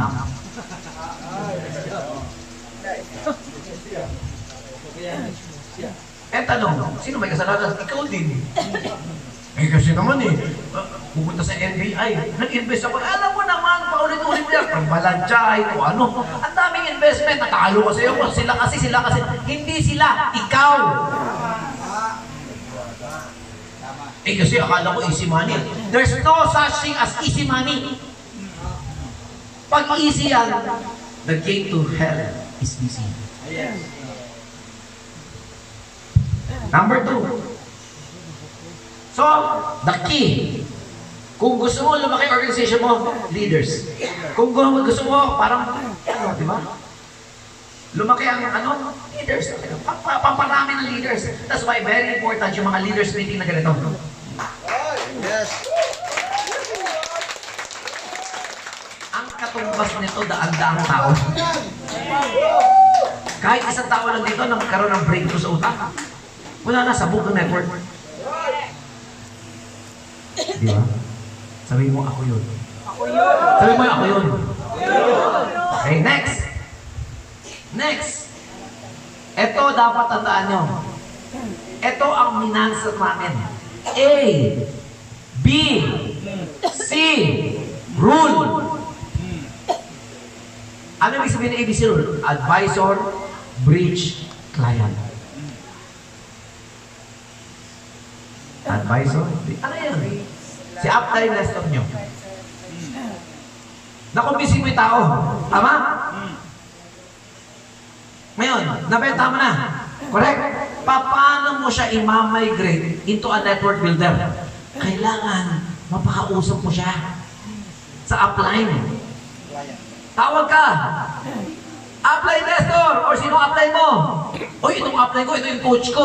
Eh, tanong, sino may kasalanan? Ikaw din. Eh, kasi naman pupunta sa NBI, nag-invest ako. Alam mo naman, paulit-ulit mo yan. Pag-balanchay, kung ano. Ang daming investment, natalo ka sa'yo. Sila kasi. Hindi sila, ikaw. Eh, kasi akala ko easy money. There's no such thing as easy money. Pag easy yan, the gate to hell is easy. Yes. Number 2. So, the key. Kung gusto mo lumaki organization mo, leaders. Kung gusto mo, parang, di ba? Lumaki ang, leaders. Pamparami ng leaders. That's why very important yung mga leaders meeting na ganito. Yes. Ang katumbas nito, daan-daang tao. Kahit isang tao lang dito, nagkaroon ng breakthrough sa utak. Wala na, sabog ng network. Di ba? Sabihin mo, ako yun. Sabihin mo, ako yun. Okay, next. Ito dapat tandaan nyo. Ito ang minansa namin. A, B, C, rule. Ano ibig sabihin ng ABC rule? Advisor, bridge, client. Advisor, ano yan? Si upline lesson nyo. Nakumbisi mo yung tao. Tama? Ngayon, nabenta mo na. Correct? Paano mo siya i-migrate into a network builder? Kailangan mapakausap mo siya sa upline. Tawag ka. Upline investor or sino upline mo? Oy, itong upline ko, ito yung coach ko.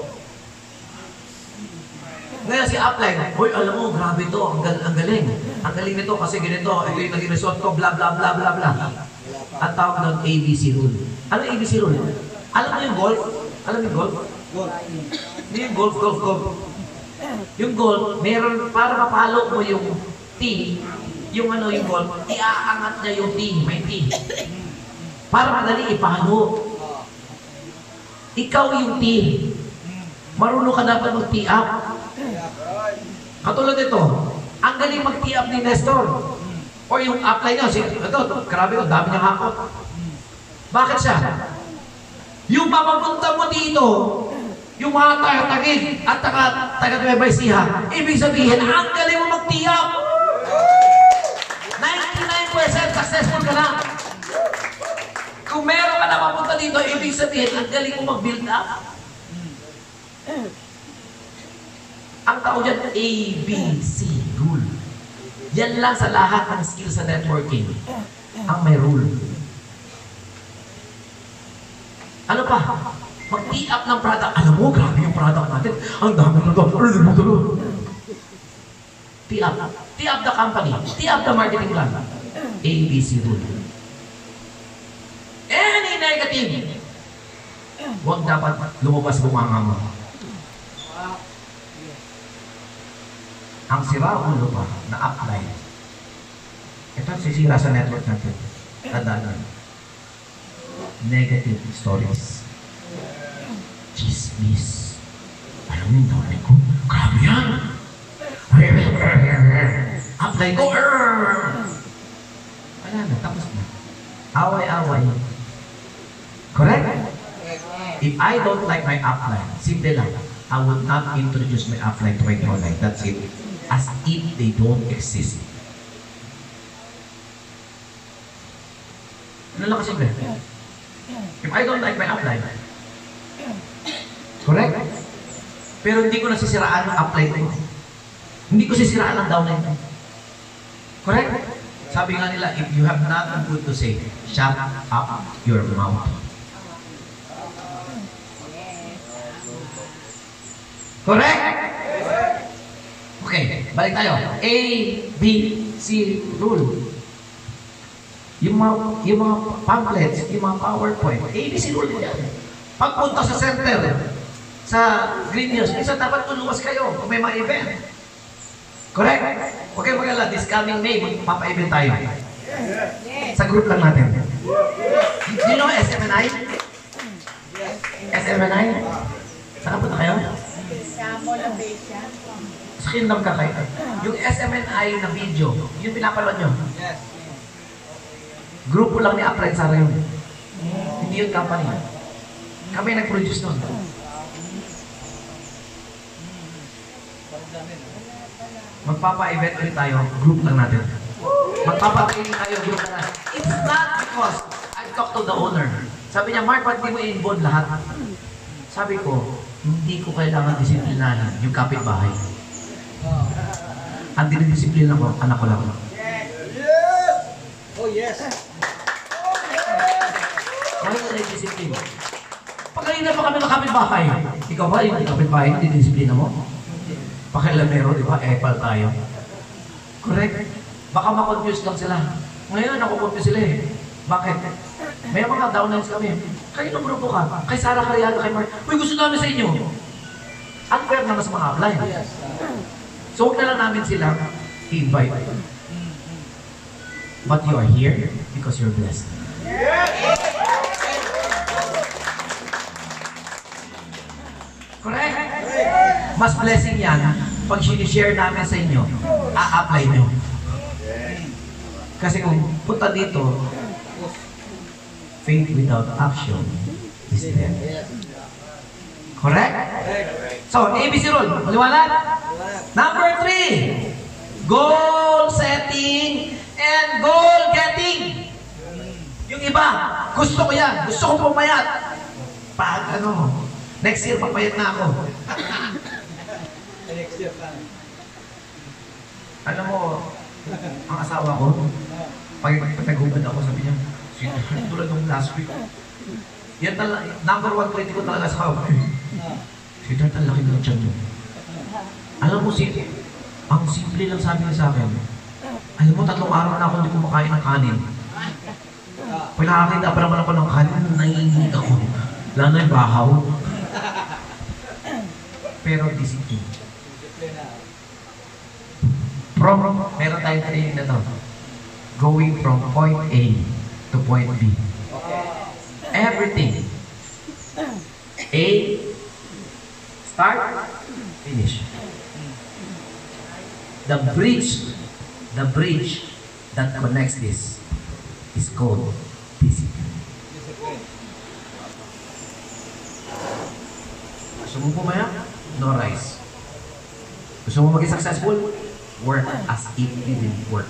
Ngayon si upline, oy, alam mo, grabe ito, ang galing. Ang galing nito kasi ganito, ito yung naging result ko, bla bla bla bla bla. At tawag doon ABC rule. Ano ABC rule? Alam mo yung golf? Alam mo yung golf? Hindi yung golf. Yung golf, meron, para mapalo mo yung tee, yung golf, iaangat niya yung tee, may tee. Para madali ipalo. Ikaw yung tee. Marunong ka dapat mag-tee up. Katulad ito, ang galing mag-tee up ni Nestor. O yung upline niya, ito, grabe ko, dami niyang hakot. Bakit siya? Yung papapunta mo dito, yung mga taga-tagig at taga-Nueva Ecija, ibig sabihin, ang galing mo mag-tee up. 99% successful ka na. Kung meron ka na papunta dito, ibig sabihin, ang galing mo mag-build up. Ang tao dyan, ABC rule. Yan lang sa lahat ng skills sa networking. Ang may rule. Ano pa? Mag-tee up ng product. Alam mo, grabe yung product natin. Ang dami na daw. Tee up. Tee up the company. Tee up the marketing plan. ABC rule. Any negative, huwag dapat lumabas bumanga mo. Ang sira-ulo pa na upline. Ito ang sisira sa network natin. Tandaan. Negative stories. Chismis. Alam mo yung tawag ko? Grabe yan! Upline ko! Wala na, tapos na. Away-away. Correct? If I don't like my upline, simple lang, I would not introduce my upline to my downline. That's it. As if they don't exist. Ano lang kasi ba? If I don't like my upline, correct? Pero hindi ko nasisiraan ang upline ko. Hindi ko sisiraan ang downline ko. Correct? Sabi nga nila, if you have nothing good to say, shut up your mouth. Correct? Okay, balik tayo. A, B, C rule. Yung mga pamphlets, yung mga PowerPoint, A, B, C rule ko yan. Pagpunta sa center, sa Green News, minsan dapat tuluwas kayo kung may mga event. Correct? Huwag kayo mag-alala, this coming May, magpapa-event tayo. Sa group lang natin. Do you know SMNI? SMNI? Saan punta kayo? Samo na base yan. Sa Kingdom ka kayo. Yung SMNI na video, yung pinapanood nyo. Grupo lang ni Upline Sara yun. Hindi yun company. Kami nag-produce nun. Magpapa-event ulit tayo, group lang natin. Magpapa-training tayo, group lang natin. It's not because I talked to the owner. Sabi niya, Mark, ba't di mo i-involve lahat? Sabi ko, hindi ko kailangan disiplinahin yung kapitbahay. Ang dinidisiplina ko, anak ko lang. Oh, yes. Bakit ko na-disiplina? Pagkalina pa kami ng kapitbahay. Ikaw ba, yung kapitbahay, hindi disiplina mo? Pakilamero, di ba? Epal tayo. Correct? Baka ma-confuse lang sila. Ngayon, ako-confuse sila eh. Bakit? May mga downlines kami. Kayo ng grupo ka. Kay Sara Cariano, kay Mark. Uy, gusto namin sa inyo. Unfair naman sa mga upline. So, huwag na lang namin sila i-invite. But you are here because you're blessed. Correct? Mas blessing yan pag sinishare namin sa inyo, a-apply nyo. Kasi kung punta dito, faith without action is dead. Correct? So, ABC rule. Maliwanag? Number 3, goal setting and goal getting. Yung iba, gusto ko yan. Gusto ko pumayat. Pag next year, papayat na ako. Next year plan. Alam mo, ang asawa ko, pag nag-hubad ako, sabi niya, tulad ng last week, yan talaga, number 1 critic ko talaga sa asawa. Sweetheart, ang laki ng tiyan mo. Alam mo, ang simple lang sabi niya sa akin, alam mo, 3 araw na ako hindi kumakain ng kanin. Pag nakakita pa naman ako ng kanin, naiingit ako. Lalo na yung bahaw. Pero discipline. Meron tayong training na to. Going from point A to point B. Everything. A, start, finish. The bridge that connects this is called discipline. Gusto mo pumaya? No rise. Gusto mo maging successful? Work as if you didn't work.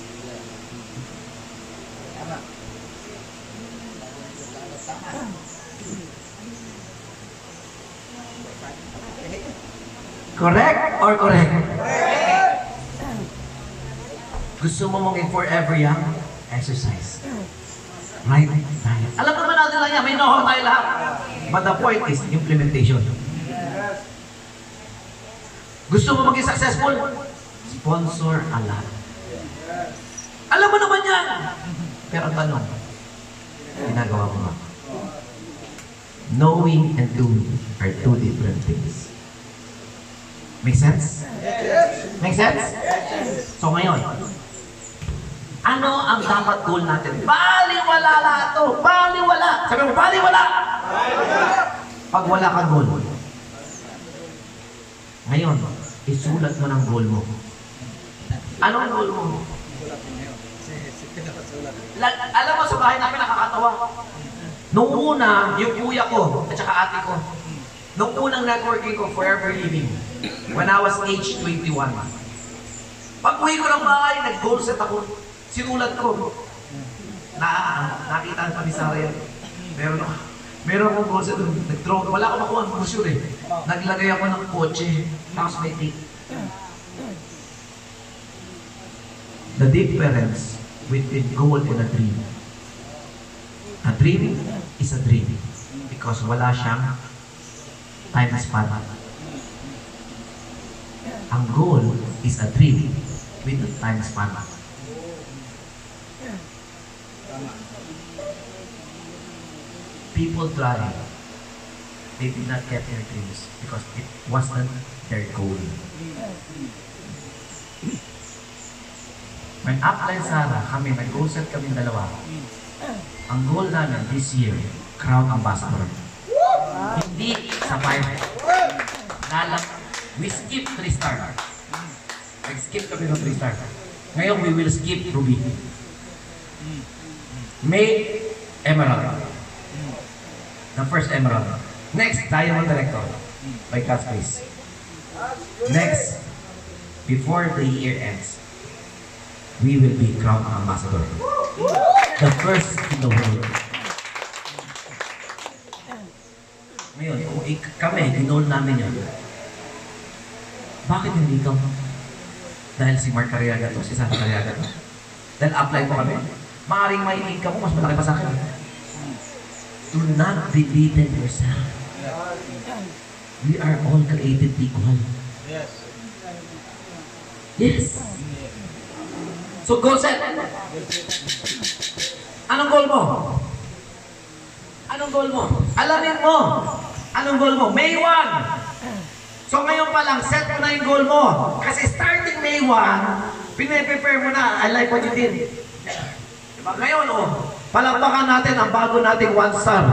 Correct or correct? Gusto mo maging forever young? Exercise. Right? Alam naman natin lang yan. May know-how tayo lahat. But the point is implementation. Gusto mo maging successful? Sponsor a lot. Alam mo naman yan. Pero ang tanong, ginagawa mo ba? Knowing and doing are two different things. Make sense? Make sense? So ngayon, ano ang dapat goal natin? Baliwala lahat to! Baliwala! Sabi mo, baliwala! Pag wala ka goal, ngayon, isulat mo ng goal mo. Ano ang goal mo? Alam mo, sa bahay namin nakakatawa. Nung una, yung kuya ko at saka ate ko, nung unang networking ko, Forever Living, when I was age 21. Pag uwi ko ng bahay, nag-goal set ako. Sinulat ko. Nakita pa ni Sarah yan. Meron akong goal set doon. Nag-draw. Wala akong makuha ng brochure eh. Naglagay ako ng kotse. Tapos may tape. The difference between goal and a dream. A dream is a dream because wala siyang time span. Ang goal is a dream with a time span. People try. They did not get their dreams because it wasn't their goal. When Upline Sarah, kami, nag-usap kami dalawa. Ang goal namin this year, Crown Ambassador. Hindi sa 5. We skip 3 star. Nag-skip kami ng 3 star. Ngayon, we will skip Ruby. May Emerald. The first Emerald. Next, Diamond Director. By God's grace. Next, before the year ends, we will be Crown Ambassador. The first in the world. Ngayon, kung kami, ginol namin yun, bakit hindi ikaw? Dahil si Mark Cariaga to, si Santa Cariaga to. Dahil apply po kami. Maaring may income mo, mas malaki pa sa akin. Do not belittle yourself. We are all created equal. Yes. Yes. So goal set. Anong goal mo? Anong goal mo? Alamin mo. Anong goal mo? May 1. So ngayon pa lang, set mo na yung goal mo. Kasi starting May 1, pinaprepare mo na. I like what you did. Diba? Ngayon, palakpakan natin ang bago nating 1 star.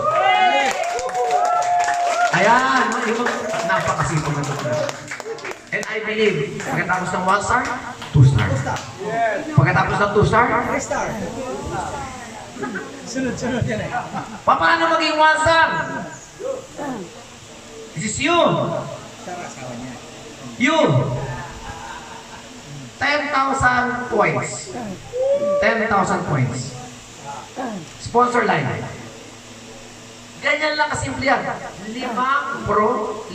Ayan, napakasipong na ito. And I believe, pagkatapos ng 1 star, 2 star. Pagkatapos ng 2 star, 3 star. Sunod-sunod yan eh. paano maging 1 star? This is you. You. 10,000 points. 10,000 points. Sponsor line. Ganyan lang kasimple yan. 5 pro.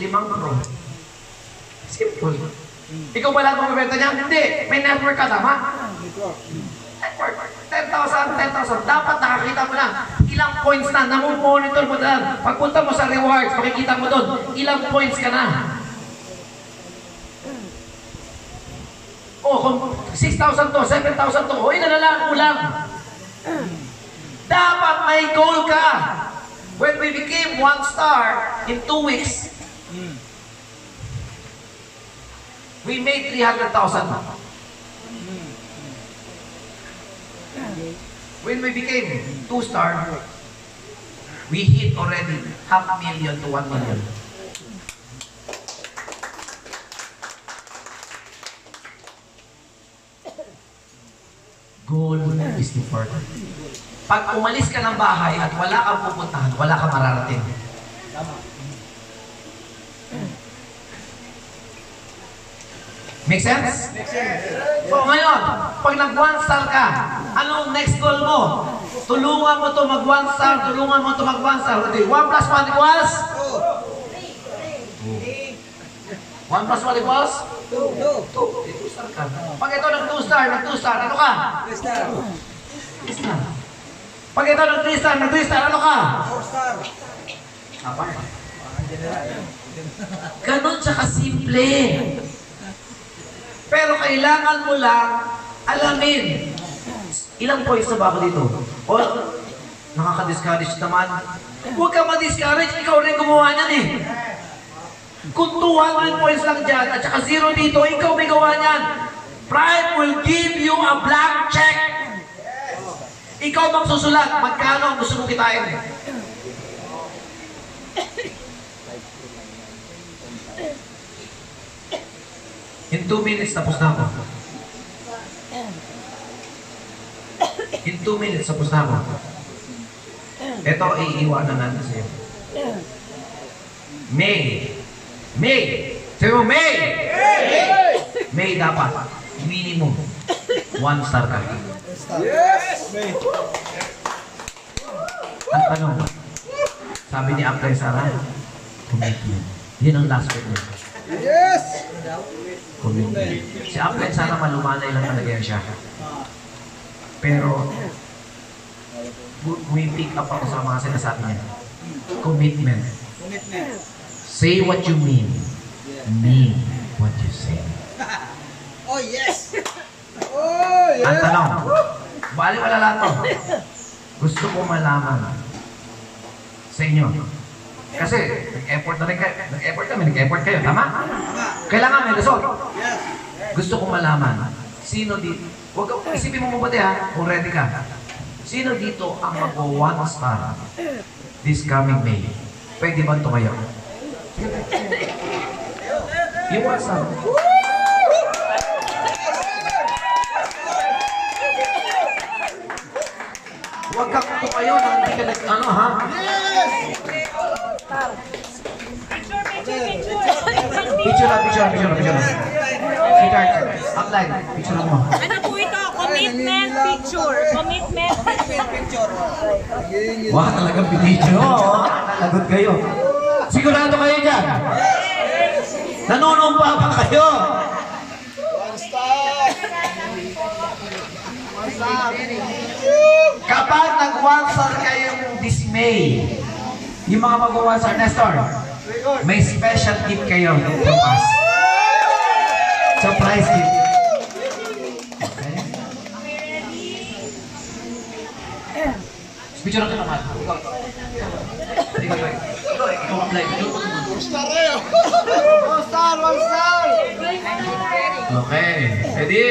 Simple. Ikaw ba lang magbibenta niya? Hindi. May network ka, tama? Network. 10,000. Dapat nakakita mo na ilang points na. Namumonitor mo na. Pagpunta mo sa rewards, makikita mo doon, ilang points ka na. Kung 6,000 to, 7,000 to, inalalaan mo lang. Dapat may goal ka. When we became 1 star in 2 weeks, we made 300,000. When we became 2 star, we hit already 500,000 to 1 million. Goal is important. Pag umalis ka ng bahay at wala kang pupuntahan, wala kang mararating. Make sense? So ngayon, pag nag-1 star ka, anong next goal mo? Tulungan mo to mag-1 star, tulungan mo to mag-1 star. 1 plus 1 equals? 1 plus 1 equals? 2 star ka. Pag ito nag-2 star, ano ka? 3 star. 3 star. Pag ito nag-3 star, ano ka? 4 star. Apa? Ganon siya kasimple. Pero kailangan mo lang alamin. Ilang points na ba ako dito? O, nakaka-discourage naman. Huwag ka ma-discourage, ikaw rin gumawa niyan eh. Kung 200 points lang dyan at saka 0 dito, ikaw may gawa niyan. Pride will give you a blank check. Ikaw magsusulat, magkano ang gusto mong kitain. In 2 minutes, tapos na ako. In 2 minutes, tapos na ako. Ito, iiwanan natin sa'yo. May. Sabi mo, May! May dapat. Minimum. 1 star ka. Yes! Ang tanong, sabi ni Apple Sara, commitment. Yun ang last word niya. Yes! Commitment. Si Apple Sara malumanay lang talaga yan siya. Pero, pick up ako sa mga sinasabi niya. Commitment. Say what you mean. Mean what you say. Oh, yes! Oh, yes! Ang tanong, bali wala lang to. Gusto ko malaman sa inyo. Kasi, nag-effort na rin kayo. Nag-effort kayo. Tama? Kailangan may result. Gusto ko malaman, sino dito, huwag kang isipin mo mabuti ha, kung ready ka. Sino dito ang mag-1 star this coming May? Pwede ba tumayo? Yung 1 star. Huwag kang tumayo nang hindi ka nag-ano ha? Picture. Sweetheart, outline. Picture mo. Ano po ito? Commitment picture. Commitment picture. Wah, talagang video. Lagot kayo. Sigurado kayo dyan. Nanunumpa pa kayo. Kapag nag-1-star kayong dismay, yung mga mag-1-star, Nestor, may special gift kayo from us. Surprise gift. Okay? Picture ka naman. Ikaw ang live. One star! Okay. Ready?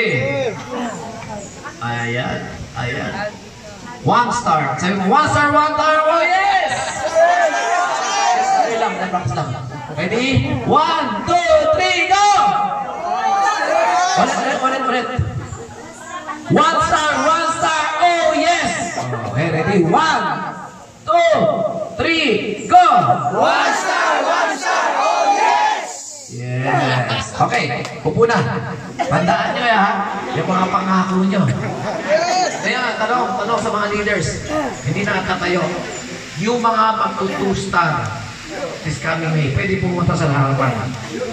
Ayan. 1 star. Sabi mo, 1 star, 1 star. Oh, yes! Ready lang. Practice lang. Ready? 1, 2, 3, go! Ulit. 1 star, 1 star. Oh, yes! Okay, ready? 1, 2, 3, go! 1 star, 1 star. Oh, yes! Yes. Okay, upo na. Tandaan nyo ha, yung mga pangako nyo. Kaya tanong sa mga leaders, hindi nakakatayo. Yung mga magtutustan this coming May, pwede pumunta sa harapan.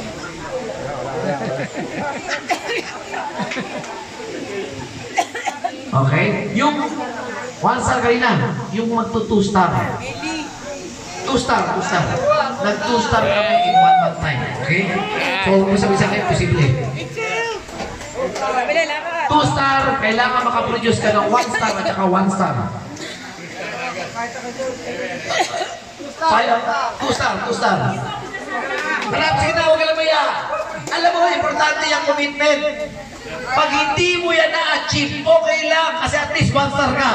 Okay? Yung 1 star kayo na, yung magtutustan. 2 star. Nag-2 star kami in 1 month time. Okay? So, isa-isa kayo posible. 2 star, kailangan makaproduce ka ng 1 star at saka 1 star. Sayang, 2 star. Harap, sige na, huwag ka lang maya. Alam mo, importante yung commitment. Pag hindi mo yan na-achieve, okay lang, kasi at least 1 star ka.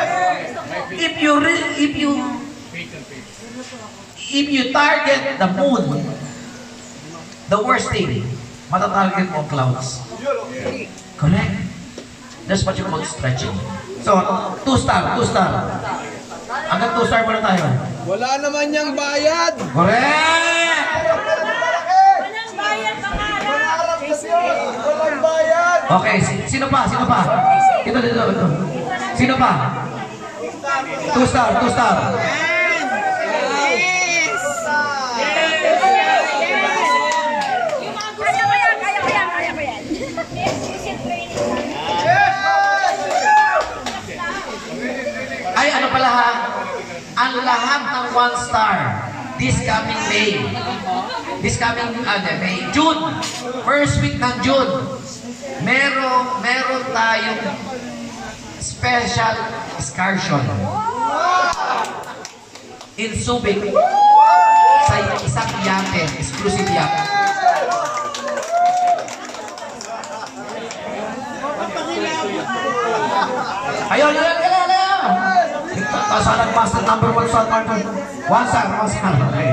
If you target the moon, the worst thing, matatarget mo clouds. Correct? That's what you call stretching. So, 2 star. Hanggang 2 star muna tayo. Wala naman niyang bayad! Correct! Walang bayad pangarap. Pangarap kasi yun! Walang bayad! Okay, sino pa? Ito. Sino pa? 2 star. Kaya ko yan. Ay, ano pala ha? Ang lahat ng 1 star this coming May. May. June. First week ng June. Meron tayong special excursion in Subic sa isang yate, exclusive yacht. Ayun. Kasalang master number 1 star. 1 star. Okay.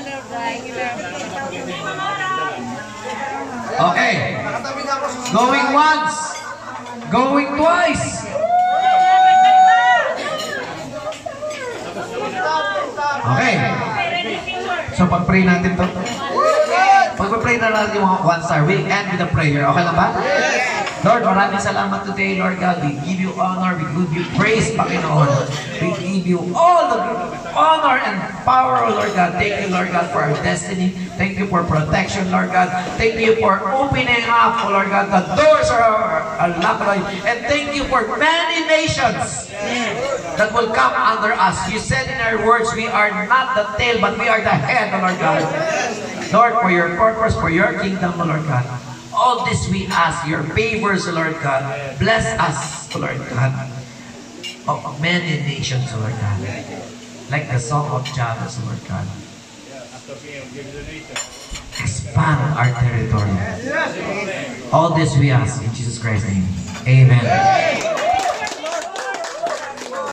Okay. Going once. Going twice. Okay. So pag-pray natin to. Pag-pray na natin yung mga 1 star, we end with a prayer. Okay lang ba? Lord, maraming salamat today, Lord God. We give you honor, we give you praise, Panginoon. We give you all the honor and power, Lord God. Thank you, Lord God, for our destiny. Thank you for protection, Lord God. Thank you for opening up, Lord God. The doors are locked, Lord. And thank you for many nations that will come under us. You said in our words, we are not the tail, but we are the head, Lord God. Lord, for your purpose, for your kingdom, Lord God. All this we ask, your favors, Lord God. Bless us, Lord God, of many nations, Lord God. Like the song of Jabez, Lord God. Expand our territory. All this we ask in Jesus Christ's name. Amen.